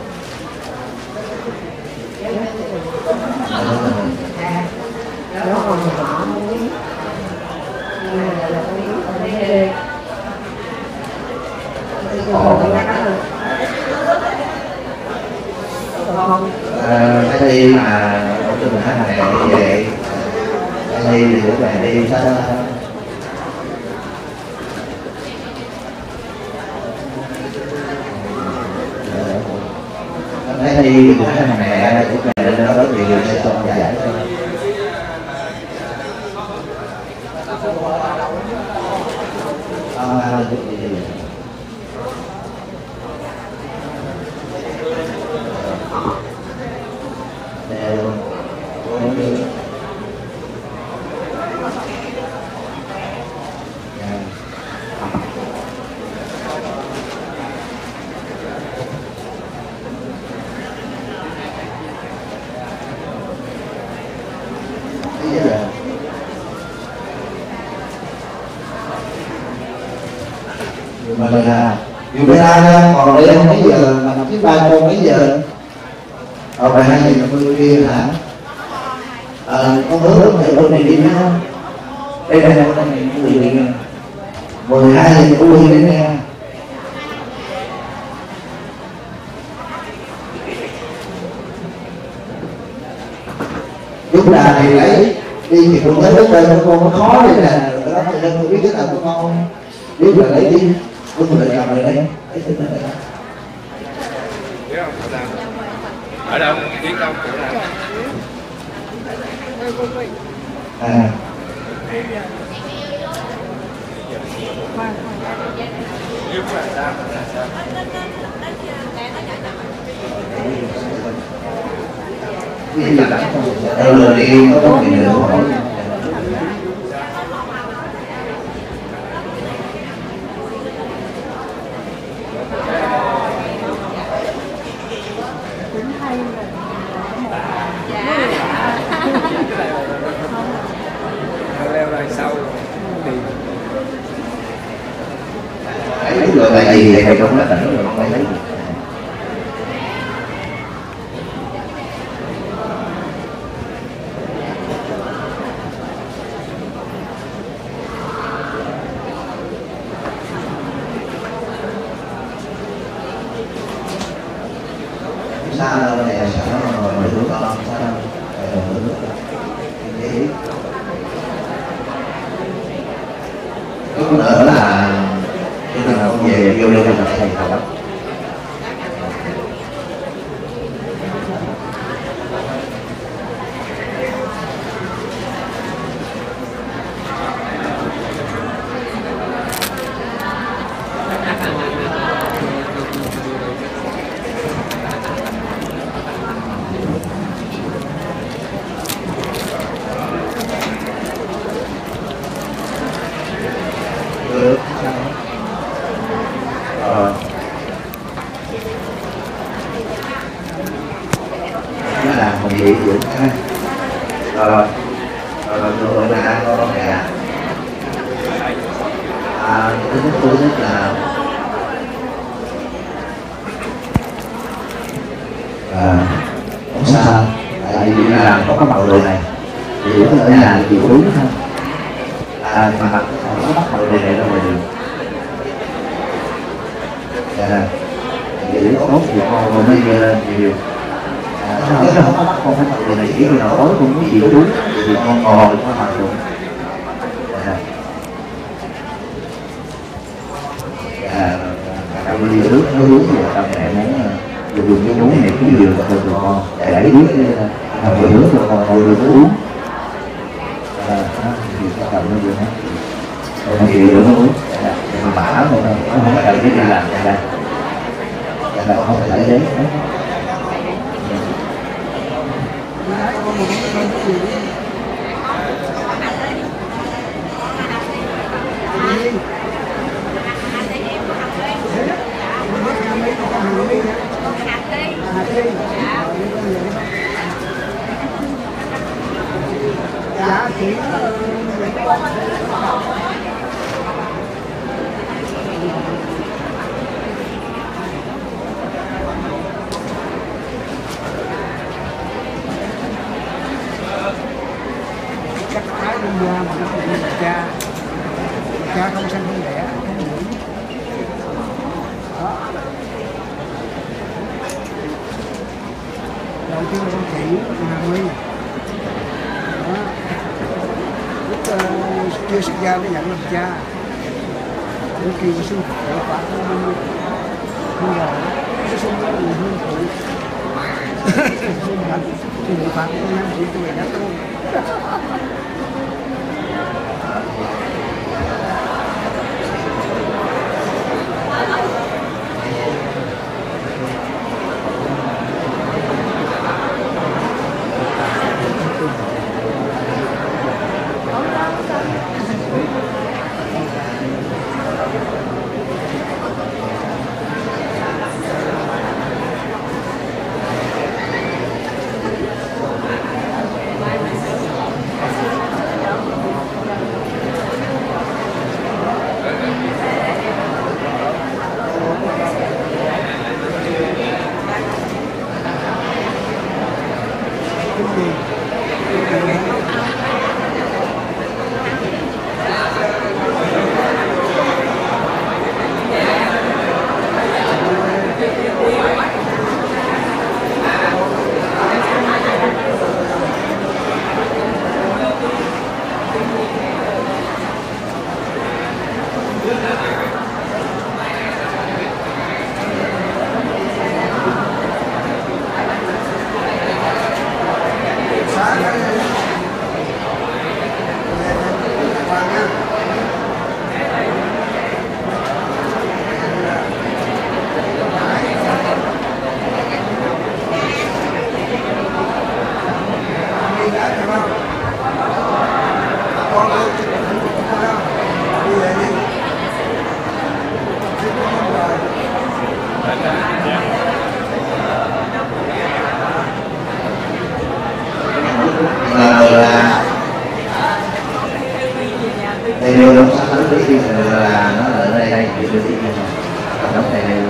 đó còn họ không biết nhưng mà giờ là tôi biết tôi thấy ghê tôi khổ người ta hơn con cái thi mà ông tôi mình hát mẹ như vậy cái thi thì để mẹ đi sao cái thi thì hát mẹ để mẹ lên đó thì người sẽ cho giải thôi. À, mà là dù bữa nay còn đây mấy giờ mà làm thứ ba cô mấy giờ ở bài hai giờ mười kia hả? Ờ, con hứa thì hôm nay đi nha. Đây đây đây đây mười đi nha. Mười hai giờ cô đi đến nha. Lúc nào thì lấy đi thì cô thấy lúc đây con nó khó đây nè, đó thì nên biết cái nào của con biết là lấy đi, không được làm rồi đấy. Ở đâu? Biết đâu? À. Vì là đâu rồi đi có một người nữa hỏi. Leo ra sau thì Đấy rồi tại vì thầy cũng đã tỉnh rồi không lấy. Sao đâu này sợ rồi mười đứa con sao đâu. Lúc nữa là khi nào con về vô đây gặp thầy hỏi. Được. Rồi. Nó làm một gì dưỡng ha. Rồi. Rồi rồi là con mẹ. À, thứ nhất tôi rất là à, không sao. Tại vì làm có cái màu đồ này thì ở nhà thì đúng ha. À, mà mặt nó bắt màu đồ này ra ngoài đường. Dạ. Vậy tốt thì con mới nhiều. Sao nó không bắt con phải màu đồ này chỉ khi nào tối con muốn chịu đúng thì con ngồi con mặc được. Dạ. Dạ. Cảm ơn nước nó uống thì tâm mẹ muốn dùng cái uống này cũng vừa cho tụi con để biết làm vừa nước cho con ngồi được uống. Thì các bạn nó vừa hết. Không chịu được nó uống. Mình bả nó thôi, không phải cái gì làm ra đây. Dạ là không phải đến. Dạ chị chắc thái đi qua mà nó cũng là cha cha không sanh không đẻ không dưỡng đó. Đầu tiên là con chị Hà Nguyên đó. Lúc uh, chưa sinh ra mới nhận làm cha, lúc kia có sinh phụ phạt nó đi không rồi nó sinh ra người hương phụ sinh phạt sinh phụ phạt con năm chị tôi đã tu. là đây đưa đóng sáng nó đi là nó ở đây đây đưa đi đóng này này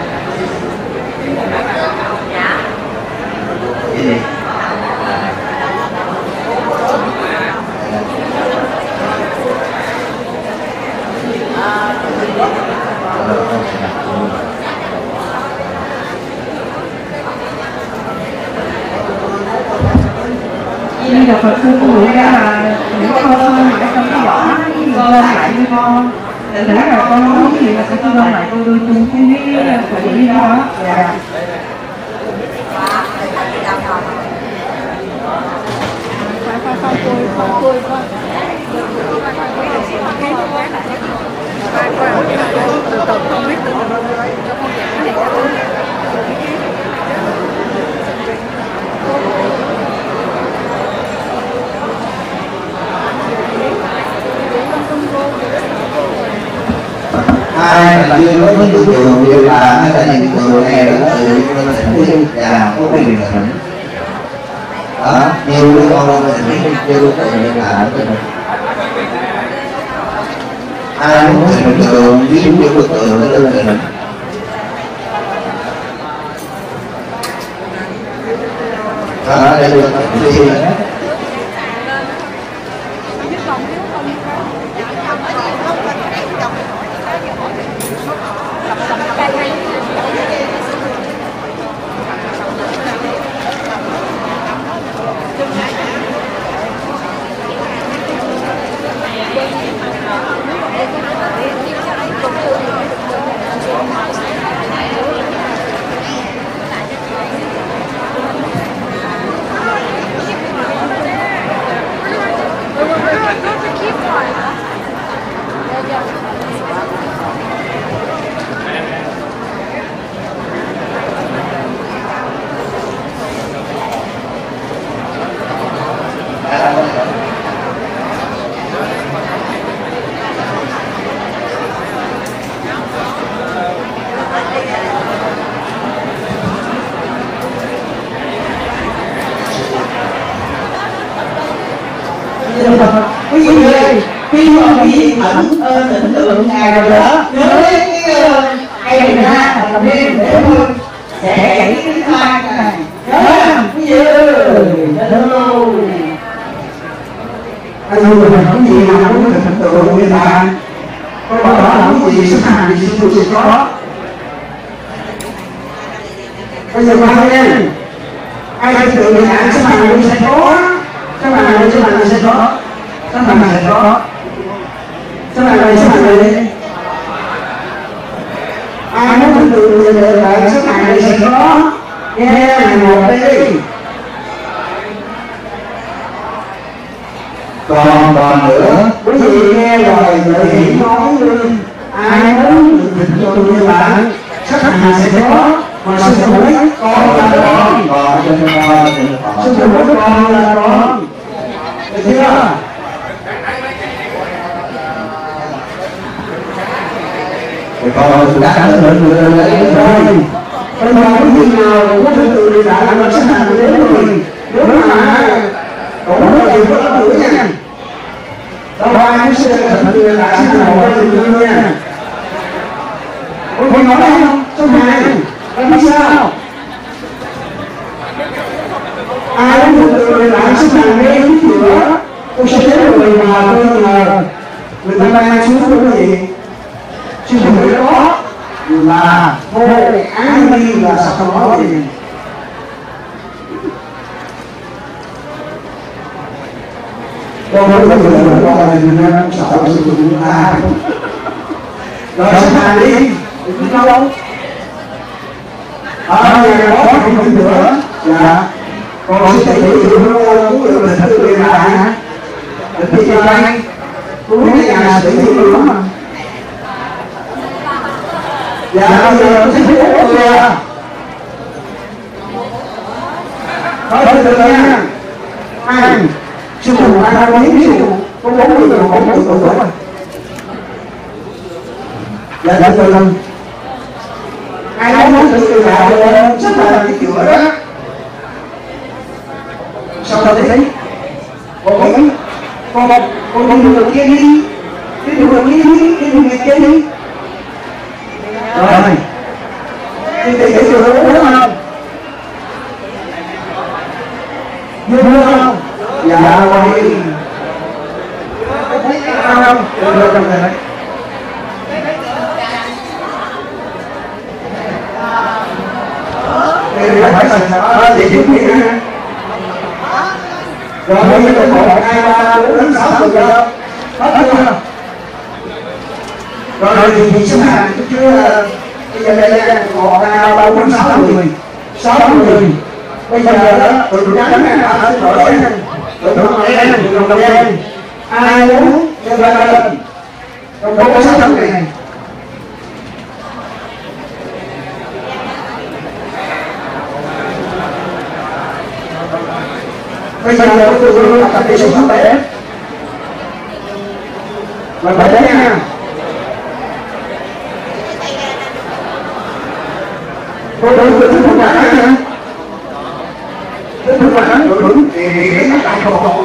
cái gì Di Đà Phật sư phụ ra là những con ơn lại trong cái vỏ con ơn lại với con để lẽ là con nói gì là con ơn lại con đưa chung cái phụ nữ đó. Dạ. ai là chưa có những trường đều là hay là những trường này là tự tự và có cái quyền lợi đó nhiều đứa con lên thì chưa có tự là ai muốn thành trường ví dụ như bức tượng nó lên mình đó để được đi quý vị ơi, khi mà bị ẩn ơn định lượng ngài rồi đó nhớ lấy cái cây này ra làm đêm để thôi sẽ chảy cái mai này nhớ làm quý vị ơi hello anh ơi mình không gì mà muốn thành tựu như bạn có bảo là không gì sức hàng gì sự sự có bây giờ ba em ai thành tựu như bạn sức hàng sẽ có sức hàng sức hàng sẽ có sức hàng sẽ có sức hàng này sức hàng này ai muốn thành tựu như bạn sức hàng này sẽ có nghe là một đi còn còn nữa quý vị nghe lời lợi hiển nói luôn ai muốn được thịnh tựu như bạn sắc hàng sẽ có mà sư phụ nói con là con còn cho con sư phụ nói con là con được chưa thì con đã nữa nữa lấy rồi bây giờ cái gì nào có thịnh tựu thì đã làm sắc hàng đến rồi nếu mà cũng có gì có áp lực nha đâu ai cũng sẽ thịnh tựu là sắc hàng có thịnh tựu nha con nói không số hai con biết sao ai muốn được người lại sức hàng nghe chút nữa tôi sẽ đến người mà tôi nhờ người ta mang xuống của cái gì sư phụ đó là vô án đi là sao không có gì con nói với người là con là người ta sợ sư phụ ta rồi sức hàng đi đừng đâu đâu à nhà đó không tin nữa dạ còn sư phụ thì nó cũng được là thật sự là hả được gì cho anh cũng cái nhà sĩ thì đúng mà dạ bây giờ sư phụ có kìa nói thật sự nha anh sư phụ ai có biết sư phụ có bốn mươi tuổi, bốn mươi tuổi rồi. Dạ dạ rồi lần. Ai nói nói tự tự hào rất là cái kiểu đó. Sao tao thấy? Con con con con con đường kia đi, cái đường kia đi, cái đường kia đi. Rồi. Thì thì cái điều đó đúng không? Đúng không? Dạ rồi. Thấy không? Được được được rồi. Thì phải là sao? Thì chúng mình ha. Rồi bây giờ một, hai, ba, bốn, năm, sáu được rồi không? Hết chưa? Rồi thì thì số hàng chưa? Bây giờ đây là một, hai, ba, bốn, năm, sáu người. Sáu người. Bây giờ đó, tụi tụi trắng này đã đổi đổi này. Tụi tụi đen, tụi tụi đen. Ai muốn lên lên lên. Trong có sáu tấm này. Bây giờ tôi tôi tập đi số sáu bé. Rồi bé bé nha. Tôi tôi tôi tôi quả nha. Tôi tôi quả tôi thì thì nó lại không.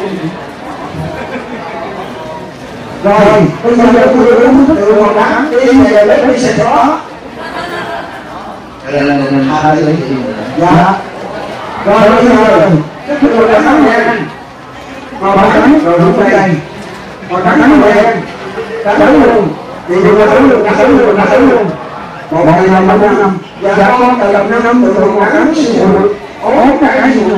Rồi bây giờ tôi tôi tôi từ một đám đi về lấy đi sẽ có. Dạ. Rồi bây giờ cái người đã thắng đen, màu trắng rồi đúng đây, màu trắng đen, trắng luôn, thì người trắng luôn, trắng luôn, trắng luôn, một ngày năm năm năm, và con từ năm năm năm từ từ màu trắng xuống, ốm cái cái gì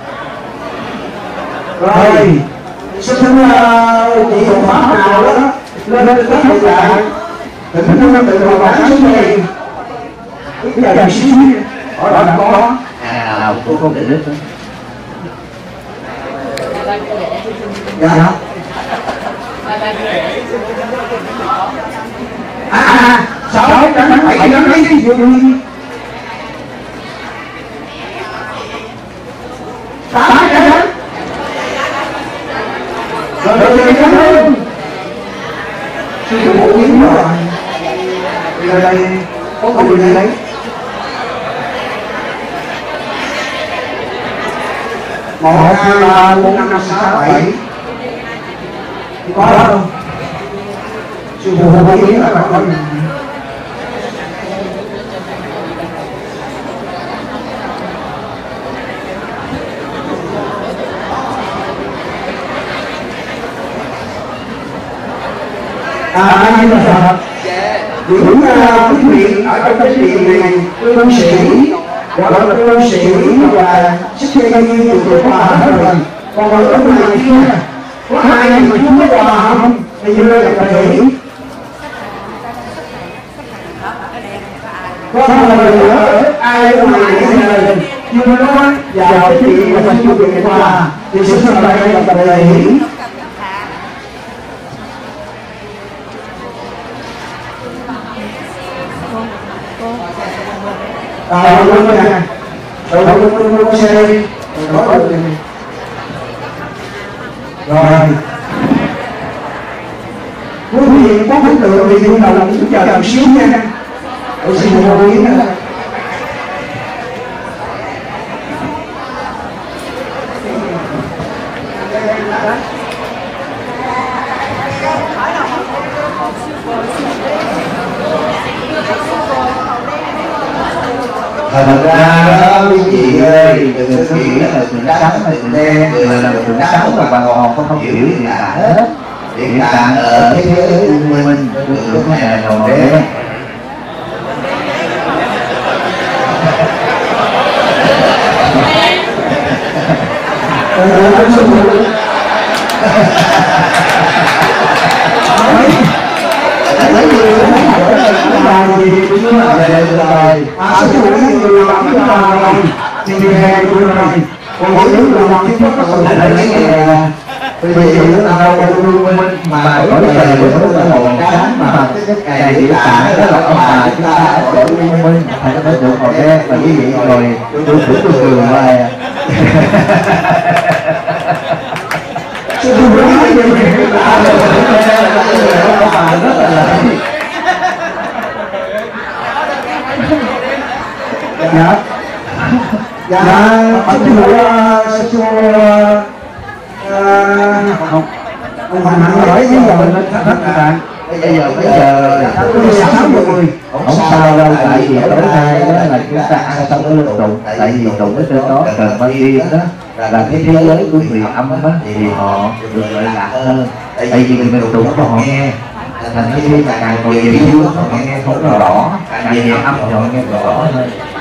rồi, xin chị đồng pháp nào đó lên lên các bạn bạn, từ năm năm từ màu trắng xuống đây, bây giờ làm xíu ở đó có, à cô không để nước. Dạ. À à, sáu trắng bảy trắng mấy cái gì? Tám trắng. Rồi rồi rồi trắng luôn. Sư phụ kiếm rồi. Bây giờ đây có không gì đấy. Một, hai, ba, bốn, năm, sáu, bảy. Có đó không? Sư phụ không biết là có gì. À, nhưng mà sao? Những quý vị ở trong cái điện này, cư sĩ, gọi là cư sĩ và sức gây như tụi quà hết rồi. Còn ở ngoài kia, có ai mà chú có quà không? Thì như đây là để có người nữa, ai ở ngoài này chưa nói vào cái chuyện mà mình chú bị quà thì sẽ sang đây là để à, luôn rồi nè. Rồi luôn luôn luôn xe đi. Rồi nói được này. Rồi. Quý vị có ấn tượng thì chúng ta làm chúng ta làm xíu nha. Tôi xin một ý nữa. Thật ra đó quý vị ơi, đừng có nghĩ là mình trắng hay mình đen, người là mình trắng mà bà còn không hiểu gì cả hết. Hiện tại ở thế giới u minh, người này là màu đen. Lấy người làm gì cũng là về rồi. À, sư phụ nói người làm cái trò rồi thì người hè người rồi. Còn mỗi đứa người làm chứ có sự thật lấy nghề. Vì vậy nó là đâu có lưu minh mà có thể là nó là màu trắng mà cái ngày địa tạng đó là ông bà chúng ta ở cõi lưu minh phải có được màu đen và quý vị rồi tôi thử tôi cười hoài à. sư phụ nói gì ông bà rất là lợi. dạ dạ sư phụ sư phụ không ông Hoàng Hạnh hỏi với giờ lên thắt các bạn. Bây giờ bây giờ sáu mươi không sao đâu, tại vì tối nay đó là chúng ta ăn xong cái lương tụng, tại vì tụng ở trên đó cần bao nhiêu đó là cái thế giới của người âm á thì họ được lợi lạc hơn, tại vì mình tụng cho họ nghe, thành khi mà càng ngồi nhiều họ nghe không rõ, càng về âm họ nghe rõ hơn.